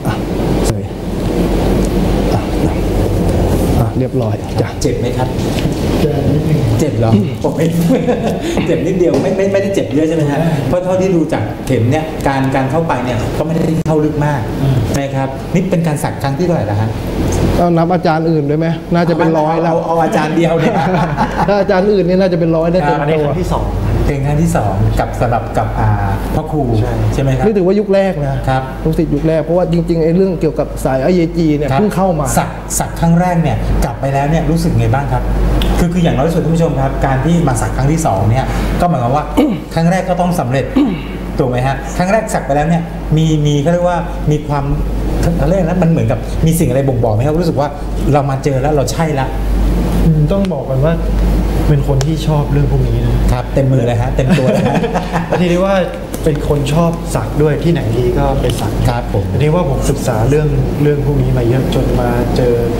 เรียบร้อยจ้ะเจ็บไหมครับเจ็บเหรอผมไม่เจ็บนิดเดียวไม่ได้เจ็บเยอะใช่ไหมฮะเพราะเท่าที่ดูจากเข็มเนี่ยการเข้าไปเนี่ยก็ไม่ได้เข้าลึกมากนะครับนี่เป็นการสักครั้งที่เท่าไหร่ละฮะเอานับอาจารย์อื่นด้วยไหมน่าจะเป็นร้อยแล้วเอาอาจารย์เดียวเนี่ยถ้าอาจารย์อื่นนี่น่าจะเป็นร้อยได้เต็มตัวที่2เป็นครั้งที่2กับสำหรับกับพ่อครูใช่ไหมครับนี่ถือว่ายุคแรกนะครับลูกศิษย์ยุคแรกเพราะว่าจริงๆไอ้เรื่องเกี่ยวกับสายอเยจีเนี่ยเพิ่งเข้ามาสักครั้งแรกเนี่ยกลับไปแล้วเนี่ยรู้สึกไงบ้างครับคืออย่างน้อยที่สุดท่านผู้ชมครับการที่มาสักครั้งที่2เนี่ยก็หมายความว่าครั้งแรกก็ต้องสำเร็จถูกไหมฮะครั้งแรกสักไปแล้วเนี่ยมีเขาเรียกว่ามีความอะไรนะมันเหมือนกับมีสิ่งอะไรบ่งบอกไหมครับรู้สึกว่าเรามาเจอแล้วเราใช่ละต้องบอกกันว่าเป็นคนที่ชอบเรื่องพวกนี้นะครับเต็มมือเลยฮะเต็มตัวเลยฮะทีนี้ว่าเป็นคนชอบสักด้วยที่ไหนดีก็ไปสักครับผมทีนี้ว่าผมศึกษาเรื่องพวกนี้มาเยอะจนมาเจอ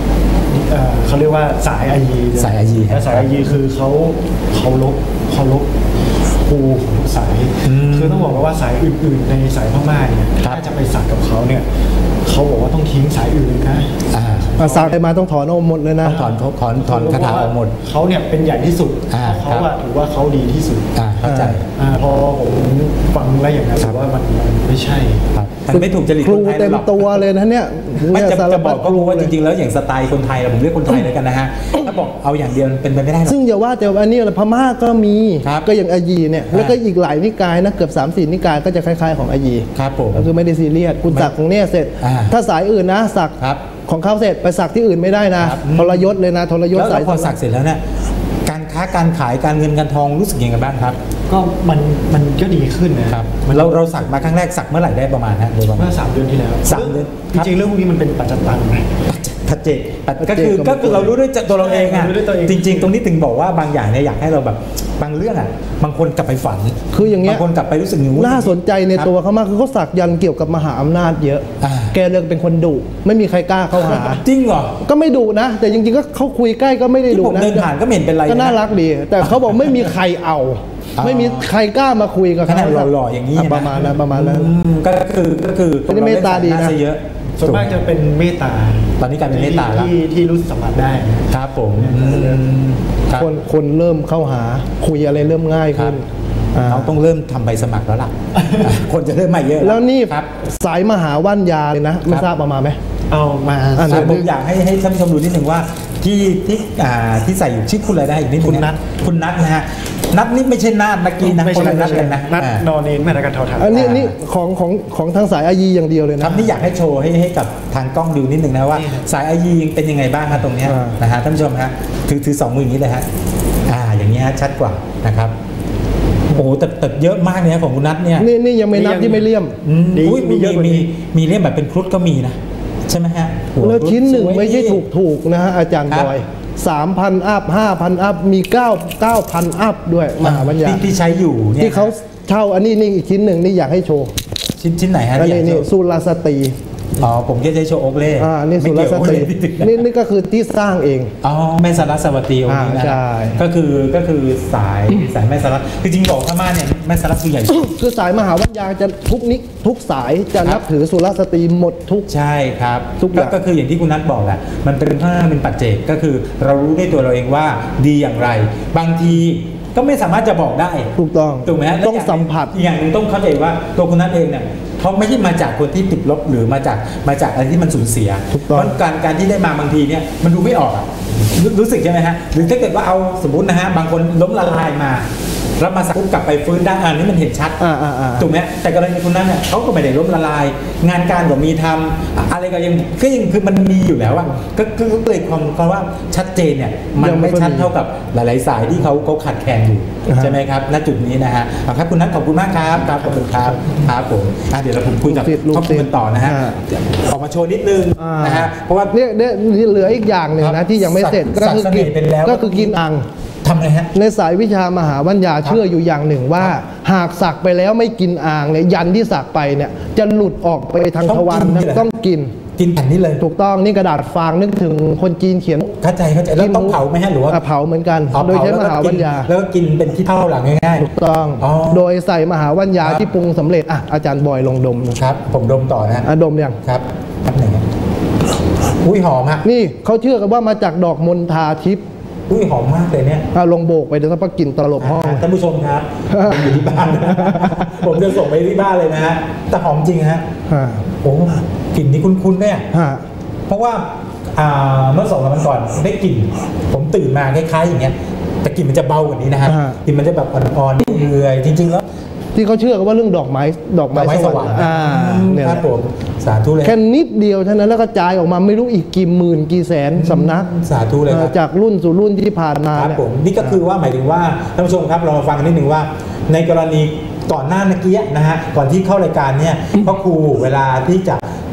เขาเรียกว่าสายอายีสายอายีสายอายีคือเขาลบครูของสายคือต้องบอกว่าสายอื่นๆในสายพม่าเนี่ยถ้าจะไปสักกับเขาเนี่ยเขาบอกว่าต้องทิ้งสายอื่นเลยนะสักไปมาต้องถอนออกหมดเลยนะถอนคาถาออกหมดเขาเนี่ยเป็นใหญ่ที่สุดเขาถือว่าเขาดีที่สุดเข้าใจพอผมฟังแล้วอย่างนั้นถือว่ามันไม่ใช่มันไม่ถูกจริตครูเต็มตัวเลยนะเนี่ยไม่จะบอกก็รู้ว่าจริงๆแล้วอย่างสไตล์คนไทยผมเรียกคนไทยเลยกันนะฮะถ้าบอกเอาอย่างเดียวเป็นไปไม่ได้หรอกซึ่งอย่าว่าแต่อันนี้พม่าก็มีก็อย่างอายีเนี่ยแล้วก็อีกหลายนิกายนะเกือบ3-4 นิกายก็จะคล้ายๆของอายีครับผมก็คือไม่ได้ซีเรียสคุณสักของเนี่ยเสร็จถ้าสายอื่นนะสักของเขาเสร็จไปสักที่อื่นไม่ได้นะทรยศเลยนะทรยศสายพอสักเสร็จแล้วเนี่ยการค้าการขายการเงินการทองรู้สึกยังไงบ้างครับก็มันก็ดีขึ้นนะครับเราสักมาครั้งแรกสักเมื่อไหร่ได้ประมาณนะเมื่อ3 เดือนที่แล้ว 3 เดือนจริงๆเรื่องพวกนี้มันเป็นปัจจัยตังค์ปัจเจกก็คือเรารู้ด้วยตัวเราเองอ่ะจริงๆตรงนี้ถึงบอกว่าบางอย่างเนี่ยอยากให้เราแบบบางเรื่องอ่ะบางคนกลับไปฝันคืออย่างเงี้ยบางคนกลับไปรู้สึกน่าสนใจในตัวเขามากคือเขาสักยันเกี่ยวกับมหาอำนาจเยอะแกเรื่องเป็นคนดุไม่มีใครกล้าเข้าหาจริงเหรอก็ไม่ดุนะแต่จริงๆก็เขาคุยใกล้ก็ไม่ได้ดุนะเดินผ่านก็เห็นเป็นไรก็น่ารักดีแต่เขาบอกไม่มีใครเอาไม่มีใครกล้ามาคุยกับเขาหล่อๆอย่างนี้ประมาณนั้นก็คือเมตตาดีนะเยอะส่วนมากจะเป็นเมตตาตอนนี้กลายเป็นเมตตาแล้วที่รู้สัมผัสได้ครับผมคนเริ่มเข้าหาคุยอะไรเริ่มง่ายขึ้นเราต้องเริ่มทำใบสมัครแล้วล่ะคนจะเริ่มมาเยอะแล้วนี่สายมหาว่านยาเลยนะไม่ทราบประมาณไหมเอามาผมอยากให้ท่านผู้ชมดูนิดหนึ่งว่าที่ใส่อยู่ชื่อคุณอะไรได้อีกนิดนึงคุณนัทนะฮะนัทนี่ไม่ใช่นาฏเมื่อกี้นะคนละนัทกันนะนัทนอนเองแม่นักการทอทัศน์อันนี้นี่ของทางสายอายีอย่างเดียวเลยนะครับนี่อยากให้โชว์ให้กับทางกล้องดูนิดนึงนะว่าสายอายีเป็นยังไงบ้างครับตรงนี้นะฮะท่านผู้ชมฮะถือ2 มืออย่างนี้เลยฮะอย่างนี้ฮะชัดกว่านะครับโอ้แต่เยอะมากเนี่ยของคุณนัทเนี่ยนี่ยังไม่นับที่ไม่เลี่ยมมีเลี่ยมแบบเป็นครุฑก็มีนะใช่ไหมฮะแล้วชิ้นหนึ่งไม่ใช่ถูกนะฮะอาจารย์บอย3,000 อัพ 5,000 อัพมี9,000 อัพด้วยมหาวิทยาลัยที่ใช้อยู่เนี่ยที่เขาเช่าอันนี้อีกชิ้นหนึ่งนี่อยากให้โชว์ชิ้นไหนฮะนี่สุรสตรีผมแค่ใช้โชว์โอ๊กเล่นี่สุรสตรีนี่ก็คือที่สร้างเองแม่สารัสวัตีองค์นี้นะก็คือสายแม่สารัสคือจริงบอกพม่าเนี่ยแม่สารัสคือใหญ่คือสายมหาวิทยาลัยจะทุกสายจะนับถือสุรสตรีหมดทุกใช่ครับก็คืออย่างที่คุณนัทบอกแหละมันเป็นข้างเป็นปัจเจกก็คือเรารู้ด้วยตัวเราเองว่าดีอย่างไรบางทีก็ไม่สามารถจะบอกได้ถูกไหมต้องสัมผัสอย่างนึงต้องเข้าใจว่าตัวคุณนัทเองเนี่ยเขาไม่ใช่มาจากคนที่ติดลบหรือมาจากอะไรที่มันสูญเสียเพราะการที่ได้มาบางทีเนี่ยมันดูไม่ออกรู้สึกใช่ไหมฮะหรือถ้าเกิดว่าเอาสมมตินะฮะบางคนล้มละลายมารับมาสักปุ๊บกลับไปฟื้นได้นี่มันเห็นชัดถูกไหมแต่กรณีคุณนั้นเนี่ยเขาก็ไม่ได้ล้มละลายงานการก็มีทำอะไรก็ยังคือมันมีอยู่แล้วก็เลยความว่าชัดเจนเนี่ยมันไม่ชัดเท่ากับหลายๆสายที่เขาขาดแคลนอยู่ใช่ไหมครับณจุดนี้นะฮะครับคุณนัทขอบคุณมากครับขอบคุณครับผมเดี๋ยวผมคุยกับครอบครัวกันต่อนะฮะออกมาโชว์นิดนึงนะฮะเพราะว่าเนี่ยเหลืออีกอย่างหนึ่งนะที่ยังไม่เสร็จก็คือกินอังทำไงฮะในสายวิชามหาวิทยาลัยเชื่ออยู่อย่างหนึ่งว่าหากสักไปแล้วไม่กินอ่างเนี่ยยันที่สักไปเนี่ยจะหลุดออกไปทางทวารต้องกินแผ่นนี้เลยถูกต้องนี่กระดาษฟางนึกถึงคนจีนเขียนเข้าใจแล้วต้องเผาไหมฮะหรือว่าเผาเหมือนกันโดยใช้มหาวิทยาลัยแล้วก็กินเป็นขี้เถ้าหลังง่ายๆถูกต้องโดยใส่มหาวิทยาลัยที่ปรุงสำเร็จอาจารย์บอยลองดมครับผมดมต่อนะดมยังครับไหนอุ้ยหอมฮะนี่เขาเชื่อกันว่ามาจากดอกมณฑาทิพย์อุ้ยหอมมากเลยเนี่ยลงโบกไปเดี๋ยวถ้าพักกินตลบห้องท่านผู้ชมครับผมอยู่ที่บ้านผมจะส่งไปที่บ้านเลยนะฮะแต่หอมจริงฮะโอ้กลิ่นนี้คุ้นๆเนี่ยเพราะว่าเมื่อ2 วันก่อนได้กลิ่นผมตื่นมาคล้ายๆอย่างเงี้ยแต่กลิ่นมันจะเบากว่านี้นะฮะกลิ่นมันจะแบบอ่อนๆเรื่อยๆจริงๆแล้วที่เขาเชื่อกันว่าเรื่องดอกไม้สวรรค์เนี่ยครับผมสาธุเลยแค่นิดเดียวเท่านั้นแล้วก็จ่ายออกมาไม่รู้อีกกี่หมื่นกี่แสนสำนักสาธุเลยครับจากรุ่นสู่รุ่นที่ผ่านมาครับผมนี่ก็คือว่าหมายถึงว่าท่านผู้ชมครับเรามาฟังกันนิดหนึ่งว่าในกรณีก่อนหน้าเมื่อกี้นะฮะก่อนที่เข้ารายการเนี่ยพ่อครูเวลาที่จะท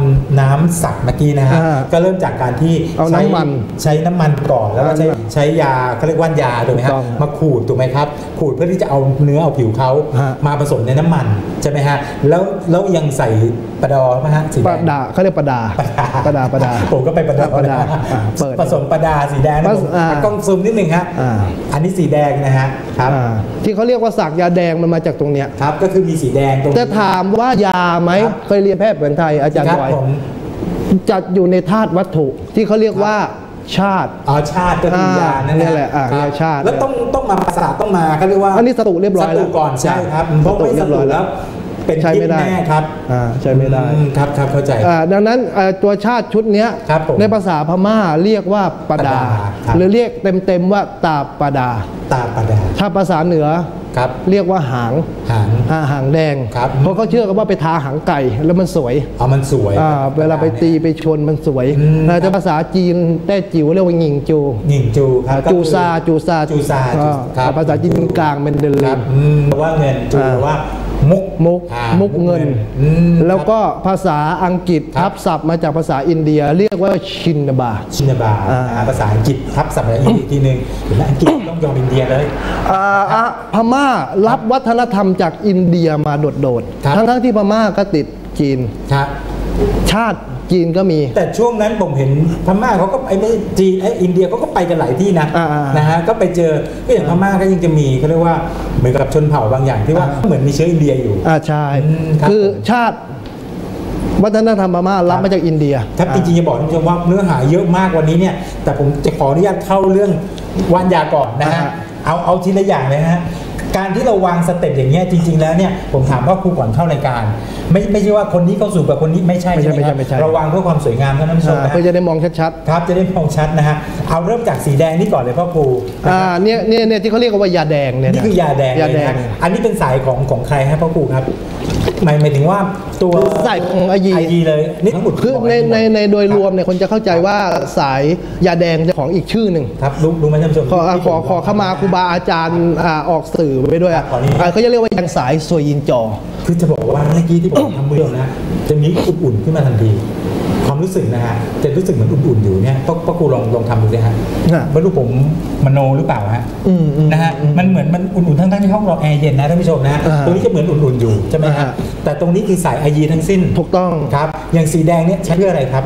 ำน้ำสักเมื่อกี้นะฮะก็เริ่มจากการที่ใช้น้ำมันก่อนแล้วก็ใช้ยาเขาเรียกว่ายาถูกไหมครับมาขูดถูกไหมครับขูดเพื่อที่จะเอาเนื้อเอาผิวเขามาผสมในน้ำมันใช่ไหมฮะแล้วยังใส่ปลาดอไหมฮะปลาดาเขาเรียกปลาดาผมก็ไปปลาดาผสมปลาดาสีแดงนะกล้องซูมนิดหนึ่งฮะอันนี้สีแดงนะฮะครับที่เขาเรียกว่าสักยาแดงมันมาจากตรงเนี้ยครับก็คือมีสีแดงตรงจะถามว่ายาไหมเคยเรียนแพทย์แผนไทยอาจารย์บอยจัดอยู่ในธาตุวัตถุที่เขาเรียกว่าชาติชาติก็คือยานั่นแหละชาติแล้วต้องมาประสาทต้องมาเขาเรียกว่าอันนี้สตุเรียบร้อยแล้วก่อนใช่ครับเพราะไม่สตุแล้วเป็นใช้ไม่ได้ครับใช้ไม่ได้ครับเข้าใจดังนั้นตัวชาติชุดนี้ในภาษาพม่าเรียกว่าปดาหรือเรียกเต็มๆว่าตาปดาถ้าภาษาเหนือเรียกว่าหางแดงเพราะเขาเชื่อกันว่าไปทาหางไก่แล้วมันสวยมันสวยเวลาไปตีไปชนมันสวยแต่ภาษาจีนแต้จิ๋วเรียกว่าหญิงจูจูซาภาษาจีนกลางเป็นเดลิว่าเงินจูว่ามุกเงินแล้วก็ภาษาอังกฤษทับศัพท์มาจากภาษาอินเดียเรียกว่าชินบาภาษาอังกฤษทับศัพท์มาอีกทีหนึ่งเห็นไหมอังกฤษต้องยอมอินเดียเลยพม่ารับวัฒนธรรมจากอินเดียมาโดดๆทั้งที่พม่าก็ติดจีนชาติจีนก็มีแต่ช่วงนั้นผมเห็นพม่าเขาก็ไม่จีนอินเดียเขาก็ไปกันหลายที่นะฮะก็ไปเจอก็อย่างพม่าก็ยังจะมีเขาเรียกว่าเหมือนกับชนเผ่าบางอย่างที่ว่าเหมือนมีเชื้ออินเดียอยู่ใช่คือชาติวัฒนธรรมพม่ารับมาจากอินเดียครับจริงๆจะบอกท่านผู้ชมว่าเนื้อหาเยอะมากวันนี้เนี่ยแต่ผมจะขออนุญาตเข้าเรื่องว่านยาก่อนนะฮะเอาทีละอย่างเลยฮะการที่เราวางสเต็ปอย่างเงี้ยจริงๆแล้วเนี่ยผมถามว่าครูก่อนเข้ารายการไม่ใช่ว่าคนนี้เข้าสู่กับคนนี้ไม่ใช่เราวางเพื่อความสวยงามเท่านั้นเองเพื่อจะได้มองชัดๆครับจะได้มองชัดนะฮะเอาเริ่มจากสีแดงนี่ก่อนเลยพ่อครูเนี่ยที่เขาเรียกว่ายาแดงเนี่ยนี่คือยาแดงอันนี้เป็นสายของใครครับพ่อครูครับหมายถึงว่าตัวสายของอายีเลยนี่ทั้งหมดคือในโดยรวมเนี่ยคนจะเข้าใจว่าสายยาแดงจะของอีกชื่อหนึ่งครับรู้ไหมท่านผู้ชมขอเข้ามาครูบาอาจารย์ออกสื่อไปด้วยเขาจะเรียกว่ายาสายสวยยินจอคือจะบอกว่าเมื่อกี้ที่ผมทำมือนะจะมีอุ่นๆขึ้นมาทันทีความรู้สึกนะฮะจะรู้สึกเหมือนอุ่นๆอยู่เนี่ยพ่อครูลองทำดูสิฮะไม่รู้ผมมโนหรือเปล่าฮะนะฮะมันเหมือนมันอุ่นๆทั้งที่ห้องเราแอร์เย็นนะท่านผู้ชมนะตรงนี้จะเหมือนอุ่นๆอยู่ใช่ไหมฮะแต่ตรงนี้คือสายไอยีทั้งสิ้นถูกต้องครับอย่างสีแดงเนี่ยใช้เพื่ออะไรครับ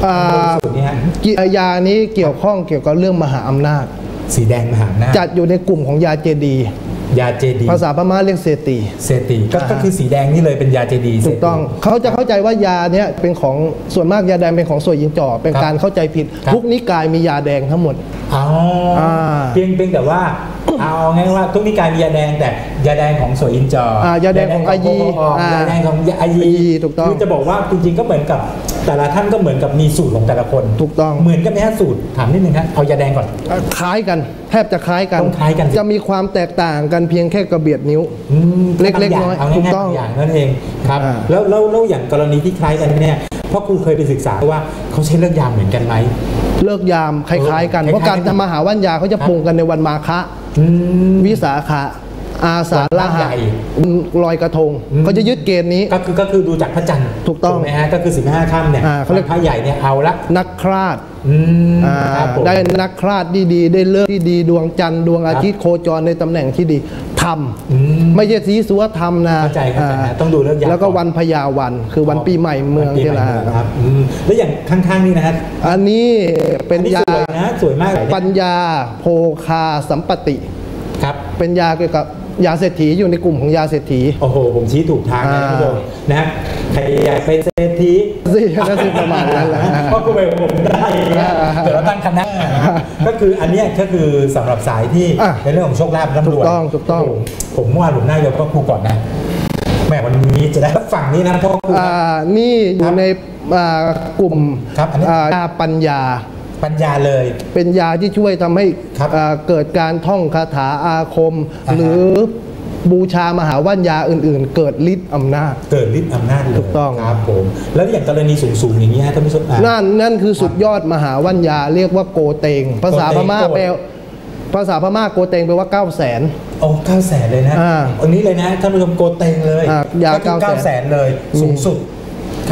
ยานี้เกี่ยวข้องเกี่ยวกับเรื่องมหาอำนาจสีแดงมหาอำนาจจัดอยู่ในกลุ่มของยาเจดียาเจดีภาษาพม่าเรียกเซตีก็คือสีแดงนี่เลยเป็นยาเจดีถูกต้องเขาจะเข้าใจว่ายาเนี้ยเป็นของส่วนมากยาแดงเป็นของสวยยินจ่อเป็นการเข้าใจผิดทุกนิกายมียาแดงทั้งหมดเพียงแต่ว่าเอาง่ายว่าทุกนิกายมียาแดงแต่ยาแดงของสวยยินจ่อยาแดงของอายียาแดงของอายีถูกต้องคือจะบอกว่าจริงๆก็เหมือนกับแต่ละท่านก็เหมือนกับมีสูตรของแต่ละคนถูกต้องเหมือนกันไหมฮะสูตรถามนิดนึงครับเอายาแดงก่อนคล้ายกันแทบจะคล้ายกันคล้ายกันจะมีความแตกต่างกันเพียงแค่กระเบียดนิ้วเล็กๆน้อยถูกต้องอย่างนั้นเองครับแล้วอย่างกรณีที่คล้ายกันเนี่ยพ่อครูเคยไปศึกษาว่าเขาใช้เลิกยามเหมือนกันไหมเลิกยามคล้ายๆกันเพราะการทำมหาว่านยาเขาจะปรุงกันในวันมาฆะวิสาขะอาสาฬหะลอยกระทงเขาจะยึดเกณฑ์นี้ก็คือดูจากพระจันทร์ถูกต้องไหมฮะก็คือ15ค่ำเนี่ยเขาเรียกพระใหญ่เนี่ยเอาละนักคราดได้นักคราดดีได้เลิกที่ดีดวงจันทร์ดวงอาทิตย์โคจรในตำแหน่งที่ดีทำไม่ใช่สีสัวทำนะเข้าใจต้องดูเรื่องแล้วก็วันพญาวันคือวันปีใหม่เมืองที่ละครับแล้วอย่างข้างๆนี่นะครับอันนี้เป็นยาสวยมากปัญญาโภคาสัมปติครับเป็นยาเกี่ยวกับยาเศรษฐีอยู่ในกลุ่มของยาเศรษฐีโอ้โหผมชี้ถูกทางนะท่านผู้ชมนะใครอยากเป็นเศรษฐีสิประมาณนั้นแหละเพราะกูไปผมได้เดี๋ยวเราตั้งคณะก็คืออันนี้ก็คือสำหรับสายที่ในเรื่องของโชคลาภร่ำรวยถูกต้องผมว่าหลุมหน้ายกพ่อครูก่อนนะแม่วันนี้จะได้ฝั่งนี้นะพ่อครูนี่อยู่ในกลุ่มยาปัญญาเลยเป็นยาที่ช่วยทำให้เกิดการท่องคาถาอาคมหรือบูชามหาว่านยาอื่นๆเกิดฤทธิ์อำนาจถูกต้องครับผมแล้วอย่างกรณีสูงๆอย่างนี้ท่านผู้ชมนั่นคือสุดยอดมหาว่านยาเรียกว่าโกเตงภาษาพม่าโกเตงแปลว่า900,000 โอ้900,000เลยนะอันนี้เลยนะท่านผู้ชมโกเตงเลยยา 900,000เลยสูงสุดครับ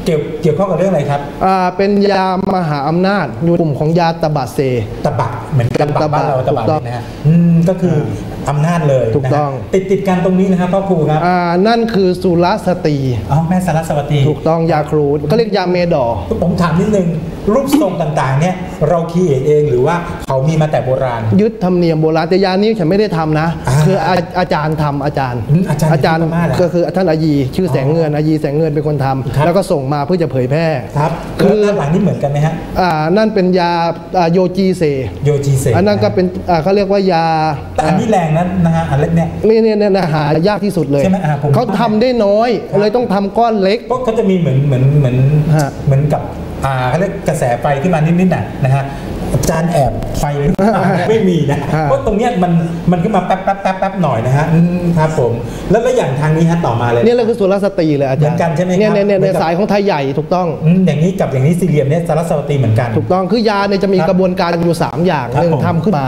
เกี่ยวข้องกับเรื่องอะไรครับเป็นยามหาอำนาจอยู่กลุ่มของยาตบะเซตบะเหมือนกันตบะบ้านเราตบะนะฮะก็คืออำนาจเลยถูกต้องติดกันตรงนี้นะครับพ่อครูครับนั่นคือสุรสตรีแม่สารสวตีถูกต้องยาครูก็เรียกยาเมดอผมถามนิดนึงรูปทรงต่างๆเนี่ยเราคิดเองหรือว่าเขามีมาแต่โบราณยึดธรรมเนียมโบราณแต่ยานี้ฉันไม่ได้ทำนะคืออาจารย์ทำอาจารย์ก็คือท่านอายีชื่อแสงเงินอายีแสงเงินเป็นคนทำแล้วก็ส่งมาเพื่อจะเผยแพร่ครับคือหลังนี้เหมือนกันไหมฮะนั่นเป็นยาโยจีเซอันนั้นก็เป็นเขาเรียกว่ายาแต่อันนี้แรงนั้นนะฮะอันเล็กเนี่ยนี่หายากที่สุดเลยเขาทำได้น้อยเลยต้องทำก้อนเล็กเพราะเขาจะมีเหมือนกับเขาเรียกกระแสไฟขึ้นมานิดๆนะฮะอาจารย์แอบไฟไม่มีนะเพราะตรงเนี้ยมันขึ้นมาแป๊บหน่อยนะฮะครับผมแล้วอย่างทางนี้ฮะต่อมาเลยนี่เราคือสุรสตรีเลยอาจารย์เหมือนกันใช่ไหมครับเนี่ยสายของไทยใหญ่ถูกต้องอย่างนี้กับอย่างนี้สี่เหลี่ยมเนี่ยสารสวตีเหมือนกันถูกต้องคือยาเนี่ยจะมีกระบวนการอยู่3อย่างหนึ่งทำขึ้นมา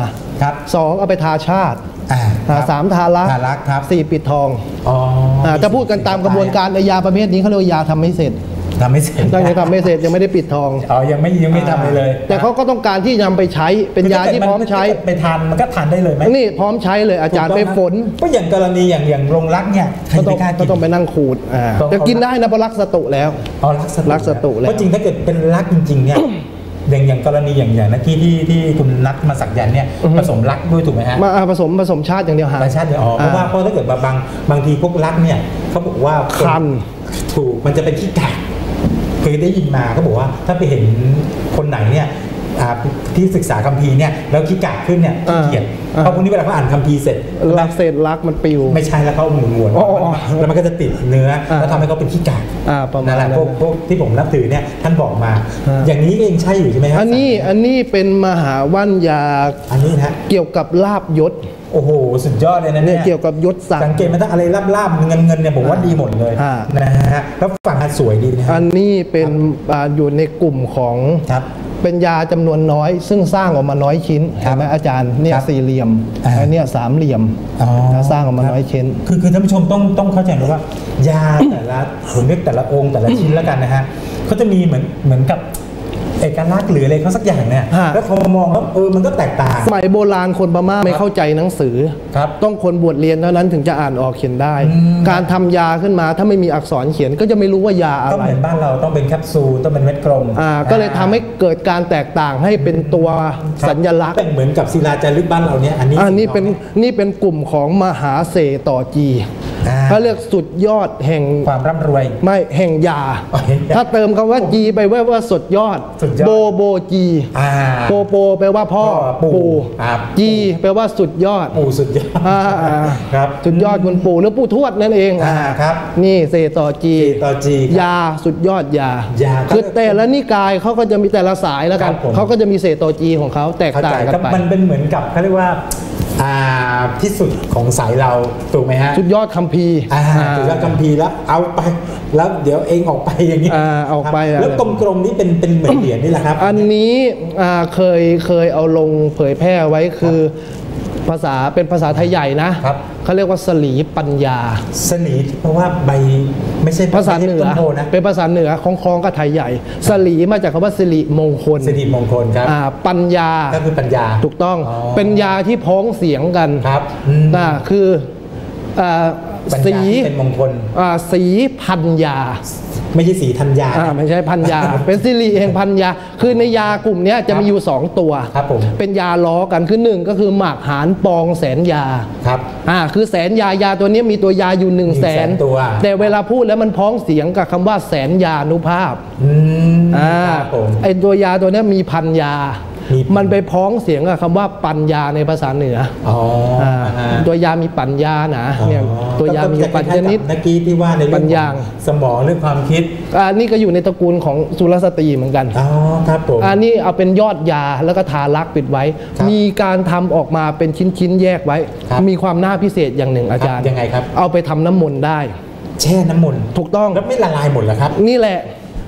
2เอาไปทาชาติ3ทาลัก4ปิดทองจะพูดกันตามกระบวนการในยาประเภทนี้เขาเรียกยาทำไม่เสร็จยังไม่เสร็จยังไม่ได้ปิดทองยังไม่ทำเลยแต่เขาก็ต้องการที่นำไปใช้เป็นยาที่พร้อมใช้ไปทานมันก็ทานได้เลยไหมนี่พร้อมใช้เลยอาจารย์ไปฝนก็อย่างกรณีอย่างโรงรักเนี่ยก็ต้องไปนั่งขูดจะกินได้นะเพราะรักสตุแล้วรักสตุแล้วเพราะจริงถ้าเกิดเป็นรักจริงๆเนี่ยอย่างกรณีอย่างนักที่คุณนัดมาสักยันเนี่ยผสมรักด้วยถูกไหมฮะผสมชาติอย่างเดียวฮะชาติเดียวเพราะถ้าเกิดบางทีพวกรักเนี่ยเขาบอกว่าคันถูกมันจะเป็นขี้กากเคยได้ยินมาเขาบอกว่าถ้าไปเห็นคนไหนเนี่ยที่ศึกษาคัมภีร์เนี่ยแล้วขี้กากขึ้นเนี่ยเกลียดเพราะพวกนี้เวลาเขาอ่านคัมภีร์เสร็จรักมันปิวไม่ใช่แล้วเขาหมุนแล้วมันก็จะติดเนื้อแล้วทำให้เขาเป็นขี้กากนั่นแหละพวกที่ผมนับถือเนี่ยท่านบอกมาอย่างนี้ก็ยังใช่อยู่ใช่ไหมครับอันนี้เป็นมหาวัญญาอันนี้ฮะเกี่ยวกับลาภยศโอ้โหสุดยอดเลยนะเนี่ยเกี่ยวกับยศศักดิ์สังเกตมันต้องอะไรลาบเงินเนี่ยผมว่าดีหมดเลยนะฮะแล้วฝั่งสวยดีนะอันนี้เป็นอยู่ในกลุ่มของเป็นยาจำนวนน้อยซึ่งสร้างออกมาน้อยชิ้นเห็นไหมอาจารย์เนี่ย4เหลี่ยมอันนี้3เหลี่ยมสร้างออกมาน้อยชิ้นคือท่านผู้ชมต้องเข้าใจนะว่ายาแต่ละผมเรียกแต่ละองค์แต่ละชิ้นแล้วกันนะฮะเขาจะมีเหมือนกับเอกลักษณ์หรืออะไรเขาสักอย่างเนี่ยแล้วพอมองแล้วมันก็แตกต่างสมัยโบราณคนพม่าไม่เข้าใจหนังสือต้องคนบวชเรียนเท่านั้นถึงจะอ่านออกเขียนได้การทำยาขึ้นมาถ้าไม่มีอักษรเขียนก็จะไม่รู้ว่ายาอะไรต้องเหมือนบ้านเราต้องเป็นแคปซูลต้องเป็นเม็ดกลมก็เลยทำให้เกิดการแตกต่างให้เป็นตัวสัญลักษณ์เหมือนกับศิลาจารึกบ้านเราเนี่ยอันนี้เป็นกลุ่มของมหาเสต่อจีเขาเรียกสุดยอดแห่งความร่ำรวยไม่แห่งยาถ้าเติมคำว่าจีไปว่าสุดยอดโบจีโปแปลว่าพ่อปู่จีแปลว่าสุดยอดปู่สุดยอดครับสุดยอดคุณปู่หรือปู่ทวดนั่นเองครับนี่เสต่อจียาสุดยอดยาคือแต่ละนิกายเขาก็จะมีแต่ละสายแล้วกันเขาก็จะมีเสต่อจีของเขาแตกต่างกันไปมันเป็นเหมือนกับเขาเรียกว่าที่สุดของสายเราถูกไหมฮะสุดยอดคัมภีร์สุดยอดคัมภีร์แล้วเอาไปแล้วเดี๋ยวเองออกไปอย่างนี้ออกไปแล้วกลมๆนี้เป็นเหมือนเหรียญนี่แหละครับอันนี้เคยเอาลงเผยแพร่ไว้คือเป็นภาษาไทยใหญ่นะเขาเรียกว่าสลีปัญญาสลีเพราะว่าใบไม่ใช่ภาษาเหนือเป็นภาษาเหนือคล้องกับไทยใหญ่สลีมาจากคำว่าสิริมงคลปัญญาก็คือปัญญาถูกต้องเป็นยาที่พ้องเสียงกันครับคือสีเป็นมงคลสีพัญญาไม่ใช่สีธัญญาไม่ใช่พัญญาเป็นสิริแห่งพัญญาคือในยากลุ่มนี้จะมีอยู่2ตัวครับผมเป็นยาล้อกันคือ1ก็คือหมากหานปองแสนยาครับคือแสนยาตัวนี้มีตัวยาอยู่100,000 ตัวแต่เวลาพูดแล้วมันพ้องเสียงกับคำว่าแสนยานุภาพไอตัวยาตัวนี้มีพัญญามันไปพ้องเสียงกับคำว่าปัญญาในภาษาเหนือตัวยามีปัญญานะเนี่ยตัวยามีปัญญานิดเมื่อกี้ที่ว่าในเรื่องสมองเรื่องความคิดนี่ก็อยู่ในตระกูลของสุรสตรีเหมือนกันครับผมนี่เอาเป็นยอดยาแล้วก็ทาลักปิดไว้มีการทำออกมาเป็นชิ้นแยกไว้มีความน่าพิเศษอย่างหนึ่งอาจารย์ยังไงครับเอาไปทำน้ำมนต์ได้แช่น้ำมนต์ถูกต้องแล้วไม่ละลายหมดเหรอครับนี่แหละ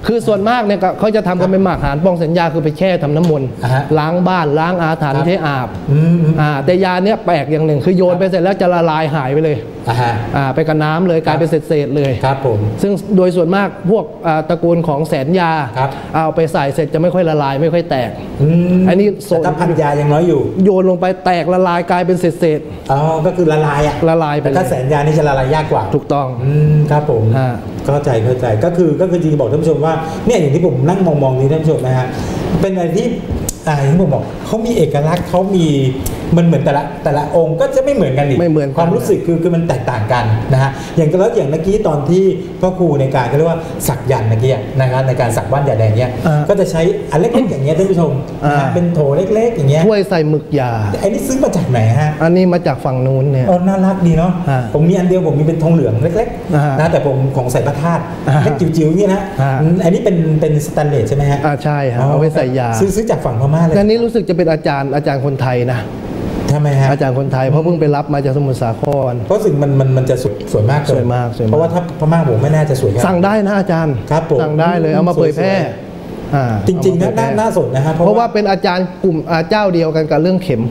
คือส่วนมากเนี่ยเขาจะทำกันเป็นหมากหารปองสัญญาคือไปแช่ทำน้ำมนต์ล้างบ้านล้างอาถรรพ์ให้อาบแต่ยาเนี้ยแปลกอย่างหนึ่งคือโยนไปเสร็จแล้วจะละลายหายไปเลยไปกับน้ำเลยกลายเป็นเศษเลยครับผมซึ่งโดยส่วนมากพวกตระกูลของแสนยาเอาไปใส่เสร็จจะไม่ค่อยละลายไม่ค่อยแตกอันนี้ถ้าพันยายังน้อยอยู่โยนลงไปแตกละลายกลายเป็นเศษอ๋อก็คือละลายละลายไปถ้าแสนยานี่จะละลายยากกว่าถูกต้องครับผมเข้าใจก็คือจริงๆบอกท่านผู้ชมว่าเนี่ยอย่างที่ผมนั่งมองนี้ท่านผู้ชมนะฮะเป็นอะไรที่อย่างที่ผมบอกเขามีเอกลักษณ์เขามีมันเหมือนแต่ละองค์ก็จะไม่เหมือนกันอีกความรู้สึกคือมันแตกต่างกันนะฮะอย่างเมื่อกี้ตอนที่พ่อครูในการเขาเรียกว่าสักยันต์เมื่อกี้นะครับในการสักว่านยาแดงเนี่ยก็จะใช้อันเล็กๆอย่างเงี้ยท่านผู้ชมเป็นโถเล็กๆอย่างเงี้ยถ้วยใส่หมึกยาไอ้นี่ซื้อมาจากไหนฮะอันนี้มาจากฝั่งนู้นเนี่ยน่ารักดีเนาะผมมีอันเดียวผมมีเป็นทองเหลืองเล็กๆนะแต่ผมของใส่พระธาตุเล็กจิ๋วๆนี่นะอันนี้เป็นสแตนเลสใช่ไหมฮะใช่ครับเอาไปใส่ยาซื้อจากฝั่งพม่าเลยอันนี้รู้สึกจะเป็นอาจารย์คนไทยนะทำไมฮะอาจารย์คนไทยเพราะเพิ่งไปรับมาจากสมุทรสาครเพราะสิ่งมันจะสวยมากเพราะว่าถ้าพม่าผมไม่น่าจะสวยสั่งได้นะอาจารย์ครับผมสั่งได้เลยเอามาเผยแพร่จริงๆน่าสนนะฮะเพราะว่าเป็นอาจารย์กลุ่มเจ้าเดียวกันกับเรื่องเข็ม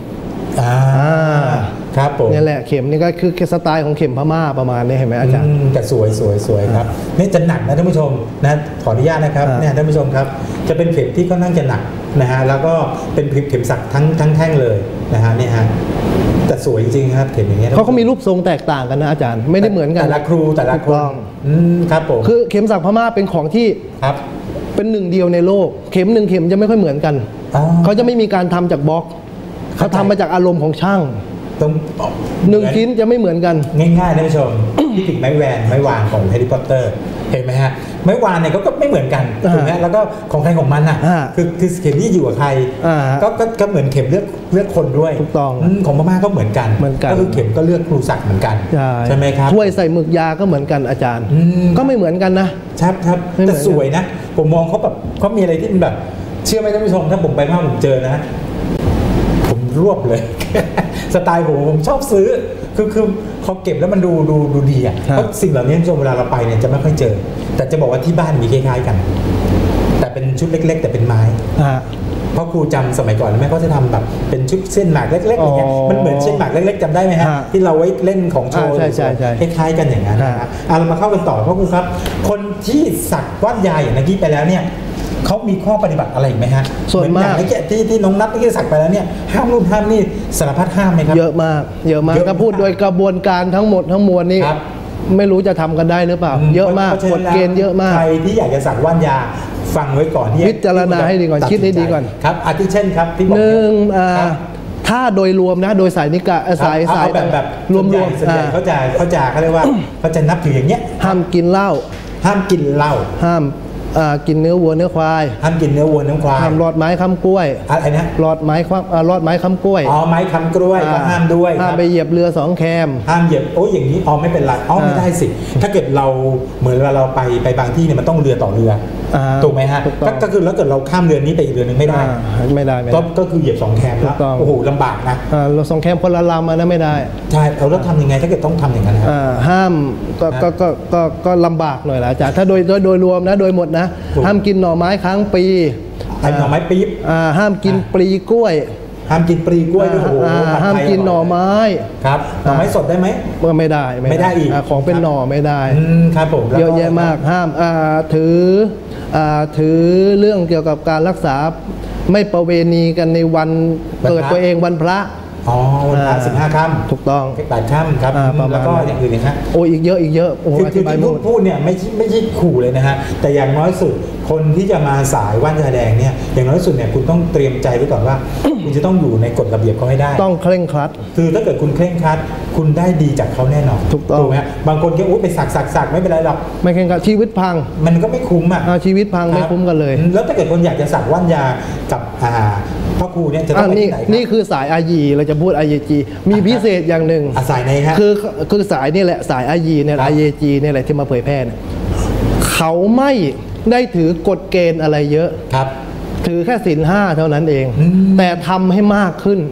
ครับผมนี่แหละเข็มนี่ก็คือสไตล์ของเข็มพม่าประมาณนี้เห็นไหมอาจารย์แต่สวยครับนี่จะหนักนะท่านผู้ชมนะขออนุญาตนะครับเนี่ยท่านผู้ชมครับจะเป็นเข็มที่ค่อนข้างจะหนักนะฮะแล้วก็เป็นเข็มสักทั้งแท่งเลยนะฮะนี่ฮะแต่สวยจริงครับเข็มอย่างเงี้ยเขามีรูปทรงแตกต่างกันนะอาจารย์ไม่ได้เหมือนกันแต่ละครูแต่ละคนครับผมคือเข็มสักพม่าเป็นของที่เป็นหนึ่งเดียวในโลกเข็มหนึ่งเข็มจะไม่ค่อยเหมือนกันเขาจะไม่มีการทำจากบล็อกเขาทำมาจากอารมณ์ของช่างหนึ่งชิ้นจะไม่เหมือนกันง่ายๆท่านผู้ชมที่ถึงไม้วางของแฮร์รี่พอตเตอร์เห็นไหมฮะไม้วางเนี่ยก็ไม่เหมือนกันถูกไหมแล้วก็ของใครของมันอ่ะคือเข็มที่อยู่กับใครก็เหมือนเข็มเลือกคนด้วยถูกต้องของพม่าก็เหมือนกันก็คือเข็มก็เลือกครูศักดิ์เหมือนกันใช่ไหมครับถ้วยใส่หมึกยาก็เหมือนกันอาจารย์ก็ไม่เหมือนกันนะครับแต่สวยนะผมมองเขาแบบเขามีอะไรที่มันแบบเชื่อไหมท่านผู้ชมถ้าผมไปพม่าผมเจอนะผมรวบเลยสไตล์ผมชอบซื้อคือเขาเก็บแล้วมันดูดีอ่ะเพราะสิ่งเหล่านี้เวลาเราไปเนี่ยจะไม่ค่อยเจอแต่จะบอกว่าที่บ้านมีคล้ายๆกันแต่เป็นชุดเล็กๆแต่เป็นไม้เพราะครูจำสมัยก่อนแม่ก็จะทำแบบเป็นชุดเส้นหมากเล็กๆอย่างเงี้ยมันเหมือนเส้นหมากเล็กๆจำได้ไหมฮะที่เราไว้เล่นของโชว์คล้ายๆกันอย่างนั้นนะครับเรามาเข้ากันต่อพ่อครูครับคนที่สักว่านยาอย่างเมื่อกี้ไปแล้วเนี่ยเขามีข้อปฏิบัติอะไรไหมฮะส่วนมากที่น้องนัทที่สักไปแล้วเนี่ยห้ามนู่นห้ามนี่สารพัดห้ามไหมครับเยอะมากถ้าพูดโดยกระบวนการทั้งหมดทั้งมวลนี่ไม่รู้จะทำกันได้หรือเปล่าเยอะมากกฎเกณฑ์เยอะมากใครที่อยากจะสักว่านยาฟังไว้ก่อนที่พิจารณาให้ดีก่อนคิดให้ดีก่อนครับอาทิเช่นครับที่บอกหนึ่งถ้าโดยรวมนะโดยสายนิกะสายแบบรวมเขาเรียกว่าเขาจะนับถืออย่างเงี้ยห้ามกินเหล้าห้ามกินเนื้อวัวเนื้อควายห้ามกินเนื้อวัวเนื้อควายห้ามหลอดไม้ค้ำกล้วยอะไรนะหลอดไม้ค้ำกล้วยไม้ค้ำกล้วยก็ห้ามด้วยห้ามไปเหยียบเรือสองแคมห้ามเหยียบอย่างนี้ไม่เป็นไรไม่ได้สิถ้าเกิดเราเหมือนเวลาเราไปบางที่เนี่ยมันต้องเรือต่อเรือถูกไหมฮะก็คือแล้วเกิดเราข้ามเรือนี้ไปอีกเรือนึงไม่ได้ก็คือเหยียบ2แคมแล้วโอ้โหลำบากนะเรา2แคมคนละลำนะไม่ได้ใช่เราทำยังไงถ้าเกิดต้องทำอย่างนั้นครับห้ามก็ลำบากหน่อยละอาจารย์ถ้าโดยรวมนะโดยหมดนะห้ามกินหน่อไม้ค้างปีหน่อไม้ปี๊บห้ามกินปลีกล้วยห้ามกินปลีกล้วยด้วยโอ้โหห้ามกินหน่อไม้ครับหน่อไม้สดได้ไหมไม่ได้อีกของเป็นหน่อไม่ได้ครับผมเยอะแยะมากห้ามถือเรื่องเกี่ยวกับการรักษาไม่ประเวณีกันในวันเกิดตัวเองวันพระวันพระ15 ค่ำถูกต้อง 8 ค่ำครับแล้วก็อย่างอื่นนะฮะอีกเยอะโอ้คือที่พูดเนี่ยไม่ใช่ขู่เลยนะฮะแต่อย่างน้อยสุดคนที่จะมาสายว่านยาแดงเนี่ยอย่างน้อยสุดเนี่ยคุณต้องเตรียมใจไว้ก่อนว่าคุณจะต้องอยู่ในกฎระเบียบเขาให้ได้ต้องเคร่งครัดคือถ้าเกิดคุณเคร่งครัดคุณได้ดีจากเขาแน่นอนถูกต้องถูกไหมบางคนแค่ไปสักไม่เป็นไรหรอกไม่เคร่งครัดชีวิตพังมันก็ไม่คุ้มชีวิตพังไม่คุ้มกันเลยแล้วถ้าเกิดคนอยากจะสักว่านยากับพ่อครูเนี่ยจะต้องไปที่ไหนนี่คือสายอายีเราจะพูดอายีจีมีพิเศษอย่างหนึ่งสายไหนฮะคือสายนี่แหละสายอายีเนี่ยอายีจีเนี่ยแหละที่มาเผยแพร่เนี่ยเขาไม่ได้ถือกฎเกณฑ์อะไรเยอะครับถือแค่ศีล 5เท่านั้นเองแต่ทำให้มากขึ้น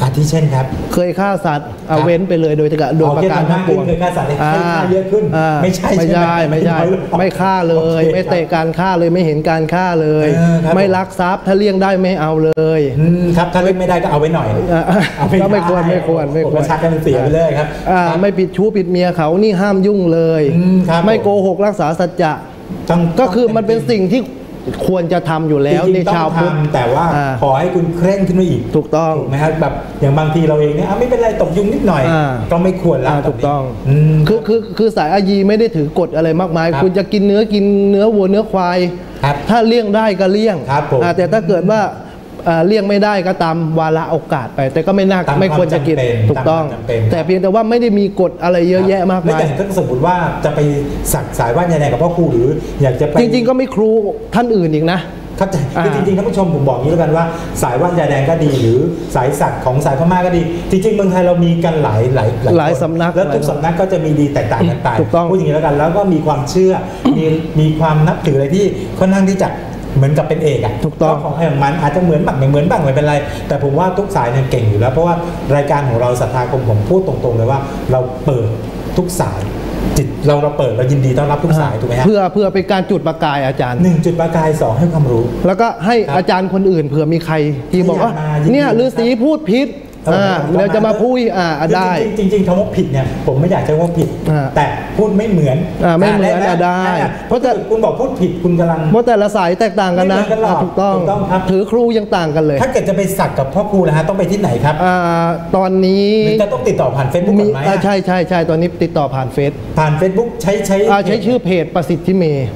อาทิเช่นครับเคยฆ่าสัตว์เว้นไปเลยโดยประการทั้งปวงเคยฆ่าสัตว์ให้ฆ่าเยอะขึ้นไม่ใช่ไม่ฆ่าเลยไม่เตะการฆ่าเลยไม่เห็นการฆ่าเลยไม่ลักทรัพย์ถ้าเลี่ยงได้ไม่เอาเลยครับถ้าเลี่ยงไม่ได้ก็เอาไว้หน่อยก็ไม่ควรประชาชนเสียไปเลยครับไม่ปิดชู้ปิดเมียเขานี่ห้ามยุ่งเลยไม่โกหกรักษาสัจจะก็คือมันเป็นสิ่งที่ควรจะทำอยู่แล้วในชาวพุทธแต่ว่าขอให้คุณเคร่งขึ้นมาอีกถูกต้องถูกไหมครับแบบอย่างบางทีเราเองเนี่ยไม่เป็นไรตกยุงนิดหน่อยก็ไม่ควรละถูกต้องคือสายอายีไม่ได้ถือกฎอะไรมากมายคุณจะกินเนื้อวัวเนื้อควายถ้าเลี่ยงได้ก็เลี่ยงแต่ถ้าเกิดว่าเลี่ยงไม่ได้ก็ตามวาระโอกาสไปแต่ก็ไม่ควรจะกินถูกต้องแต่เพียงแต่ว่าไม่ได้มีกฎอะไรเยอะแยะมากมายไม่แต่ถ้าสมมติว่าจะไปสักสายว่านยาแดงกับพ่อครูหรืออยากจะไปจริงๆก็ไม่ครูท่านอื่นอีกนะเข้าใจคือจริงๆท่านผู้ชมผมบอกนี้แล้วกันว่าสายว่านยาแดงก็ดีหรือสายสักของสายพม่าก็ดีจริงๆเมืองไทยเรามีกันหลายสำนักแล้วทุกสำนักก็จะมีดีแตกต่างกันไปพูดอย่างนี้แล้วกันแล้วก็มีความเชื่อมีความนับถืออะไรที่ค่อนข้างที่จะเหมือนกับเป็นเอกถูกต้องของมันอาจจะเหมือนบ้างไม่เหมือนบ้างไม่เป็นไรแต่ผมว่าทุกสายเนี่ยเก่งอยู่แล้วเพราะว่ารายการของเราศรัทธาคมผมพูดตรงๆเลยว่าเราเปิดทุกสายจิตเราเปิดเรายินดีต้อนรับทุกสายถูกไหมฮะเพื่อเป็นการจุดประกายอาจารย์ 1จุดประกาย2ให้ความรู้แล้วก็ให้อาจารย์คนอื่นเผื่อมีใครที่บอกว่าเนี่ยฤาษีพูดผิดเราจะมาพูดได้จริงๆคำว่าผิดเนี่ยผมไม่อยากจะว่าผิดแต่พูดไม่เหมือนได้เพราะแต่คุณบอกพูดผิดคุณกำลังเพราะแต่ละสายแตกต่างกันนะถูกต้องครับถือครูยังต่างกันเลยถ้าเกิดจะไปสักกับพ่อครูนะฮะต้องไปที่ไหนครับตอนนี้จะต้องติดต่อผ่านเฟซบุ๊กไหมใช่ตอนนี้ติดต่อผ่านเฟซบุ๊กใช้ชื่อเพจประสิทธิเมย์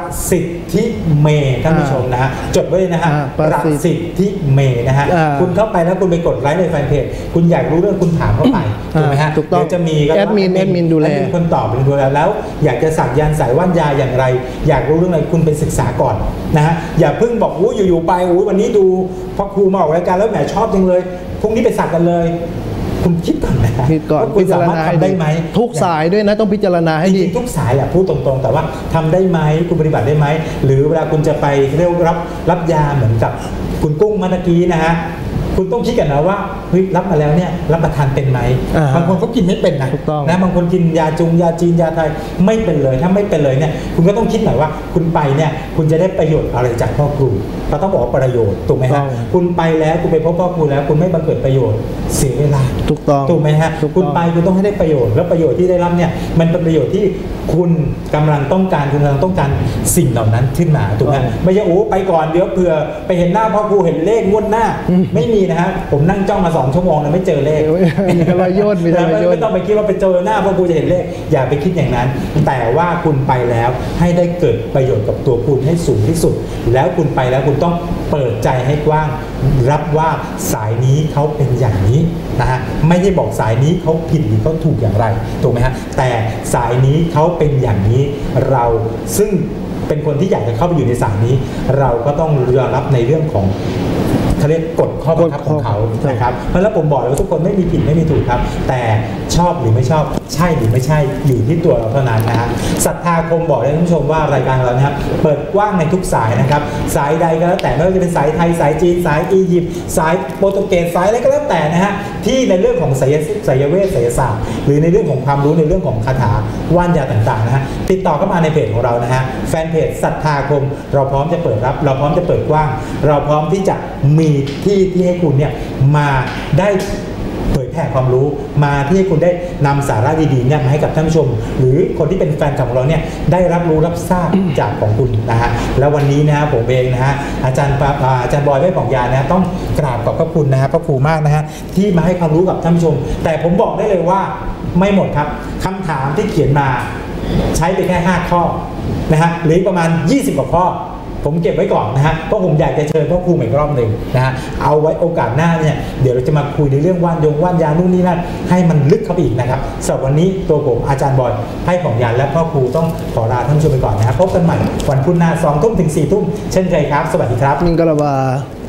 ท่านผู้ชมนะฮะจดไว้เลยนะฮะประสิทธิเมย์นะฮะคุณเข้าไปแล้วคุณไปกดไลค์ในแฟนเพจคุณอยากรู้เรื่องคุณถามเข้าไปถูกไหมฮะเดี๋ยวจะมีแอดมินดูแลคนตอบดูแลแล้วอยากจะสักยันสายว่านยาอย่างไรอยากรู้เรื่องอะไรคุณไปศึกษาก่อนนะฮะอย่าเพิ่งบอกอยู่ๆไปวันนี้ดูพ่อครูมาออกรายการแล้วแหมชอบจังเลยพรุ่งนี้ไปสักกันเลยคุณคิดก่อนนะพิจารณาได้ไหมทุกสายด้วยนะต้องพิจารณาให้ดีทุกสายแหละพูดตรงๆแต่ว่าทำได้ไหมคุณปฏิบัติได้ไหมหรือเวลาคุณจะไปเรียกรับยาเหมือนกับคุณกุ้งเมื่อกี้นะฮะคุณต้องคิดกันนะว่าเฮ้ยรับมาแล้วเนี่ยรับประทานเป็นไหมบางคนเขากินไม่เป็นนะบางคนกินยาจีนยาไทยไม่เป็นเลยถ้าไม่เป็นเลยเนี่ยคุณก็ต้องคิดหน่อยว่าคุณไปเนี่ยคุณจะได้ประโยชน์อะไรจากพ่อครูเราต้องบอกว่าประโยชน์ถูกไหมฮะคุณไปแล้วคุณไปพบพ่อครูแล้วคุณไม่บังเกิดประโยชน์เสียเวลาถูกไหมฮะคุณไปคุณต้องให้ได้ประโยชน์แล้วประโยชน์ที่ได้รับเนี่ยมันเป็นประโยชน์ที่คุณกำลังต้องการสิ่งเหล่านั้นขึ้นมาถูกไหมไม่ใช่ไปก่อนเดี๋ยวเผื่อไปเห็นหน้าพ่อครูเห็นเลขงวดหน้าไม่มีนะฮะผมนั่งจ้องมา2 ชั่วโมงนะไม่เจอเลขไม่ต้องไปคิดว่าไปเจอหน้าพ่อครูจะเห็นเลขอย่าไปคิดอย่างนั้นแต่ว่าคุณไปแล้วให้ได้เกิดประโยชน์กับตัวคุณให้สูงที่สุดแล้วคุณไปแล้วคุณต้องเปิดใจให้กว้างรับว่าสายนี้เขาเป็นอย่างนี้นะฮะไม่ได้บอกสายนี้เขาผิดหรือเขาถูกอย่างไรถูกไหมฮะแต่สายนี้เขาเป็นอย่างนี้เราซึ่งเป็นคนที่อยากจะเข้าไปอยู่ในสายนี้เราก็ต้องยอมรับในเรื่องของเขาเรียกกฎข้อบังคับของเขานะครับเพราะแล้วผมบอกเลยว่าทุกคนไม่มีผิดไม่มีถูกครับแต่ชอบหรือไม่ชอบใช่หรือไม่ใช่อยู่ที่ตัวเราเท่านั้นนะฮะศรัทธาคมบอกเลยท่านผู้ชมว่ารายการเรานะครับเปิดกว้างในทุกสายนะครับสายใดก็แล้วแต่ไม่ว่าจะเป็นสายไทยสายจีนสายอียิปต์สายโปรตุเกสสายอะไรก็แล้วแต่นะฮะที่ในเรื่องของไสยเวทไสยศาสตร์หรือในเรื่องของความรู้ในเรื่องของคาถาว่านยาต่างๆนะฮะติดต่อเข้ามาในเพจของเรานะฮะแฟนเพจศรัทธาคมเราพร้อมจะเปิดรับเราพร้อมจะเปิดกว้างเราพร้อมที่จะมีที่ให้คุณเนี่ยมาได้เผยแผ่ความรู้มาที่ให้คุณได้นำสาระดีๆเนี่ยมาให้กับท่านผู้ชมหรือคนที่เป็นแฟนของเราเนี่ยได้รับรู้รับทราบจากของคุณนะฮะแล้ววันนี้นะฮะผมเองนะฮะอาจารย์บอยไว้ผ่องยานะต้องกราบขอบพระคุณนะฮะพระครูมากนะฮะที่มาให้ความรู้กับท่านผู้ชมแต่ผมบอกได้เลยว่าไม่หมดครับคำถามที่เขียนมาใช้ไปแค่5 ข้อนะฮะหรือประมาณ20 กว่าข้อผมเก็บไว้ก่อนนะฮะเพราะผมอยากจะเชิญพ่อครูอีกรอบหนึ่งนะฮะเอาไว้โอกาสหน้าเนี่ยเดี๋ยวเราจะมาคุยในเรื่องว่านยานู่นนี่นั่นให้มันลึกเข้าไปอีกนะครับสำหรับวันนี้ตัวผมอาจารย์บอยให้ของยานและพ่อครูต้องขอลาท่านผู้ชมไปก่อนนะครับพบกันใหม่วันพุธหน้า 20:00 ถึง 4:00 เช่นเคยครับสวัสดีครับมิงกะลาบา